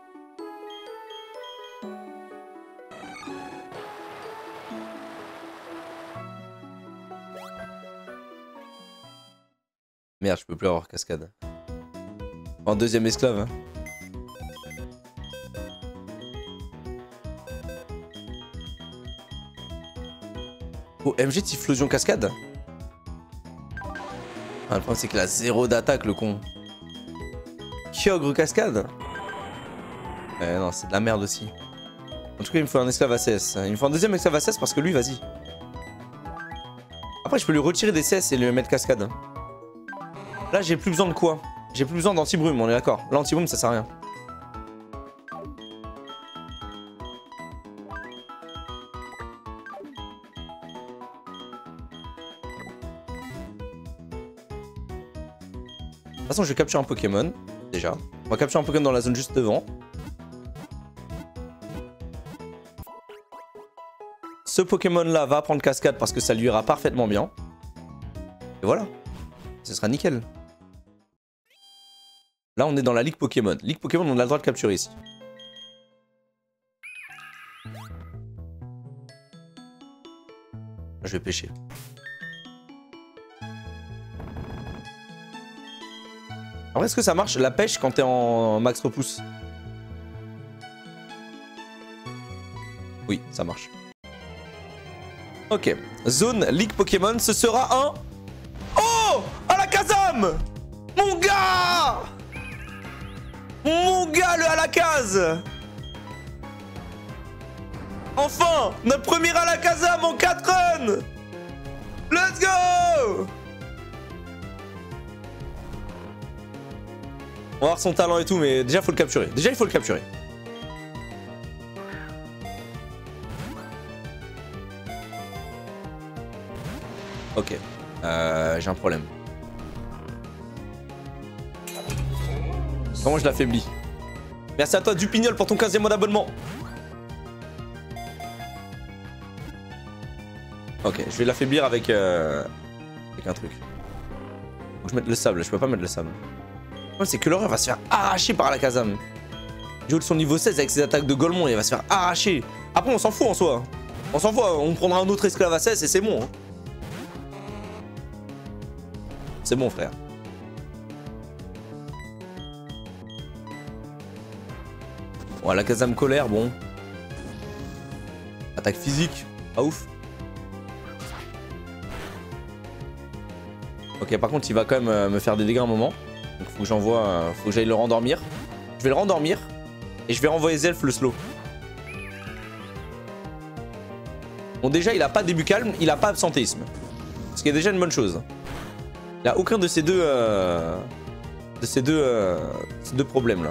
Merde, je peux plus avoir cascade. En deuxième esclave. Hein. Oh, M G Typhlosion cascade. Ah, le problème c'est qu'il a zéro d'attaque le con. Kyogre cascade. Eh non, c'est de la merde aussi. En tout cas, il me faut un esclave A C S. Il me faut un deuxième esclave A C S parce que lui, vas-y. Après, je peux lui retirer des C S et lui mettre cascade. Là, j'ai plus besoin de quoi? J'ai plus besoin d'anti-brume, on est d'accord. Là, anti-brume, ça sert à rien. De toute façon, je vais capturer un Pokémon, déjà. On va capturer un Pokémon dans la zone juste devant. Ce Pokémon-là va prendre cascade parce que ça lui ira parfaitement bien. Et voilà. Ce sera nickel. Là, on est dans la Ligue Pokémon. Ligue Pokémon, on a le droit de capturer ici. Je vais pêcher. Après, Alors, est-ce que ça marche la pêche quand t'es en max repousse? Oui, ça marche. Ok. Zone League Pokémon, ce sera un... Oh! À la Kazam! Mon gars! Mon gars, le à la case! Enfin! Notre premier à la Kazam en quatre runs! Let's go! On va voir son talent et tout, mais déjà, il faut le capturer. Déjà, il faut le capturer. Ok. Euh, J'ai un problème. Comment je l'affaiblis? Merci à toi, Dupignol, pour ton quinzième mois d'abonnement. Ok, je vais l'affaiblir avec, euh, avec un truc. Faut que je mette le sable, je peux pas mettre le sable. Le problème, c'est que l'horreur va se faire arracher par la Kazam. Joue de son niveau seize avec ses attaques de Golemon, il va se faire arracher. Après, on s'en fout en soi. On s'en fout, on prendra un autre esclave à seize et c'est bon. Hein. C'est bon, frère. Bon, la Kazam colère, bon. Attaque physique, pas ouf. Ok, par contre, il va quand même euh, me faire des dégâts un moment. Donc, faut que j'envoie. Euh, faut que j'aille le rendormir. Je vais le rendormir. Et je vais renvoyer Zelf le slow. Bon, déjà, il a pas début calme, il a pas absentéisme. Ce qui est déjà une bonne chose. Il a aucun de ces deux. Euh, de ces deux. Euh, ces deux problèmes là.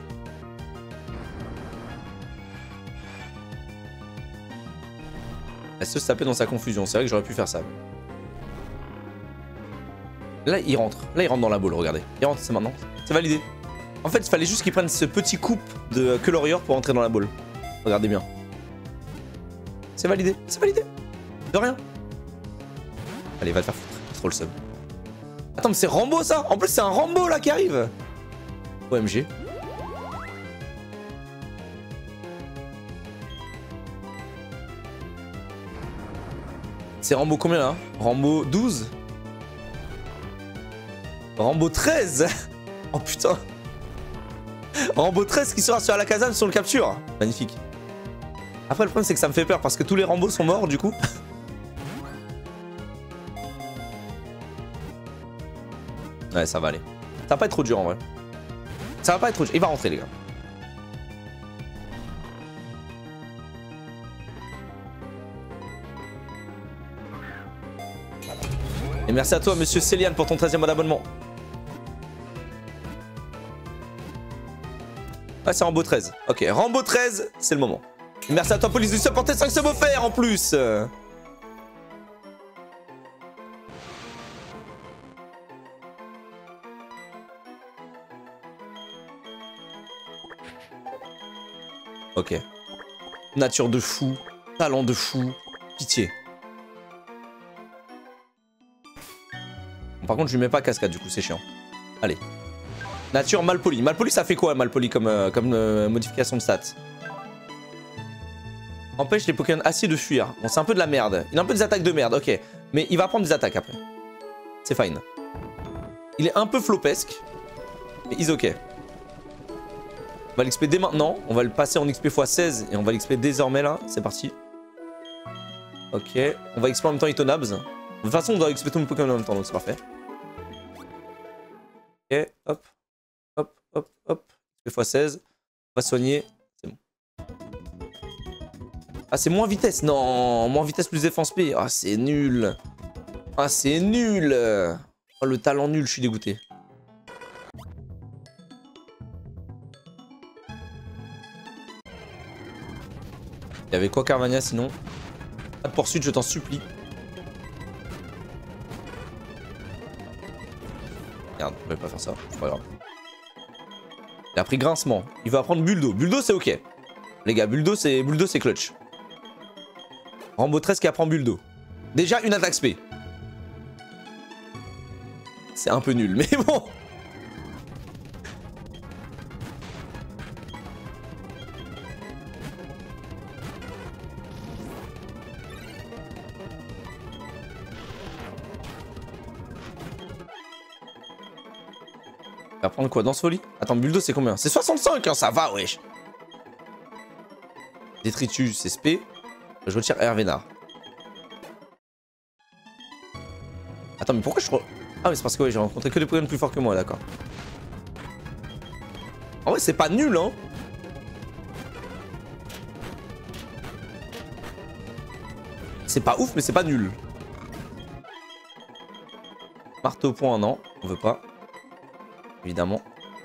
Elle se taper dans sa confusion. C'est vrai que j'aurais pu faire ça. Là, il rentre. Là, il rentre dans la boule, regardez. Il rentre, c'est maintenant. C'est validé. En fait, il fallait juste qu'il prenne ce petit coupe de Colorior pour entrer dans la boule. Regardez bien. C'est validé. C'est validé. De rien. Allez, va te faire foutre. Trop le seum. Attends, mais c'est Rambo, ça? En plus, c'est un Rambo, là, qui arrive. O M G. C'est Rambo combien, là? Rambo douze? Rambo treize. Oh putain. Rambo treize qui sera sur la Kazam si on le capture. Magnifique. Après le problème c'est que ça me fait peur parce que tous les Rambo sont morts du coup. Ouais, ça va aller. Ça va pas être trop dur en vrai. Ça va pas être trop dur. Il va rentrer les gars. Et merci à toi monsieur Céliane pour ton treizième mois d'abonnement. Ah, c'est Rambo treize. Ok, Rambo treize, c'est le moment. Et merci à toi, Police du Sub, pour tes cinq subs offerts en plus. Ok. Nature de fou, talent de fou, pitié. Par contre, je lui mets pas cascade, du coup, c'est chiant. Allez. Nature malpoli. Malpoli, ça fait quoi, malpoli, comme, euh, comme euh, modification de stats? Empêche les Pokémon aciers de fuir. Bon, c'est un peu de la merde. Il a un peu des attaques de merde, ok. Mais il va prendre des attaques après. C'est fine. Il est un peu flopesque. Mais il est ok. On va l'X P dès maintenant. On va le passer en X P fois seize. Et on va l'X P désormais là. C'est parti. Ok. On va X P en même temps Itonabs. De toute façon, on doit X P tous nos Pokémon en même temps, donc c'est parfait. Ok, hop. Hop, hop, hop. X P fois seize. On va soigner. C'est bon. Ah, c'est moins vitesse. Non, moins vitesse plus défense P. Ah, c'est nul. Ah, c'est nul. Oh, le talent nul, je suis dégoûté. Il y avait quoi, Carvania, sinon? Pas de poursuite, je t'en supplie. Merde, je vais pas faire ça, c'est pas grave. Il a pris grincement. Il va prendre Buldo. Buldo, c'est ok. Les gars, Buldo, c'est Buldo, c'est clutch. Rambo treize qui apprend Buldo. Déjà, une attaque spé. C'est un peu nul, mais bon. va prendre quoi? Danse folie? Attends, bulldoze c'est combien? C'est soixante-cinq, hein, ça va, wesh. Détritus, c'est spé. Je retire Hervénard. Attends, mais pourquoi je... Re... Ah, mais c'est parce que ouais, j'ai rencontré que des Pokémon plus forts que moi, d'accord. En vrai, c'est pas nul, hein. C'est pas ouf, mais c'est pas nul. Marteau point, non, on veut pas. Évidemment.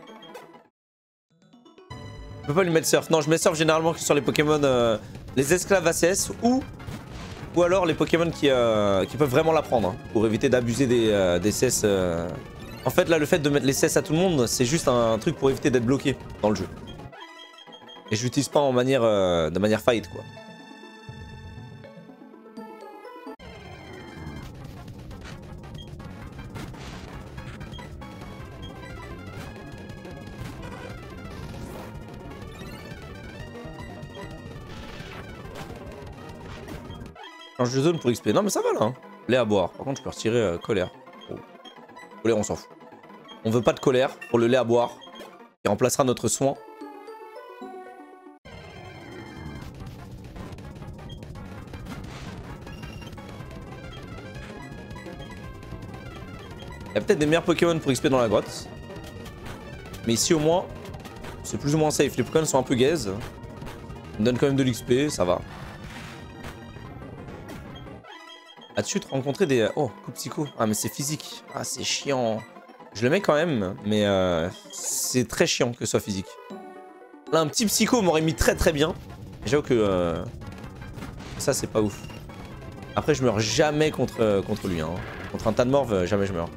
Je peux pas lui mettre surf. Non, je mets surf généralement que sur les Pokémon, euh, les esclaves A C S ou, ou alors les Pokémon qui, euh, qui peuvent vraiment l'apprendre. Hein, pour éviter d'abuser des, euh, des C S. Euh... En fait, là, le fait de mettre les C S à tout le monde, c'est juste un truc pour éviter d'être bloqué dans le jeu. Et je l'utilise pas en manière, euh, de manière fight, quoi. Change de zone pour X P. Non mais ça va là. Hein. Lait à boire. Par contre je peux retirer euh, colère. Oh. Colère on s'en fout. On veut pas de colère pour le lait à boire. Qui remplacera notre soin. Il y a peut-être des meilleurs Pokémon pour X P dans la grotte. Mais ici au moins, c'est plus ou moins safe. Les Pokémon sont un peu gaze. Ils donnent quand même de l'X P, ça va. As-tu rencontré des... Oh, coup psycho. Ah mais c'est physique. Ah c'est chiant. Je le mets quand même, mais euh, c'est très chiant que ce soit physique. Là un petit psycho m'aurait mis très très bien. J'avoue que euh, ça c'est pas ouf. Après je meurs jamais contre, euh, contre lui. Hein. Contre un tas de morve, jamais je meurs.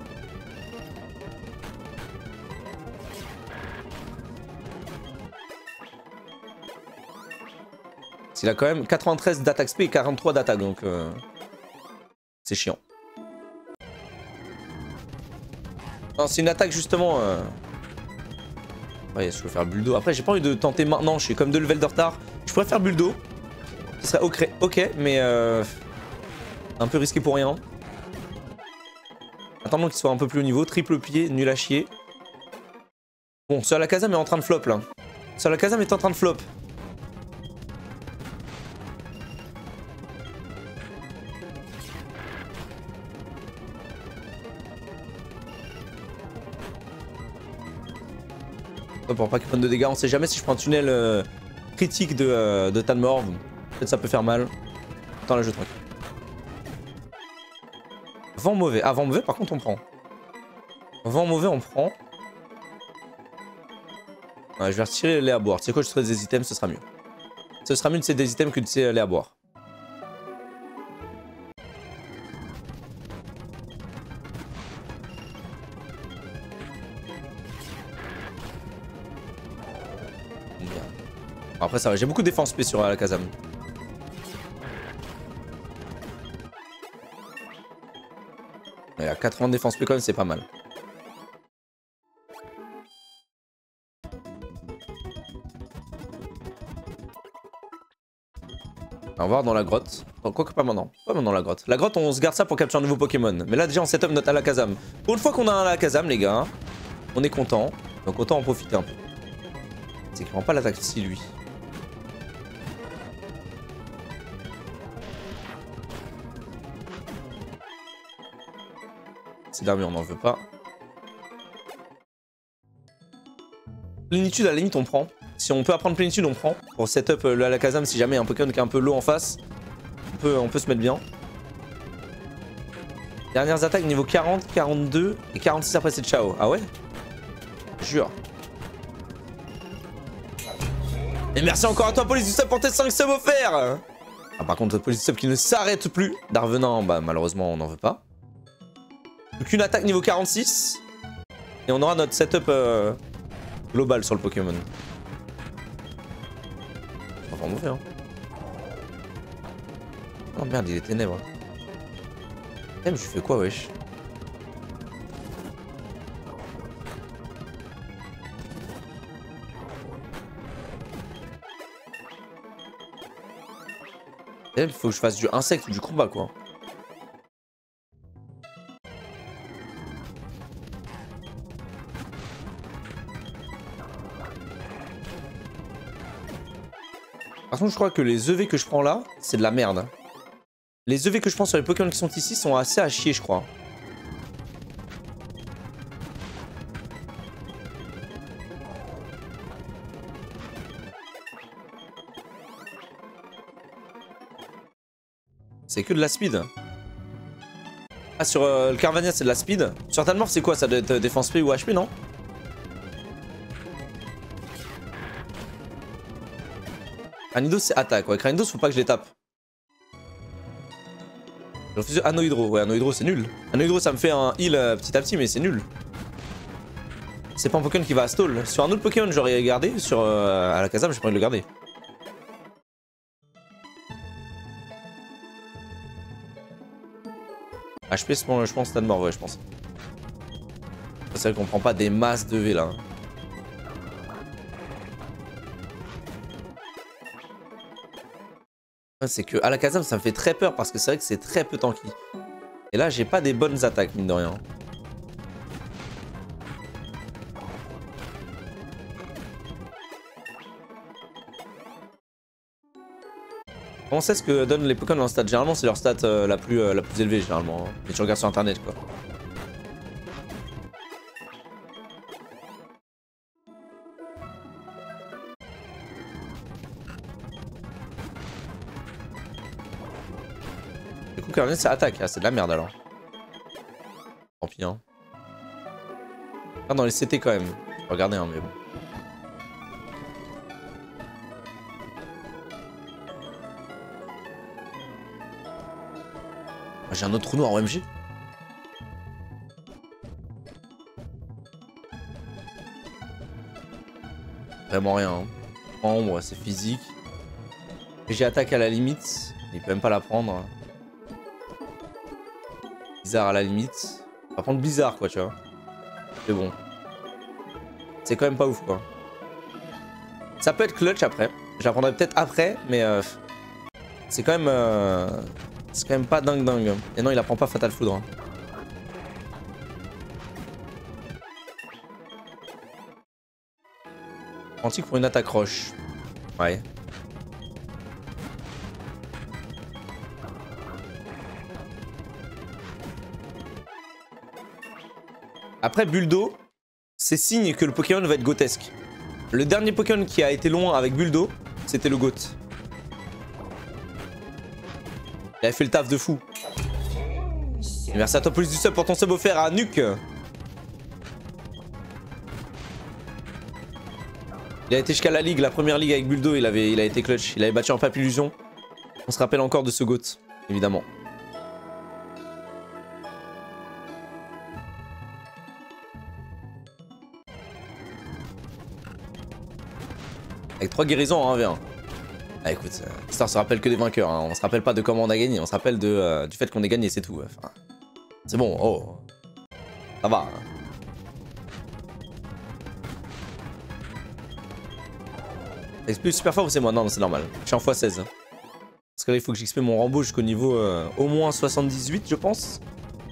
Il a quand même quatre-vingt-treize d'attaque spé et quarante-trois d'attaque donc... Euh... C'est chiant. Non, c'est une attaque justement. Euh... Ouais, je peux faire bulldo. Après, j'ai pas envie de tenter maintenant. Je suis comme deux levels de retard. Je pourrais faire bulldo. Ce serait ok, ok mais euh... un peu risqué pour rien. Attendons qu'il soit un peu plus haut niveau. Triple pied, nul à chier. Bon, ce Alakazam est en train de flop là. Ce Alakazam est en train de flop. Pour pas qu'il prenne de dégâts, on sait jamais si je prends un tunnel euh, critique de, euh, de Tanmorve. Peut-être ça peut faire mal. Attends là je tranquille. Vent mauvais. Ah vent mauvais par contre on prend. Vent mauvais on prend. Ouais, je vais retirer le lait à boire. Tu sais quoi, je serai des items, ce sera mieux. Ce sera mieux de c'est des items que de c'est lait à boire. Après ça va, j'ai beaucoup de défense spé sur Alakazam. Il y a quatre-vingts de défense spé quand même, c'est pas mal. On va voir dans la grotte. Oh, quoique pas maintenant. Pas maintenant la grotte. La grotte on se garde ça pour capturer un nouveau Pokémon. Mais là déjà on set up notre Alakazam. Pour une fois qu'on a un Alakazam les gars, on est content. Donc autant en profiter un peu. C'est qu'il prend pas l'attaque ici lui. C'est d'armure, on n'en veut pas. Plénitude, à la limite, on prend. Si on peut apprendre plénitude, on prend. Pour setup le Alakazam, si jamais il y a un Pokémon qui est un peu low en face, on peut, on peut se mettre bien. Dernières attaques, niveau quarante, quarante-deux et quarante-six après c'est ciao. Ah ouais? Jure. Et merci encore à toi, Police du Sub, pour tes cinq subs offerts. Ah, par contre, Police du Sub qui ne s'arrête plus. Darvenant, bah malheureusement, on n'en veut pas. Donc une attaque niveau quarante-six. Et on aura notre setup euh, global sur le Pokémon. C'est pas mauvais, hein. Oh merde, il est ténèbres. Eh, mais je fais quoi, wesh? Eh, il faut que je fasse du insecte ou du combat, quoi. Par contre, je crois que les E V que je prends là, c'est de la merde. Les E V que je prends sur les Pokémon qui sont ici sont assez à chier, je crois. C'est que de la speed. Ah, sur euh, le Carvania, c'est de la speed. Sur Talmorph, c'est quoi? Ça doit être euh, défense P ou H P, non? Cranidos, c'est attaque. Ouais, Cranidos, faut pas que je les tape. Je refuse Anohydro. Ouais, Anohydro, c'est nul. Anohydro, ça me fait un heal euh, petit à petit, mais c'est nul. C'est pas un Pokémon qui va à stall. Sur un autre Pokémon, j'aurais gardé. Sur euh, à la Kazam, j'ai pas envie de le garder. H P, je pense, stade mort, ouais, je pense. C'est vrai qu'on prend pas des masses de V là. C'est que à la Kazam, ça me fait très peur parce que c'est vrai que c'est très peu tanky. Et là, j'ai pas des bonnes attaques, mine de rien. On sait ce que donnent les Pokémon en stats. Généralement, c'est leur stat euh, la, plus, euh, la plus élevée, généralement. Hein. Et tu regardes sur internet, quoi. Du coup, Carvania, ça attaque. Ah, c'est de la merde alors. Tant pis, hein. Ah, dans les C T quand même. Je vais regarder, hein, mais bon. J'ai un autre trou noir en O M G. Vraiment rien. Hein. Ombre, c'est physique. J'ai attaque à la limite. Il peut même pas la prendre. Bizarre à la limite. On va prendre bizarre quoi, tu vois. Mais bon. C'est quand même pas ouf quoi. Ça peut être clutch après. J'apprendrai peut-être après, mais euh, c'est quand même. Euh, c'est quand même pas dingue dingue. Et non, il apprend pas Fatal Foudre. Hein. Antique pour une attaque roche. Ouais. Après Buldo, c'est signe que le Pokémon va être gothesque. Le dernier Pokémon qui a été loin avec Buldo, c'était le Goth. Il avait fait le taf de fou. Et merci à toi plus du sub pour ton sub offert à Nuke. Il a été jusqu'à la ligue, la première ligue avec Buldo, il, avait, il a été clutch. Il avait battu en Papillusion. On se rappelle encore de ce Goth, évidemment. Avec trois guérisons en un v un. Ah écoute, euh, l'histoire se rappelle que des vainqueurs, hein. On se rappelle pas de comment on a gagné, on se rappelle de, euh, du fait qu'on ait gagné, c'est tout. Enfin, c'est bon, oh. Ça va. Hein. X P super fort ou c'est moi? Non, non c'est normal. Je suis en fois seize. Parce que là il faut que j'X P mon Rambo jusqu'au niveau euh, au moins soixante-dix-huit je pense.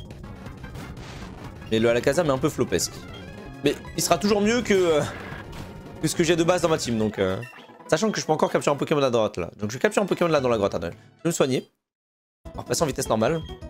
Mais le Alakazam est un peu flopesque. Mais il sera toujours mieux que, euh, que ce que j'ai de base dans ma team donc... Euh... Sachant que je peux encore capturer un Pokémon à droite là. Donc je vais capturer un Pokémon là dans la grotte. Je vais me soigner. En passant en vitesse normale.